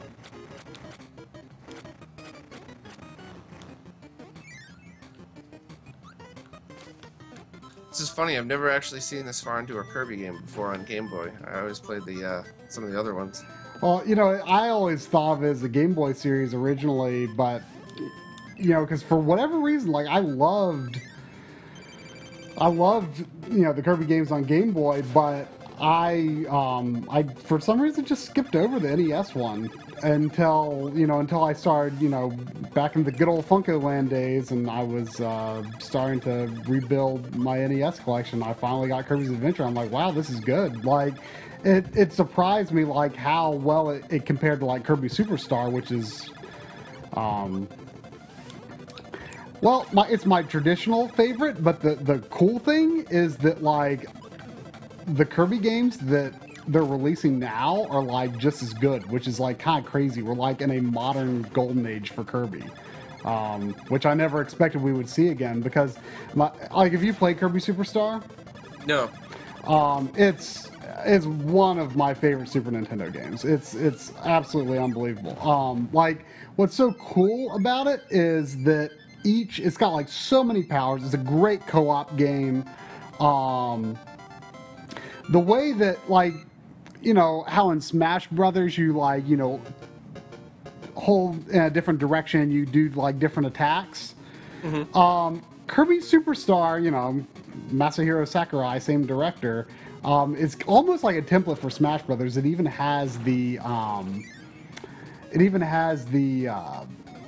This is funny. I've never actually seen this far into a Kirby game before on Game Boy. I always played the uh, some of the other ones. Well, you know, I always thought of it as a Game Boy series originally, but, you know, because for whatever reason, like, I loved, I loved, you know, the Kirby games on Game Boy, but I, um, I, for some reason, just skipped over the N E S one until, you know, until I started, you know, back in the good old Funko Land days, and I was uh, starting to rebuild my N E S collection. I finally got Kirby's Adventure. I'm like, wow, this is good. Like, it, it surprised me, like, how well it, it compared to, like, Kirby Superstar, which is, um, well, my, it's my traditional favorite, but the, the cool thing is that, like, the Kirby games that they're releasing now are, like, just as good, which is, like, kind of crazy. We're, like, in a modern golden age for Kirby, um, which I never expected we would see again, because, my, like, if you play Kirby Superstar, No. um, it's it's one of my favorite Super Nintendo games. It's it's absolutely unbelievable. Um, like, what's so cool about it is that each, it's got, like, so many powers. It's a great co-op game. Um, the way that, like, you know, how in Smash Brothers you, like, you know, hold in a different direction, you do, like, different attacks. Mm-hmm. Um, Kirby Superstar, you know, Masahiro Sakurai, same director, um, it's almost like a template for Smash Brothers. It even has the, um, it even has the, uh,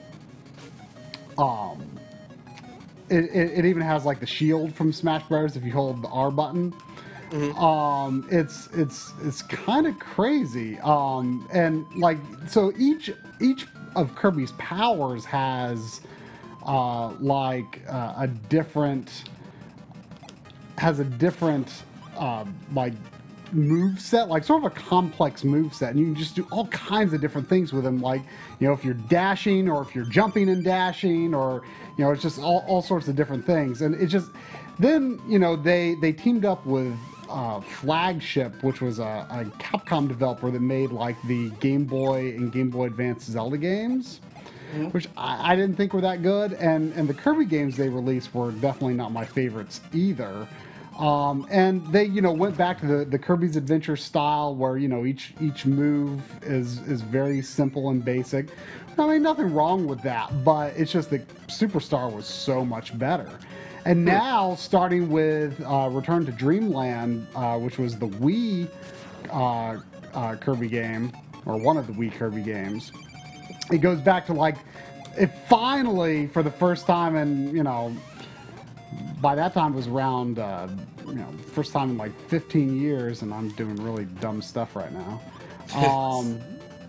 um, it, it, it even has, like, the shield from Smash Brothers if you hold the R button. Mm-hmm. Um, it's it's it's kind of crazy. Um, and, like, so each each of Kirby's powers has uh, like uh, a different has a different uh, like move set, like sort of a complex move set, and you can just do all kinds of different things with them. Like, you know, if you're dashing or if you're jumping and dashing, or, you know, it's just all, all sorts of different things. And it just then, you know, they they teamed up with uh, Flagship, which was a, a Capcom developer that made, like, the Game Boy and Game Boy Advance Zelda games, mm-hmm. which I, I didn't think were that good. And and the Kirby games they released were definitely not my favorites either. Um, and they, you know, went back to the, the Kirby's Adventure style where, you know, each each move is is very simple and basic. I mean, nothing wrong with that, but it's just that Superstar was so much better. And now, starting with uh, Return to Dreamland, uh, which was the Wii uh, uh, Kirby game, or one of the Wii Kirby games, it goes back to like, it finally, for the first time in, you know, by that time it was around, uh, you know, first time in like fifteen years, and I'm doing really dumb stuff right now. Um,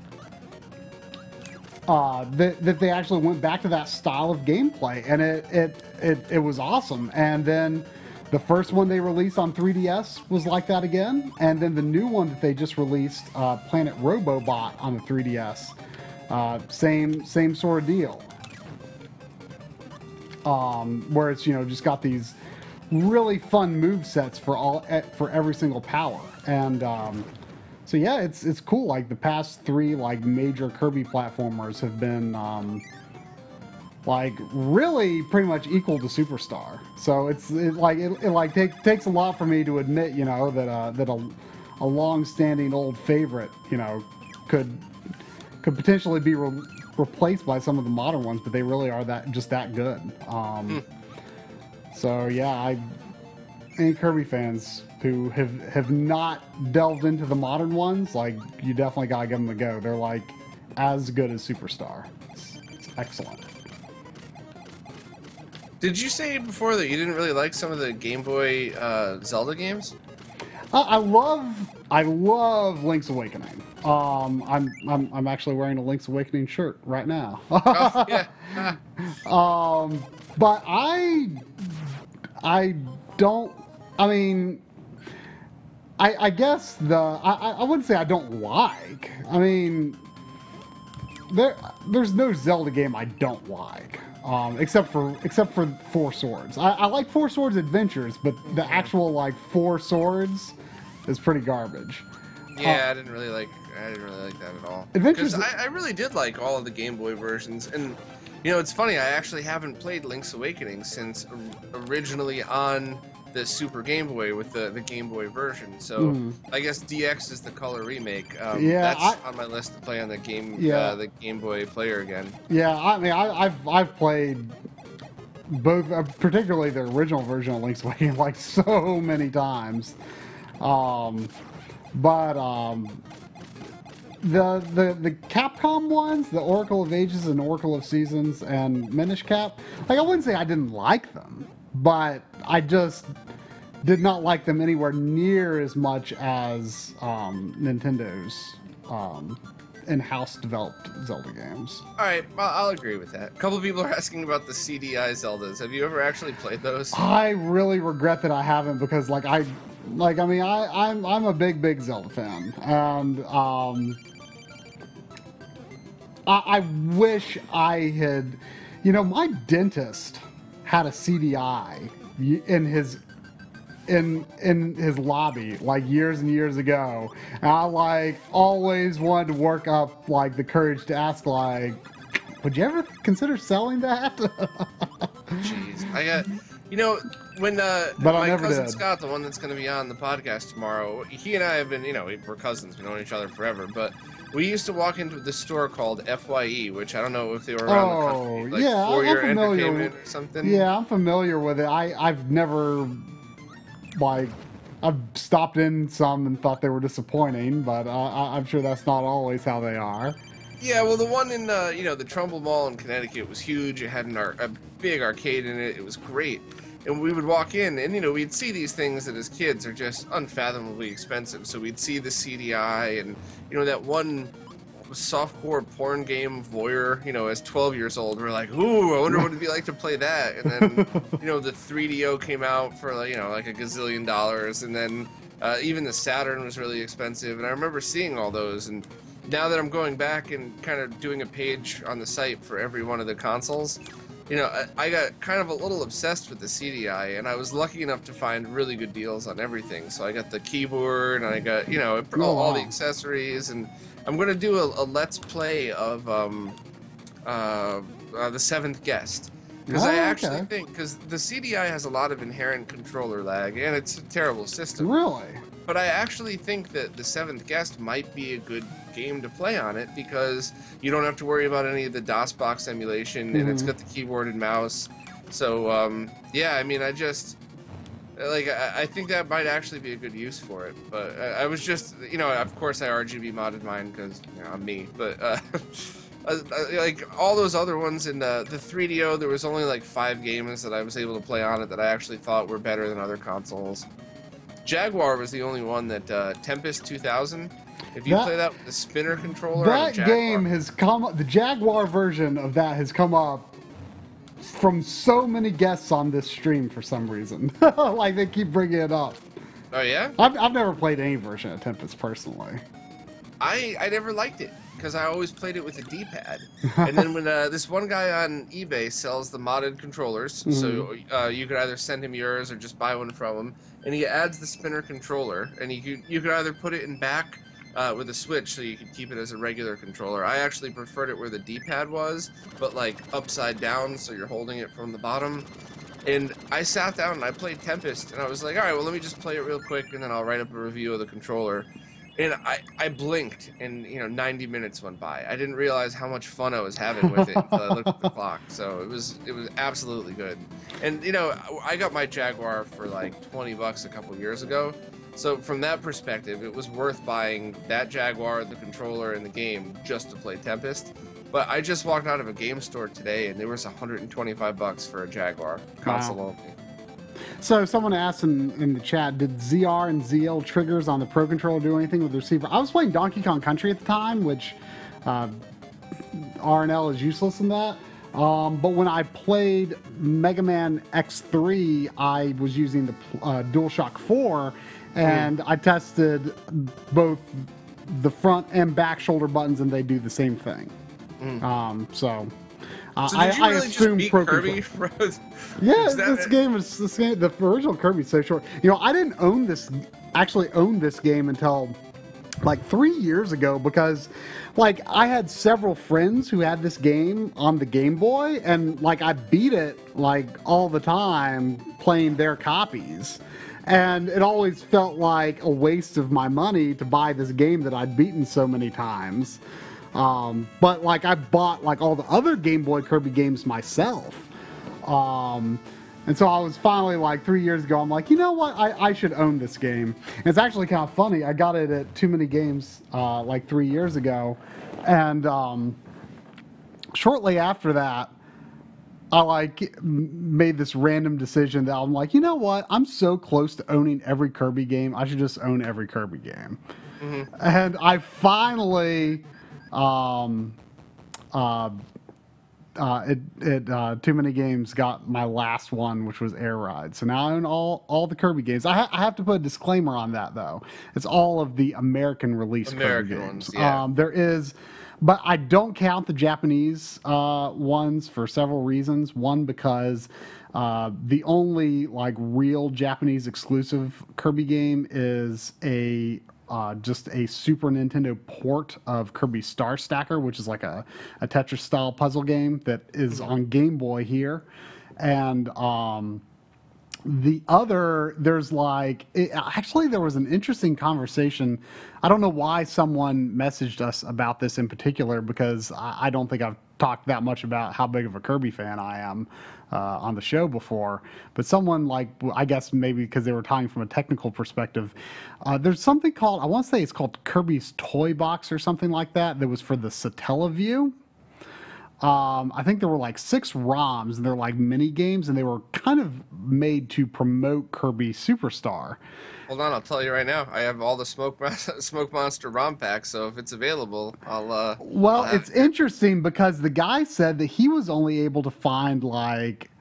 uh, that, that they actually went back to that style of gameplay, and it, it, it, it was awesome. And then the first one they released on three D S was like that again, and then the new one that they just released, uh, Planet Robobot on the three D S, uh, same same sort of deal. Um, where it's, you know, just got these really fun move sets for all for every single power, and um, so yeah, it's it's cool. Like the past three like major Kirby platformers have been um, like really pretty much equal to Superstar. So it's it, like it, it like take, takes a lot for me to admit, you know, that uh, that a a long-standing old favorite, you know, could could potentially be re- replaced by some of the modern ones, but they really are that just that good. Um, mm. So yeah, I any Kirby fans who have have not delved into the modern ones, like you definitely gotta give them a go. They're like as good as Superstar. It's, it's excellent. Did you say before that you didn't really like some of the Game Boy uh, Zelda games? Uh, I love I love Link's Awakening. Um, I'm I'm I'm actually wearing a Link's Awakening shirt right now. Oh, yeah. um, but I I don't. I mean, I I guess the I I wouldn't say I don't like. I mean, there there's no Zelda game I don't like. Um, except for except for Four Swords. I, I like Four Swords Adventures, but the actual like Four Swords is pretty garbage. Yeah, uh, I didn't really like. I didn't really like that at all. Adventures. Because I, I really did like all of the Game Boy versions, and you know, it's funny. I actually haven't played Link's Awakening since originally on the Super Game Boy with the, the Game Boy version. So mm. I guess D X is the color remake. Um, yeah, that's I, on my list to play on the game. Yeah. Uh, the Game Boy player again. Yeah, I mean, I, I've I've played both, uh, particularly the original version of Link's Awakening, like so many times. Um, but um, the the the Capcom ones, the Oracle of Ages and Oracle of Seasons and Minish Cap, like I wouldn't say I didn't like them, but I just did not like them anywhere near as much as um, Nintendo's um, in-house developed Zelda games. All right, well, I'll agree with that. A couple of people are asking about the C D I Zeldas. Have you ever actually played those? I really regret that I haven't, because like I, like I mean I I'm I'm a big big Zelda fan, and um, I, I wish I had, you know, my dentist had a C D I in his in in his lobby like years and years ago, and I like always wanted to work up like the courage to ask, like, would you ever consider selling that? Jeez, I got, you know, when uh but my I never cousin did. Scott, the one that's going to be on the podcast tomorrow, he and I have been, you know, we're cousins, we've known each other forever, but we used to walk into this store called F Y E, which I don't know if they were around oh, the country, like yeah, for I'm your familiar entertainment with, or something. Yeah, I'm familiar with it. I I've never like I've stopped in some and thought they were disappointing, but uh, I, I'm sure that's not always how they are. Yeah, well, the one in uh, you know, the Trumbull Mall in Connecticut was huge. It had an ar- a big arcade in it. It was great. And we would walk in, and you know, we'd see these things that as kids are just unfathomably expensive. So we'd see the C D I, and you know, that one softcore porn game Voyeur. You know, as twelve years old, we're like, ooh, I wonder what it'd be like to play that. And then you know, the three D O came out for like, you know, like a gazillion dollars, and then uh, even the Saturn was really expensive. And I remember seeing all those, and now that I'm going back and kind of doing a page on the site for every one of the consoles, you know, I, I got kind of a little obsessed with the C D I, and I was lucky enough to find really good deals on everything. So I got the keyboard, and I got, you know, all, Oh, all wow. the accessories, and I'm going to do a, a Let's Play of um, uh, uh, The Seventh Guest. Because Oh, I actually okay. think, because the C D I has a lot of inherent controller lag, and it's a terrible system. Really? But I actually think that The Seventh Guest might be a good game to play on it, because you don't have to worry about any of the DOSBox emulation, and it's Mhm. got the keyboard and mouse. So um, yeah, I mean, I just like I, I think that might actually be a good use for it. But I, I was just, you know, of course I R G B modded mine because you know, I'm me. But uh, uh, like all those other ones in the the three D O, there was only like five games that I was able to play on it that I actually thought were better than other consoles. Jaguar was the only one that uh, Tempest two thousand. If you that, play that with the spinner controller, that game has come. The Jaguar version of that has come up from so many guests on this stream for some reason. Like they keep bringing it up. Oh yeah? I've I've never played any version of Tempest personally. I I never liked it because I always played it with a D-pad. And then when uh, this one guy on eBay sells the modded controllers, mm-hmm. so uh, you could either send him yours or just buy one from him, and he adds the spinner controller, and you could you could either put it in back. Uh, with a switch, so you could keep it as a regular controller. I actually preferred it where the D-pad was, but like upside down, so you're holding it from the bottom. And I sat down and I played Tempest, and I was like, all right, well, let me just play it real quick, and then I'll write up a review of the controller. And I, I blinked, and you know, ninety minutes went by. I didn't realize how much fun I was having with it until I looked at the clock. So it was it was absolutely good. And you know, I got my Jaguar for like twenty bucks a couple years ago. So from that perspective, it was worth buying that Jaguar, the controller, and the game just to play Tempest. But I just walked out of a game store today, and there was one hundred twenty-five bucks for a Jaguar console wow. only. So someone asked in, in the chat, did Z R and Z L triggers on the Pro Controller do anything with the receiver? I was playing Donkey Kong Country at the time, which uh, R and L is useless in that. Um, but when I played Mega Man X three, I was using the uh, DualShock four, and mm. I tested both the front and back shoulder buttons, and they do the same thing. Mm. Um, so, uh, so did you I, really I assume just beat Pro Kirby? Yeah, is this it? game is this game. The original Kirby is so short. You know, I didn't own this, actually own this game until like three years ago because, like, I had several friends who had this game on the Game Boy, and like I beat it like all the time playing their copies. And it always felt like a waste of my money to buy this game that I'd beaten so many times. Um, but like I bought like all the other Game Boy Kirby games myself. Um, and so I was finally like three years ago, I'm like, you know what? I, I should own this game. And it's actually kind of funny. I got it at Too Many Games uh, like three years ago. And um, shortly after that, I like made this random decision that I'm like, you know what? I'm so close to owning every Kirby game. I should just own every Kirby game. Mm-hmm. And I finally, um, uh, uh, it, it uh, Too Many Games got my last one, which was Air Ride. So now I own all, all the Kirby games. I, ha- I have to put a disclaimer on that though. It's all of the American release American Kirby ones, games. yeah. Um, there is. But I don't count the Japanese uh, ones for several reasons. One, because uh, the only like real Japanese exclusive Kirby game is a uh, just a Super Nintendo port of Kirby Star Stacker, which is like a, a Tetris style puzzle game that is on Game Boy here, and um, the other, there's like, it, actually there was an interesting conversation. I don't know why someone messaged us about this in particular, because I, I don't think I've talked that much about how big of a Kirby fan I am uh, on the show before. But someone like, I guess maybe because they were talking from a technical perspective, uh, there's something called, I want to say it's called Kirby's Toy Box or something like that, that was for the Satellaview. Um, I think there were like six ROMs, and they're like mini games, and they were kind of made to promote Kirby Superstar. Hold on, I'll tell you right now. I have all the Smoke Smoke Monster ROM packs, so if it's available, I'll. Uh, well, I'll it's it. interesting because the guy said that he was only able to find like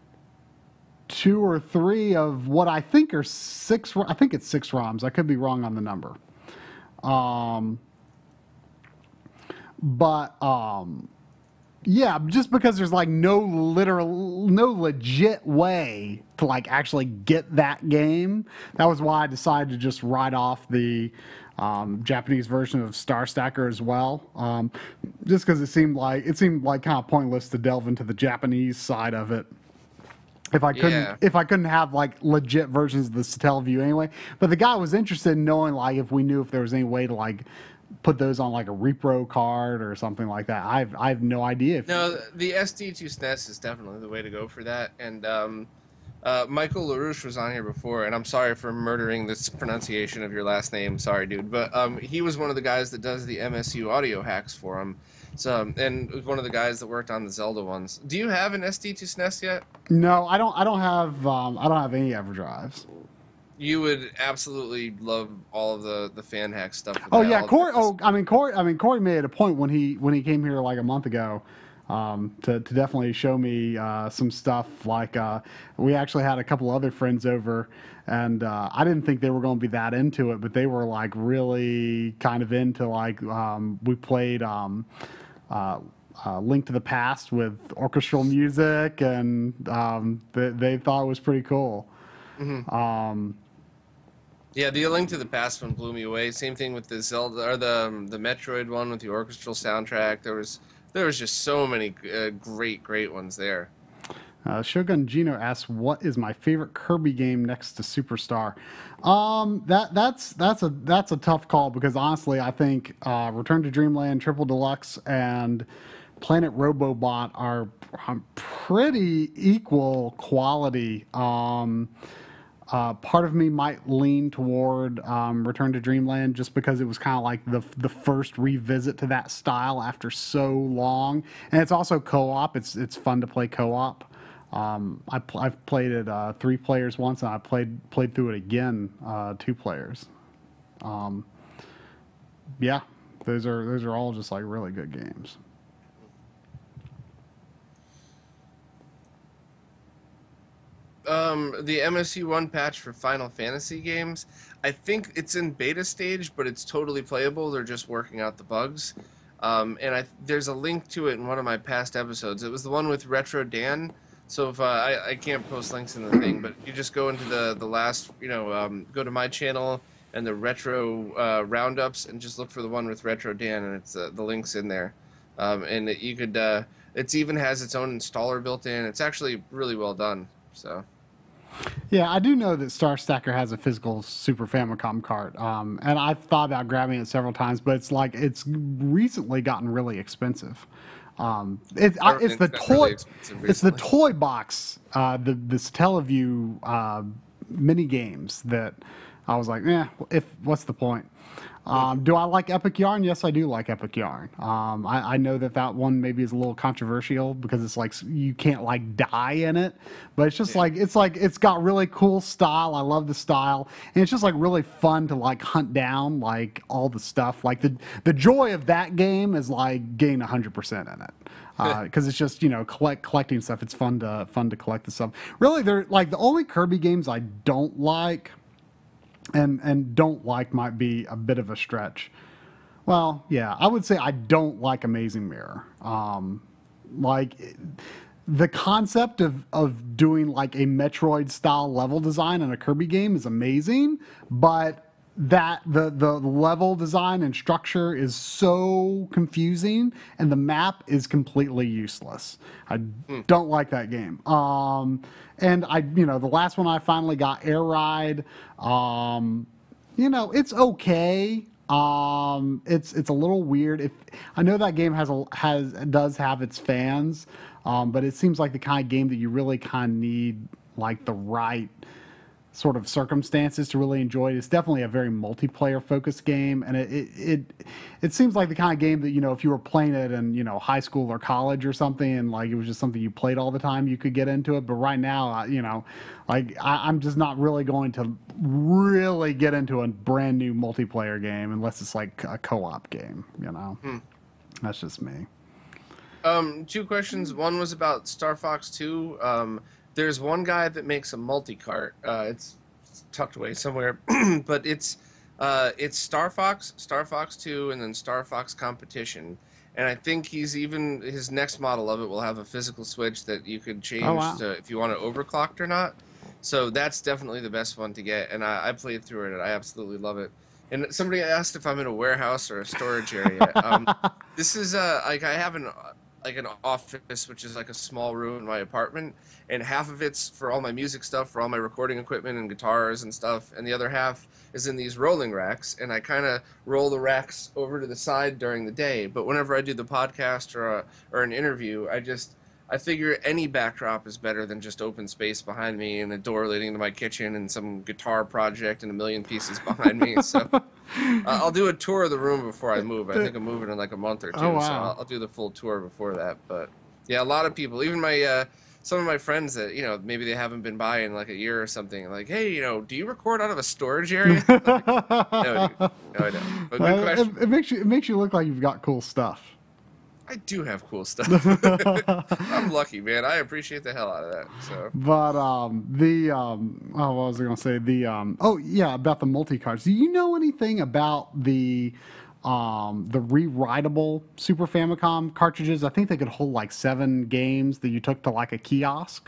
two or three of what I think are six. I think it's six ROMs. I could be wrong on the number. Um, but um. Yeah, just because there's like no literal, no legit way to like actually get that game. That was why I decided to just write off the um, Japanese version of Star Stacker as well. Um, just because it seemed like it seemed like kind of pointless to delve into the Japanese side of it. If I couldn't, yeah. if I couldn't have like legit versions of the Satellaview anyway. But the guy was interested in knowing like if we knew if there was any way to like put those on like a repro card or something like that. I've I have no idea. If No, the S D two S N E S is definitely the way to go for that. And um, uh, Michael LaRouche was on here before, and I'm sorry for murdering this pronunciation of your last name. Sorry, dude. But um, he was one of the guys that does the M S U audio hacks for him. So, and was one of the guys that worked on the Zelda ones. Do you have an S D two S N E S yet? No, I don't. I don't have. Um, I don't have any EverDrives. You would absolutely love all of the the fan hack stuff. Oh yeah, Corey. Oh, I mean Corey. I mean Corey made a point when he when he came here like a month ago, um, to to definitely show me uh, some stuff. Like uh, we actually had a couple other friends over, and uh, I didn't think they were going to be that into it, but they were like really kind of into like um, we played. Um, uh, Uh, Link to the Past with orchestral music, and um, they, they thought it was pretty cool. Mm-hmm. Um, yeah, the Link to the Past one blew me away. Same thing with the Zelda or the um, the Metroid one with the orchestral soundtrack. There was there was just so many uh, great great ones there. Uh, Shogun Gino asks, "What is my favorite Kirby game next to Superstar?" Um, that that's that's a that's a tough call because honestly, I think uh, Return to Dreamland, Triple Deluxe, and Planet Robobot are um, pretty equal quality. Um, uh, part of me might lean toward um, Return to Dreamland just because it was kind of like the the first revisit to that style after so long, and it's also co-op. It's it's fun to play co-op. Um, I pl- I've played it uh, three players once, and I played played through it again uh, two players. Um, yeah, those are those are all just like really good games. Um, the M S U one patch for Final Fantasy games, I think it's in beta stage, but it's totally playable. They're just working out the bugs. Um, and I there's a link to it in one of my past episodes. It was the one with Retro Dan. So if uh, I, I can't post links in the thing, but you just go into the, the last, you know, um, go to my channel and the retro uh, roundups and just look for the one with Retro Dan, and it's uh, the link's in there. Um, and it, you could, uh, it's even has its own installer built in. It's actually really well done. So. Yeah, I do know that Star Stacker has a physical Super Famicom cart, um, and I've thought about grabbing it several times, but it's like it's recently gotten really expensive. Um, it, I, it's the toy, really it's the toy box, uh, the this Teleview uh, mini games that I was like, eh, if what's the point? Um, do I like Epic Yarn? Yes, I do like Epic Yarn. Um, I, I know that that one maybe is a little controversial because it's like you can't like die in it, but it's just yeah. like it's like it's got really cool style. I love the style, and it's just like really fun to like hunt down like all the stuff. Like the the joy of that game is like getting a hundred percent in it. Because uh, it's just you know collect collecting stuff. It's fun to fun to collect the stuff. Really, they're like the only Kirby games I don't like. And and don't like might be a bit of a stretch. Well, yeah, I would say I don't like Amazing Mirror. Um, like the concept of of doing like a Metroid style level design in a Kirby game is amazing, but that the the level design and structure is so confusing, and the map is completely useless. I mm. don't like that game. Um, and I, you know, the last one I finally got, Air Ride. Um, you know, it's okay. Um, it's it's a little weird. If I know that game has a has does have its fans, um, but it seems like the kind of game that you really kind of need like the right sort of circumstances to really enjoy it. It's definitely a very multiplayer focused game, and it, it it it seems like the kind of game that you know if you were playing it in you know high school or college or something, and like it was just something you played all the time, you could get into it. But right now, you know, like I, I'm just not really going to really get into a brand new multiplayer game unless it's like a co-op game. You know, hmm. That's just me. Um, two questions. One was about Star Fox two. Um, There's one guy that makes a multi-cart. Uh, it's tucked away somewhere, but it's uh, it's Star Fox, Star Fox two, and then Star Fox Competition. And I think he's even his next model of it will have a physical switch that you could change oh, wow. to if you want it overclocked or not. So that's definitely the best one to get. And I, I played through it, and I absolutely love it. And somebody asked if I'm in a warehouse or a storage area. um, this is uh, like I have an like an office, which is like a small room in my apartment, and half of it's for all my music stuff, for all my recording equipment and guitars and stuff, and the other half is in these rolling racks, and I kind of roll the racks over to the side during the day. But whenever I do the podcast or a, or an interview, I just I figure any backdrop is better than just open space behind me and a door leading to my kitchen and some guitar project and a million pieces behind me. So uh, I'll do a tour of the room before I move. I think I'm moving in like a month or two, Oh, wow. so I'll, I'll do the full tour before that. But yeah, a lot of people, even my uh, some of my friends that, you know, maybe they haven't been by in like a year or something, like, hey, you know, do you record out of a storage area? Like, no, dude. No, I don't. But good Uh, question. it, it makes you it makes you look like you've got cool stuff. I do have cool stuff. I'm lucky, man. I appreciate the hell out of that. So, But um, the um, oh, what was I gonna say? The um, oh yeah, about the multi cards. Do you know anything about the um, the rewritable Super Famicom cartridges? I think they could hold like seven games that you took to like a kiosk.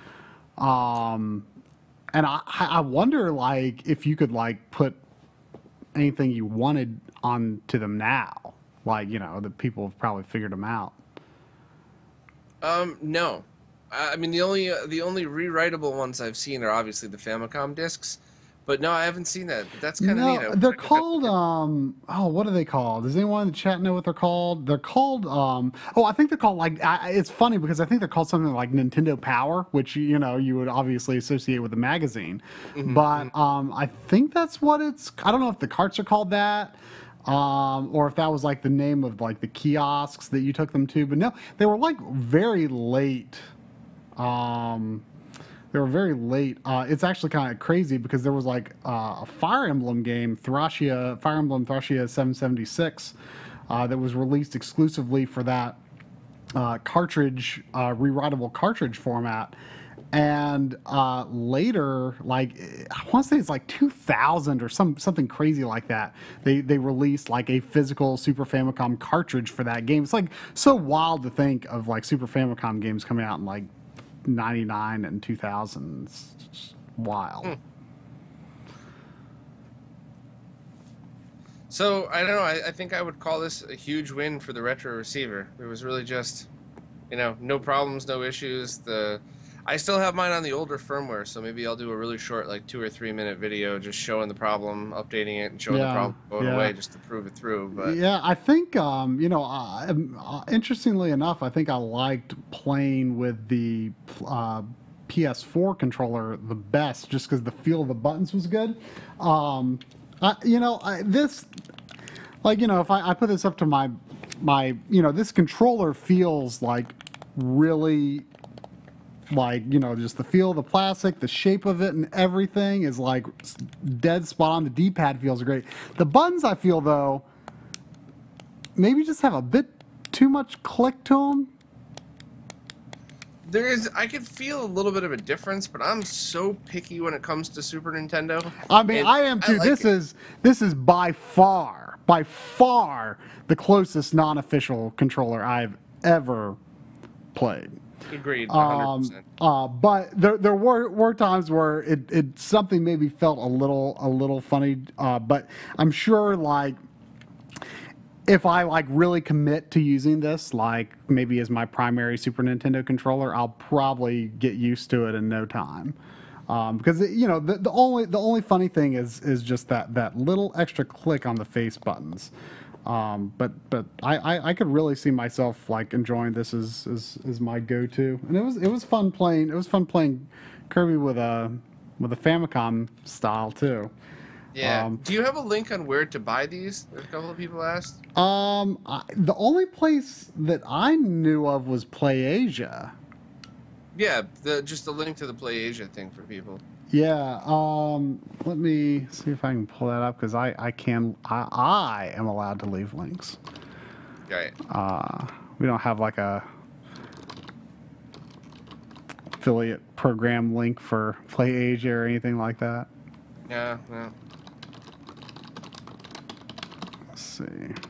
Um, and I I wonder like if you could like put anything you wanted onto them now. Like, you know, the people have probably figured them out. um, no. I I mean, the only uh, the only rewritable ones I've seen are obviously the Famicom discs, but no, I haven't seen that. But that's kind of No, neat. I- they're I- called um oh, what are they called? Does anyone in the chat know what they're called? They're called um oh, I think they're called like I, it's funny because I think they're called something like Nintendo Power, which you know you would obviously associate with the magazine. Mhm, But um I think that's what it's I don't know if the carts are called that. Um, or if that was like the name of like the kiosks that you took them to, but no, they were like very late. Um, they were very late. Uh, it's actually kind of crazy because there was like uh, a Fire Emblem game, Thracia, Fire Emblem Thracia seven seventy-six, uh, that was released exclusively for that uh, cartridge, uh, rewritable cartridge format. And uh, later, like I want to say it's like two thousand or some something crazy like that. They they released like a physical Super Famicom cartridge for that game. It's like so wild to think of like Super Famicom games coming out in like ninety-nine and two thousand. It's just wild. Hmm. So I don't know. I, I think I would call this a huge win for the retro receiver. It was really just, you know, no problems, no issues. The I still have mine on the older firmware, so maybe I'll do a really short, like two or three minute video, just showing the problem, updating it, and showing Yeah, the problem going yeah. away, just to prove it through. But Yeah, I think um, you know, uh, uh, interestingly enough, I think I liked playing with the uh, P S four controller the best, just because the feel of the buttons was good. Um, I, you know, I, this, like, you know, if I, I put this up to my my, you know, this controller feels like really. Like, you know, just the feel of the plastic, the shape of it, and everything is like dead spot on. The D-pad feels great. The buttons, I feel, though, maybe just have a bit too much click to them. there is, I could feel a little bit of a difference, but I'm so picky when it comes to Super Nintendo. I mean, And I am too. like this it. is this is by far, by far the closest non-official controller I've ever played. Agreed, one hundred Um, percent. uh, but there, there were, were times where it, it something maybe felt a little a little funny. Uh, but I'm sure like if I like really commit to using this, like maybe as my primary Super Nintendo controller, I'll probably get used to it in no time. Um, because you know the, the only the only funny thing is is just that that little extra click on the face buttons. Um, but but I, I, I could really see myself like enjoying this as, as, as my go-to, and it was it was fun playing it was fun playing Kirby with a with a Famicom style too. Yeah. um, Do you have a link on where to buy these? A couple of people asked. Um, I, the only place that I knew of was PlayAsia. Yeah, the just a link to the PlayAsia thing for people. Yeah. Um, let me see if I can pull that up because I I can I, I am allowed to leave links. Right. Uh, we don't have like a affiliate program link for PlayAsia or anything like that. Yeah, yeah. Let's see.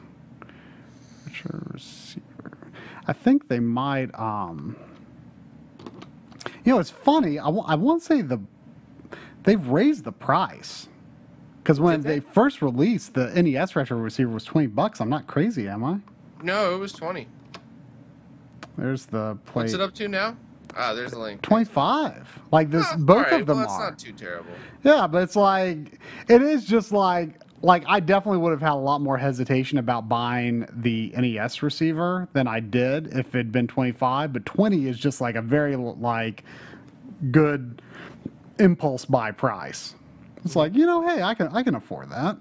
Retro receiver. I think they might. Um, you know, it's funny. I, w- I won't say the. They've raised the price. Because when Did they? they? first released the N E S retro receiver was twenty bucks. I'm not crazy, am I? No, it was twenty. There's the plate. What's it up to now? Ah, there's a link. twenty-five. Like this, Ah, both right. of them well, it's are. not too terrible. Yeah, but it's like it is just like like I definitely would have had a lot more hesitation about buying the N E S receiver than I did if it had been twenty-five. But twenty is just like a very like good impulse buy price. It's like, you know, hey, I can I can afford that.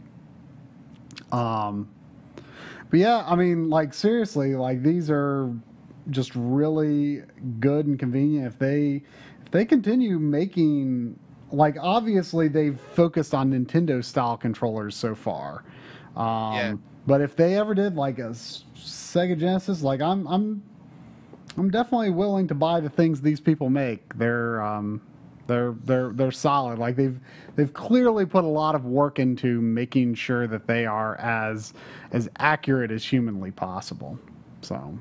Um, but yeah, I mean, like seriously, like these are just really good and convenient. If they if they continue making, like obviously they've focused on Nintendo style controllers so far. Um, Yeah. But if they ever did like a S- Sega Genesis, like I'm I'm I'm definitely willing to buy the things these people make. They're um, they're they're they're solid. Like they've they've clearly put a lot of work into making sure that they are as as accurate as humanly possible. So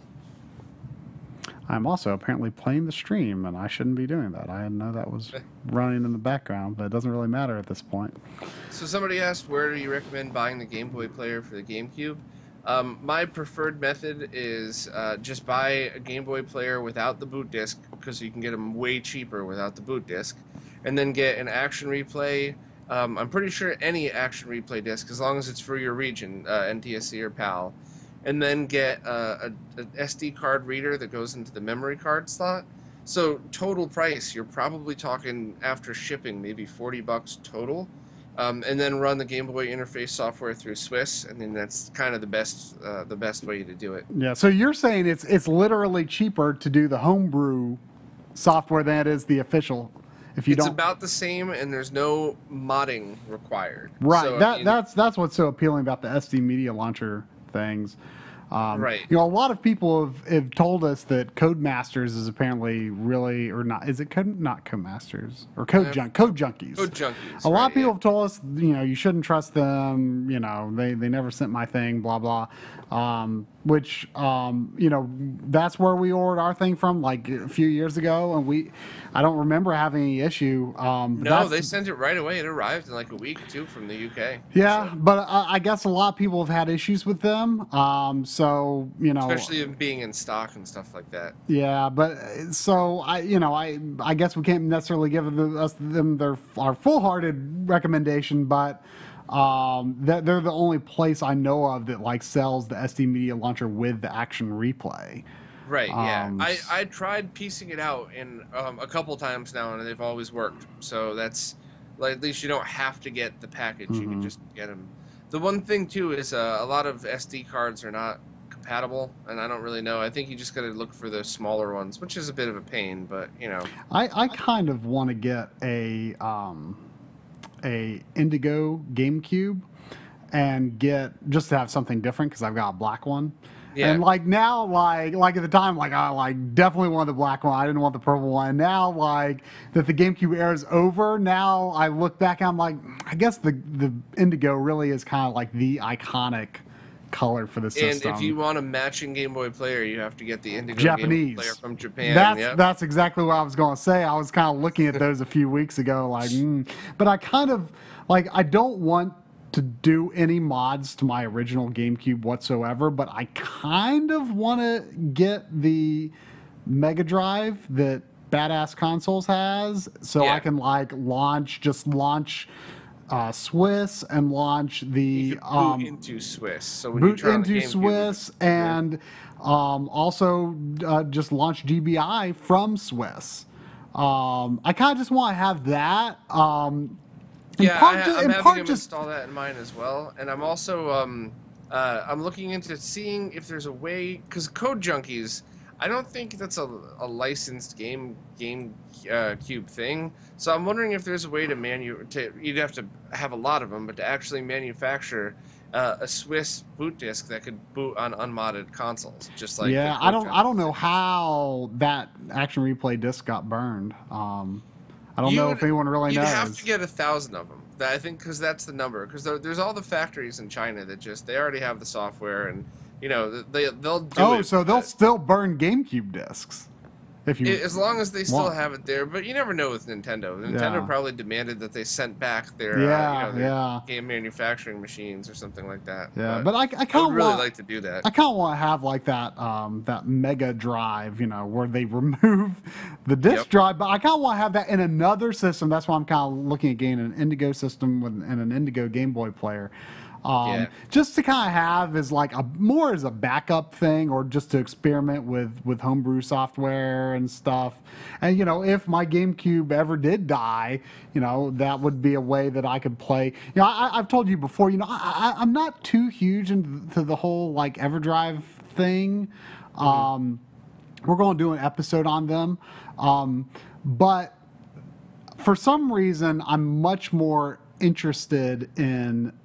I'm also apparently playing the stream, and I shouldn't be doing that. I know that was running in the background, but it doesn't really matter at this point. So somebody asked, where do you recommend buying the Game Boy player for the GameCube? Um, my preferred method is uh, just buy a Game Boy player without the boot disc, because you can get them way cheaper without the boot disc, and then get an Action Replay. Um, I'm pretty sure any Action Replay disc, as long as it's for your region, uh, N T S C or PAL, and then get uh, a, a S D card reader that goes into the memory card slot. So total price, you're probably talking after shipping maybe forty bucks total. Um, and then run the Game Boy interface software through Swiss, and then that's kind of the best uh, the best way to do it. Yeah, so you're saying it's it's literally cheaper to do the homebrew software than it is the official. If you It's don't, about the same, and there's no modding required. right? So, I that mean, that's that's what's so appealing about the S D Media Launcher things. Um, Right. You know, a lot of people have, have told us that Codemasters is apparently really, or not, is it Code, not Codemasters or Code Uh, Junk, Code Junkies. Code Junkies. A lot right, of people yeah. have told us, you know, you shouldn't trust them. You know, they, they never sent my thing, blah, blah. Um, which, um, you know, that's where we ordered our thing from like a few years ago. And we, I don't remember having any issue. Um, but No, that's- they sent it right away. It arrived in like a week or two from the U K. yeah, So, but I, I guess a lot of people have had issues with them. Um, so, you know, especially them being in stock and stuff like that. yeah, but uh, so I, you know, I, I guess we can't necessarily give the, us them their our full-hearted recommendation, but um, they're, they're the only place I know of that like sells the S D Media Launcher with the Action Replay. Right, yeah. Um, I, I tried piecing it out in um, a couple times now, and they've always worked. So that's, like, at least you don't have to get the package. You can Mhm. just get them. The one thing, too, is uh, a lot of S D cards are not compatible, and I don't really know. I think you just got to look for the smaller ones, which is a bit of a pain, but, you know. I, I kind of want to get a um, a Indigo GameCube and get just to have something different because I've got a black one. Yeah. And like now, like like at the time, like I like definitely wanted the black one. I didn't want the purple one. Now, like that the GameCube era is over. Now I look back, and I'm like, I guess the the Indigo really is kind of like the iconic color for the system. And if you want a matching Game Boy player, you have to get the Indigo Japanese Game Boy player from Japan. That's yep. that's exactly what I was going to say. I was kind of looking at those a few weeks ago, like, mm. but I kind of like I don't want to do any mods to my original GameCube whatsoever, but I kind of want to get the Mega Drive that Badass Consoles has, so Yeah. I can like launch, just launch uh, Swiss and launch the You can boot um, into Swiss. So when you boot turn on the into GameCube, Swiss and um, also uh, just launch G B I from Swiss. Um, I kind of just want to have that. Um, in Yeah, part I, ju- I'm in having part him just install that in mine as well, and I'm also um, uh, I'm looking into seeing if there's a way, because Code Junkies, I don't think that's a, a licensed game game uh, cube thing. So I'm wondering if there's a way to manu to you'd have to have a lot of them, but to actually manufacture uh, a Swiss boot disk that could boot on unmodded consoles, just like yeah. the I Code don't I don't Junkies know thing. how that Action Replay disc got burned. Um, I don't You know would- if anyone really You'd knows. have to get a thousand of them. That, I think because that's the number. Because there, there's all the factories in China that just they already have the software, and you know they they'll do oh, it, so they'll but- still burn GameCube discs. If you As long as they still want. have it there, but you never know with Nintendo. Nintendo Yeah. probably demanded that they sent back their, Yeah, uh, you know, their yeah. game manufacturing machines or something like that. Yeah, but, but I, I I kind would of really want, like to do that. I kind of want to have like that, um, that Mega Drive, you know, where they remove the disc Yep. drive. But I kind of want to have that in another system. That's why I'm kind of looking at getting an Indigo system with, and an Indigo Game Boy player. Um, Yeah. Just to kind of have as like a more as a backup thing, or just to experiment with with homebrew software and stuff. And you know, if my GameCube ever did die, you know, that would be a way that I could play. You know, I, I've told you before. You know, I, I, I'm not too huge into the whole like EverDrive thing. Mm-hmm. Um, we're going to do an episode on them, um, but for some reason, I'm much more interested in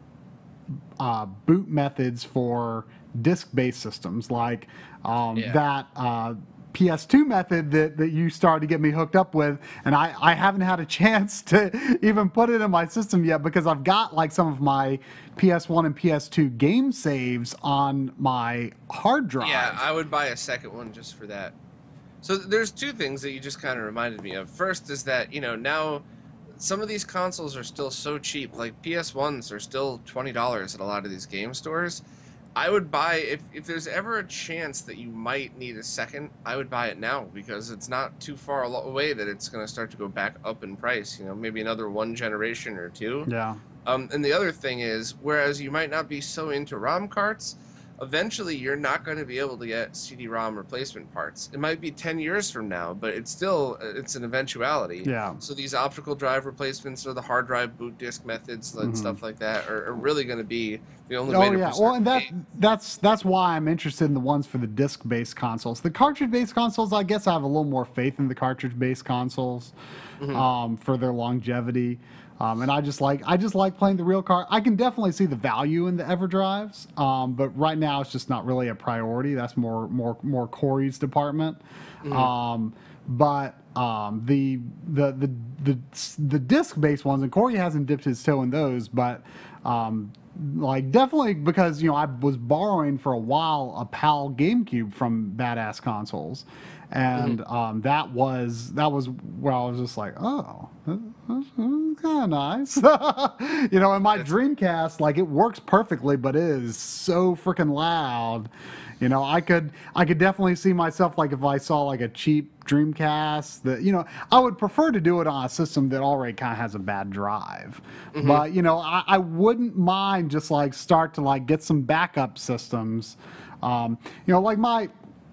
Uh, boot methods for disk-based systems, like um, Yeah. that uh, P S two method that, that you started to get me hooked up with, and I, I haven't had a chance to even put it in my system yet because I've got like some of my P S one and P S two game saves on my hard drive. Yeah, I would buy a second one just for that. So there's two things that you just kind of reminded me of. First is that, you know, now some of these consoles are still so cheap. Like P S ones are still twenty dollars at a lot of these game stores. I would buy, if, if there's ever a chance that you might need a second, I would buy it now because it's not too far away that it's going to start to go back up in price. You know, maybe another one generation or two. Yeah. Um, and the other thing is, whereas you might not be so into ROM carts, eventually you're not going to be able to get C D ROM replacement parts. It might be ten years from now, but it's still, it's an eventuality. Yeah. So these optical drive replacements or the hard drive boot disk methods and Mhm. stuff like that are, are really going to be the only Oh way to yeah, preserve well, and that games. that's that's why I'm interested in the ones for the disc-based consoles. The cartridge-based consoles, I guess, I have a little more faith in the cartridge-based consoles Mhm. um, for their longevity. Um, and I just like I just like playing the real card. I can definitely see the value in the EverDrives, um, but right now it's just not really a priority. That's more more more Corey's department. Mhm. Um, but um, the the the the the disc-based ones, and Corey hasn't dipped his toe in those, but um, like definitely because you know I was borrowing for a while a PAL GameCube from Badass Consoles, and um, that was that was where I was just like, oh, that's kind of nice, you know. And my That's- Dreamcast, like it works perfectly, but it is so freaking loud. You know, I could I could definitely see myself like if I saw like a cheap Dreamcast that, you know, I would prefer to do it on a system that already kind of has a bad drive. Mhm. But, you know, I, I wouldn't mind just like start to like get some backup systems. Um, you know, like my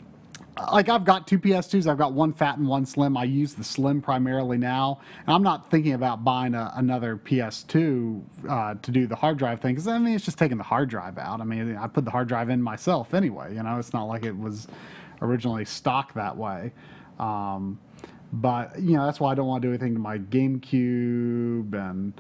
like I've got two P S twos. I've got one fat and one slim. I use the slim primarily now, and I'm not thinking about buying a, another P S two uh, to do the hard drive thing because I mean it's just taking the hard drive out. I mean I put the hard drive in myself anyway. You know, it's not like it was originally stocked that way. Um, but you know that's why I don't want to do anything to my GameCube and.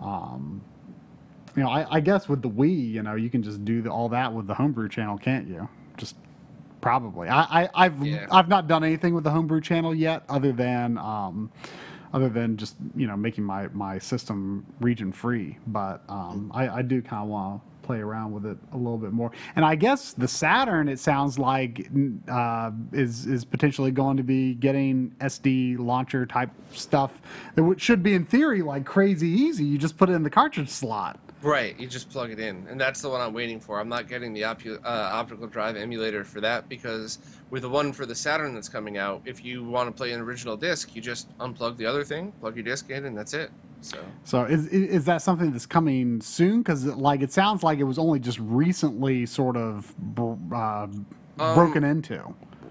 Um, you know, I, I guess with the Wii, you know, you can just do the, all that with the Homebrew channel, can't you? Just probably. I, I, I've Yeah. I've not done anything with the Homebrew channel yet, other than um, other than just you know making my, my system region free. But um, I, I do kind of want to play around with it a little bit more. And I guess the Saturn, it sounds like, uh, is is potentially going to be getting S D launcher type stuff that would, should be in theory like crazy easy. You just put it in the cartridge slot. Right, you just plug it in, and that's the one I'm waiting for. I'm not getting the op- uh, optical drive emulator for that because with the one for the Saturn that's coming out, if you want to play an original disc, you just unplug the other thing, plug your disc in, and that's it. So So is is that something that's coming soon? Because like it sounds like it was only just recently sort of br- uh, broken into.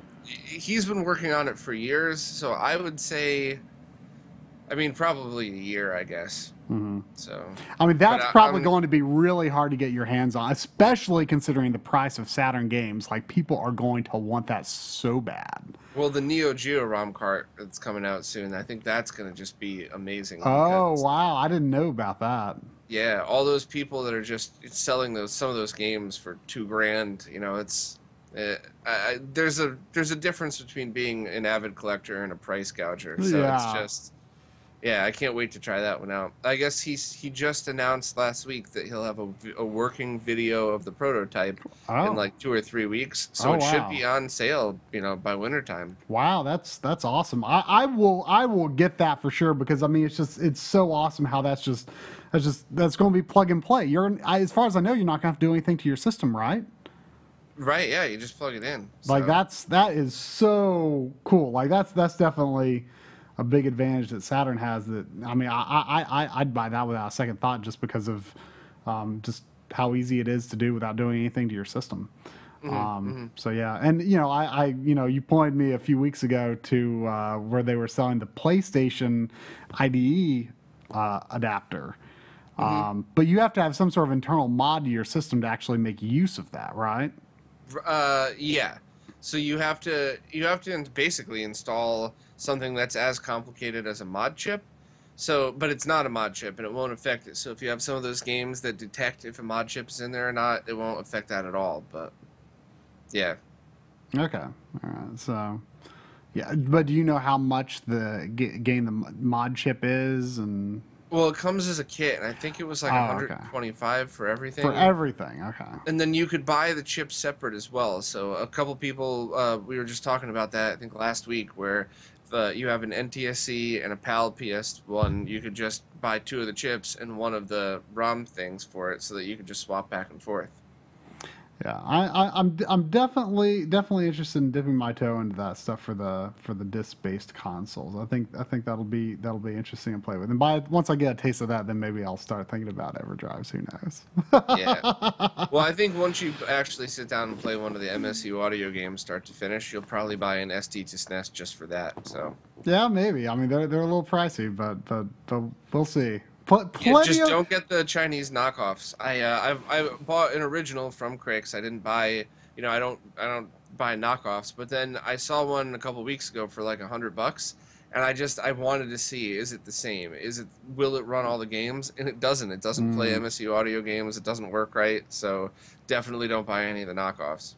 he's been working on it for years, so I would say, I mean, probably a year, I guess. Mm-hmm. So I mean, that's But, uh, probably I'm- going to be really hard to get your hands on, especially considering the price of Saturn games. Like people are going to want that so bad. well, the Neo Geo ROM cart that's coming out soon, I think that's going to just be amazing. Oh because- wow, I didn't know about that. Yeah, all those people that are just selling those some of those games for two grand, you know, it's uh, I, I- there's a there's a difference between being an avid collector and a price gouger. So Yeah. it's just Yeah, I can't wait to try that one out. I guess he's he just announced last week that he'll have a, v- a working video of the prototype in Oh, like two or three weeks, so oh it should wow. be on sale, you know, by wintertime. Wow, that's that's awesome. I, I will I will get that for sure because I mean it's just it's so awesome how that's just that's just that's going to be plug and play. You're I, as far as I know, you're not going to have to do anything to your system, right? Right? Yeah, you just plug it in. Like So that's that is so cool. Like that's that's definitely a big advantage that Saturn has. That I mean, I I, I I'd buy that without a second thought just because of um, just how easy it is to do without doing anything to your system. hmm Um, hmm so yeah, and you know, I, I you know, you pointed me a few weeks ago to uh, where they were selling the PlayStation I D E uh, adapter. hmm Um, but you have to have some sort of internal mod to your system to actually make use of that, right? Uh, yeah. So you have to you have to basically install something that's as complicated as a mod chip. So, but it's not a mod chip, and it won't affect it. So if you have some of those games that detect if a mod chip is in there or not, it won't affect that at all. But yeah. Okay, all right. So yeah, but do you know how much the g- game the mod chip is and Well, it comes as a kit, and I think it was like oh, okay, one hundred twenty-five for for everything. everything. Okay. And then you could buy the chips separate as well. So a couple people, uh, we were just talking about that, I think last week, where the, you have an N T S C and a PAL P S one, you could just buy two of the chips and one of the ROM things for it so that you could just swap back and forth. Yeah, I, I, I'm I'm definitely definitely interested in dipping my toe into that stuff for the for the disc-based consoles. I think I think that'll be that'll be interesting to play with. And by once I get a taste of that, then maybe I'll start thinking about EverDrives. Who Yeah. knows? Well, I think once you actually sit down and play one of the M S U audio games start to finish, you'll probably buy an S D to S N E S just for that. So Yeah, maybe. I mean, they're they're a little pricey, but but, but we'll see. Pl- yeah, plenty just of don't get the Chinese knockoffs. I uh, I I bought an original from Crix. I didn't buy, you know, I don't I don't buy knockoffs. But then I saw one a couple weeks ago for like a hundred bucks, and I just I wanted to see, is it the same? Is it, will it run all the games? And it doesn't. It doesn't play mm. M S U audio games. It doesn't work right. So definitely don't buy any of the knockoffs.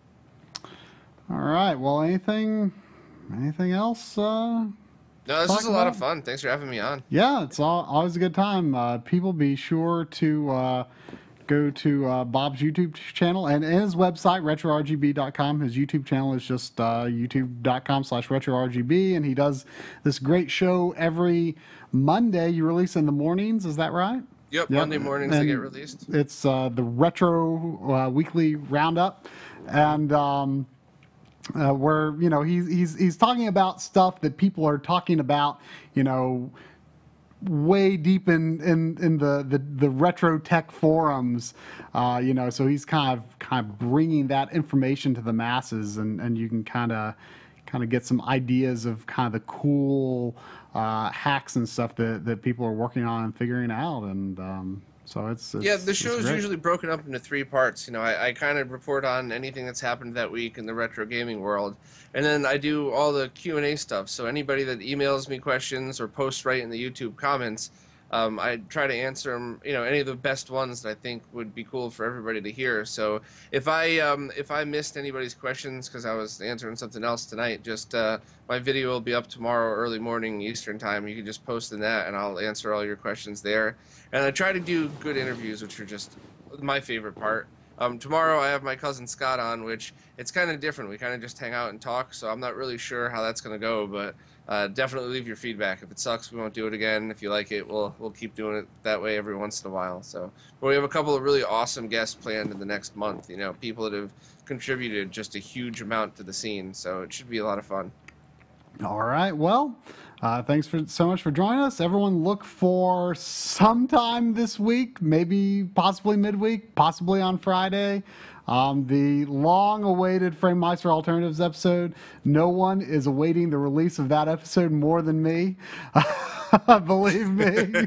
All right. Well, anything anything else? Uh, No, this talk is a lot about? of fun. Thanks for having me on. Yeah, it's all, always a good time. Uh, people be sure to uh, go to uh, Bob's YouTube channel and, and his website, retro R G B dot com. His YouTube channel is just uh, youtube dot com slash retro R G B, and he does this great show every Monday. You release in the mornings, is that right? Yep, Yep. Monday mornings they get And released. it's uh, the Retro uh, Weekly Roundup. And. Um, uh, where you know he's he's he's talking about stuff that people are talking about, you know, way deep in in, in the, the the retro tech forums, uh, you know. So he's kind of kind of bringing that information to the masses, and and you can kind of kind of get some ideas of kind of the cool uh, hacks and stuff that that people are working on and figuring out, and um, so it's, it's Yeah, the it's show is great. usually broken up into three parts. You know, I, I kind of report on anything that's happened that week in the retro gaming world, and then I do all the Q and A stuff. So anybody that emails me questions or posts right in the YouTube comments, um, I try to answer them. You know, any of the best ones that I think would be cool for everybody to hear. So if I um, if I missed anybody's questions because I was answering something else tonight, just uh, my video will be up tomorrow early morning Eastern time. You can just post in that, and I'll answer all your questions there. And I try to do good interviews, which are just my favorite part. Um, tomorrow I have my cousin Scott on, which it's kind of different. We kind of just hang out and talk, so I'm not really sure how that's going to go, but uh, definitely leave your feedback. If it sucks, we won't do it again. If you like it, we'll we'll keep doing it that way every once in a while. So, but we have a couple of really awesome guests planned in the next month. You know, people that have contributed just a huge amount to the scene, so it should be a lot of fun. All right. Well, uh, thanks for so much for joining us. Everyone, look for sometime this week, maybe possibly midweek, possibly on Friday, um, the long-awaited Framemeister Alternatives episode. No one is awaiting the release of that episode more than me. Believe me.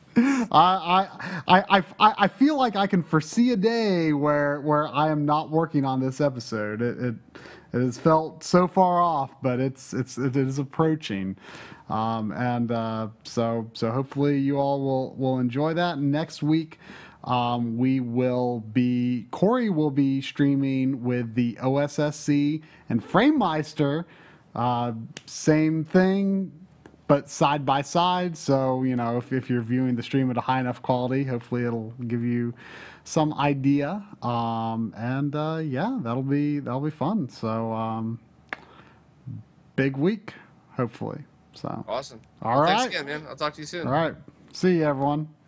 I, I, I, I, I feel like I can foresee a day where where I am not working on this episode. It, it, it has felt so far off, but it's it's it is approaching, um, and uh, so so hopefully you all will will enjoy that. Next week, um, we will be Corey will be streaming with the O S S C and Framemeister. Uh, same thing. but side by side. So, you know, if, if you're viewing the stream at a high enough quality, hopefully it'll give you some idea. Um, and uh, yeah, that'll be that'll be fun. So, um, big week, hopefully. So Awesome. All well, right. Thanks again, man. I'll talk to you soon. All right. See you, everyone.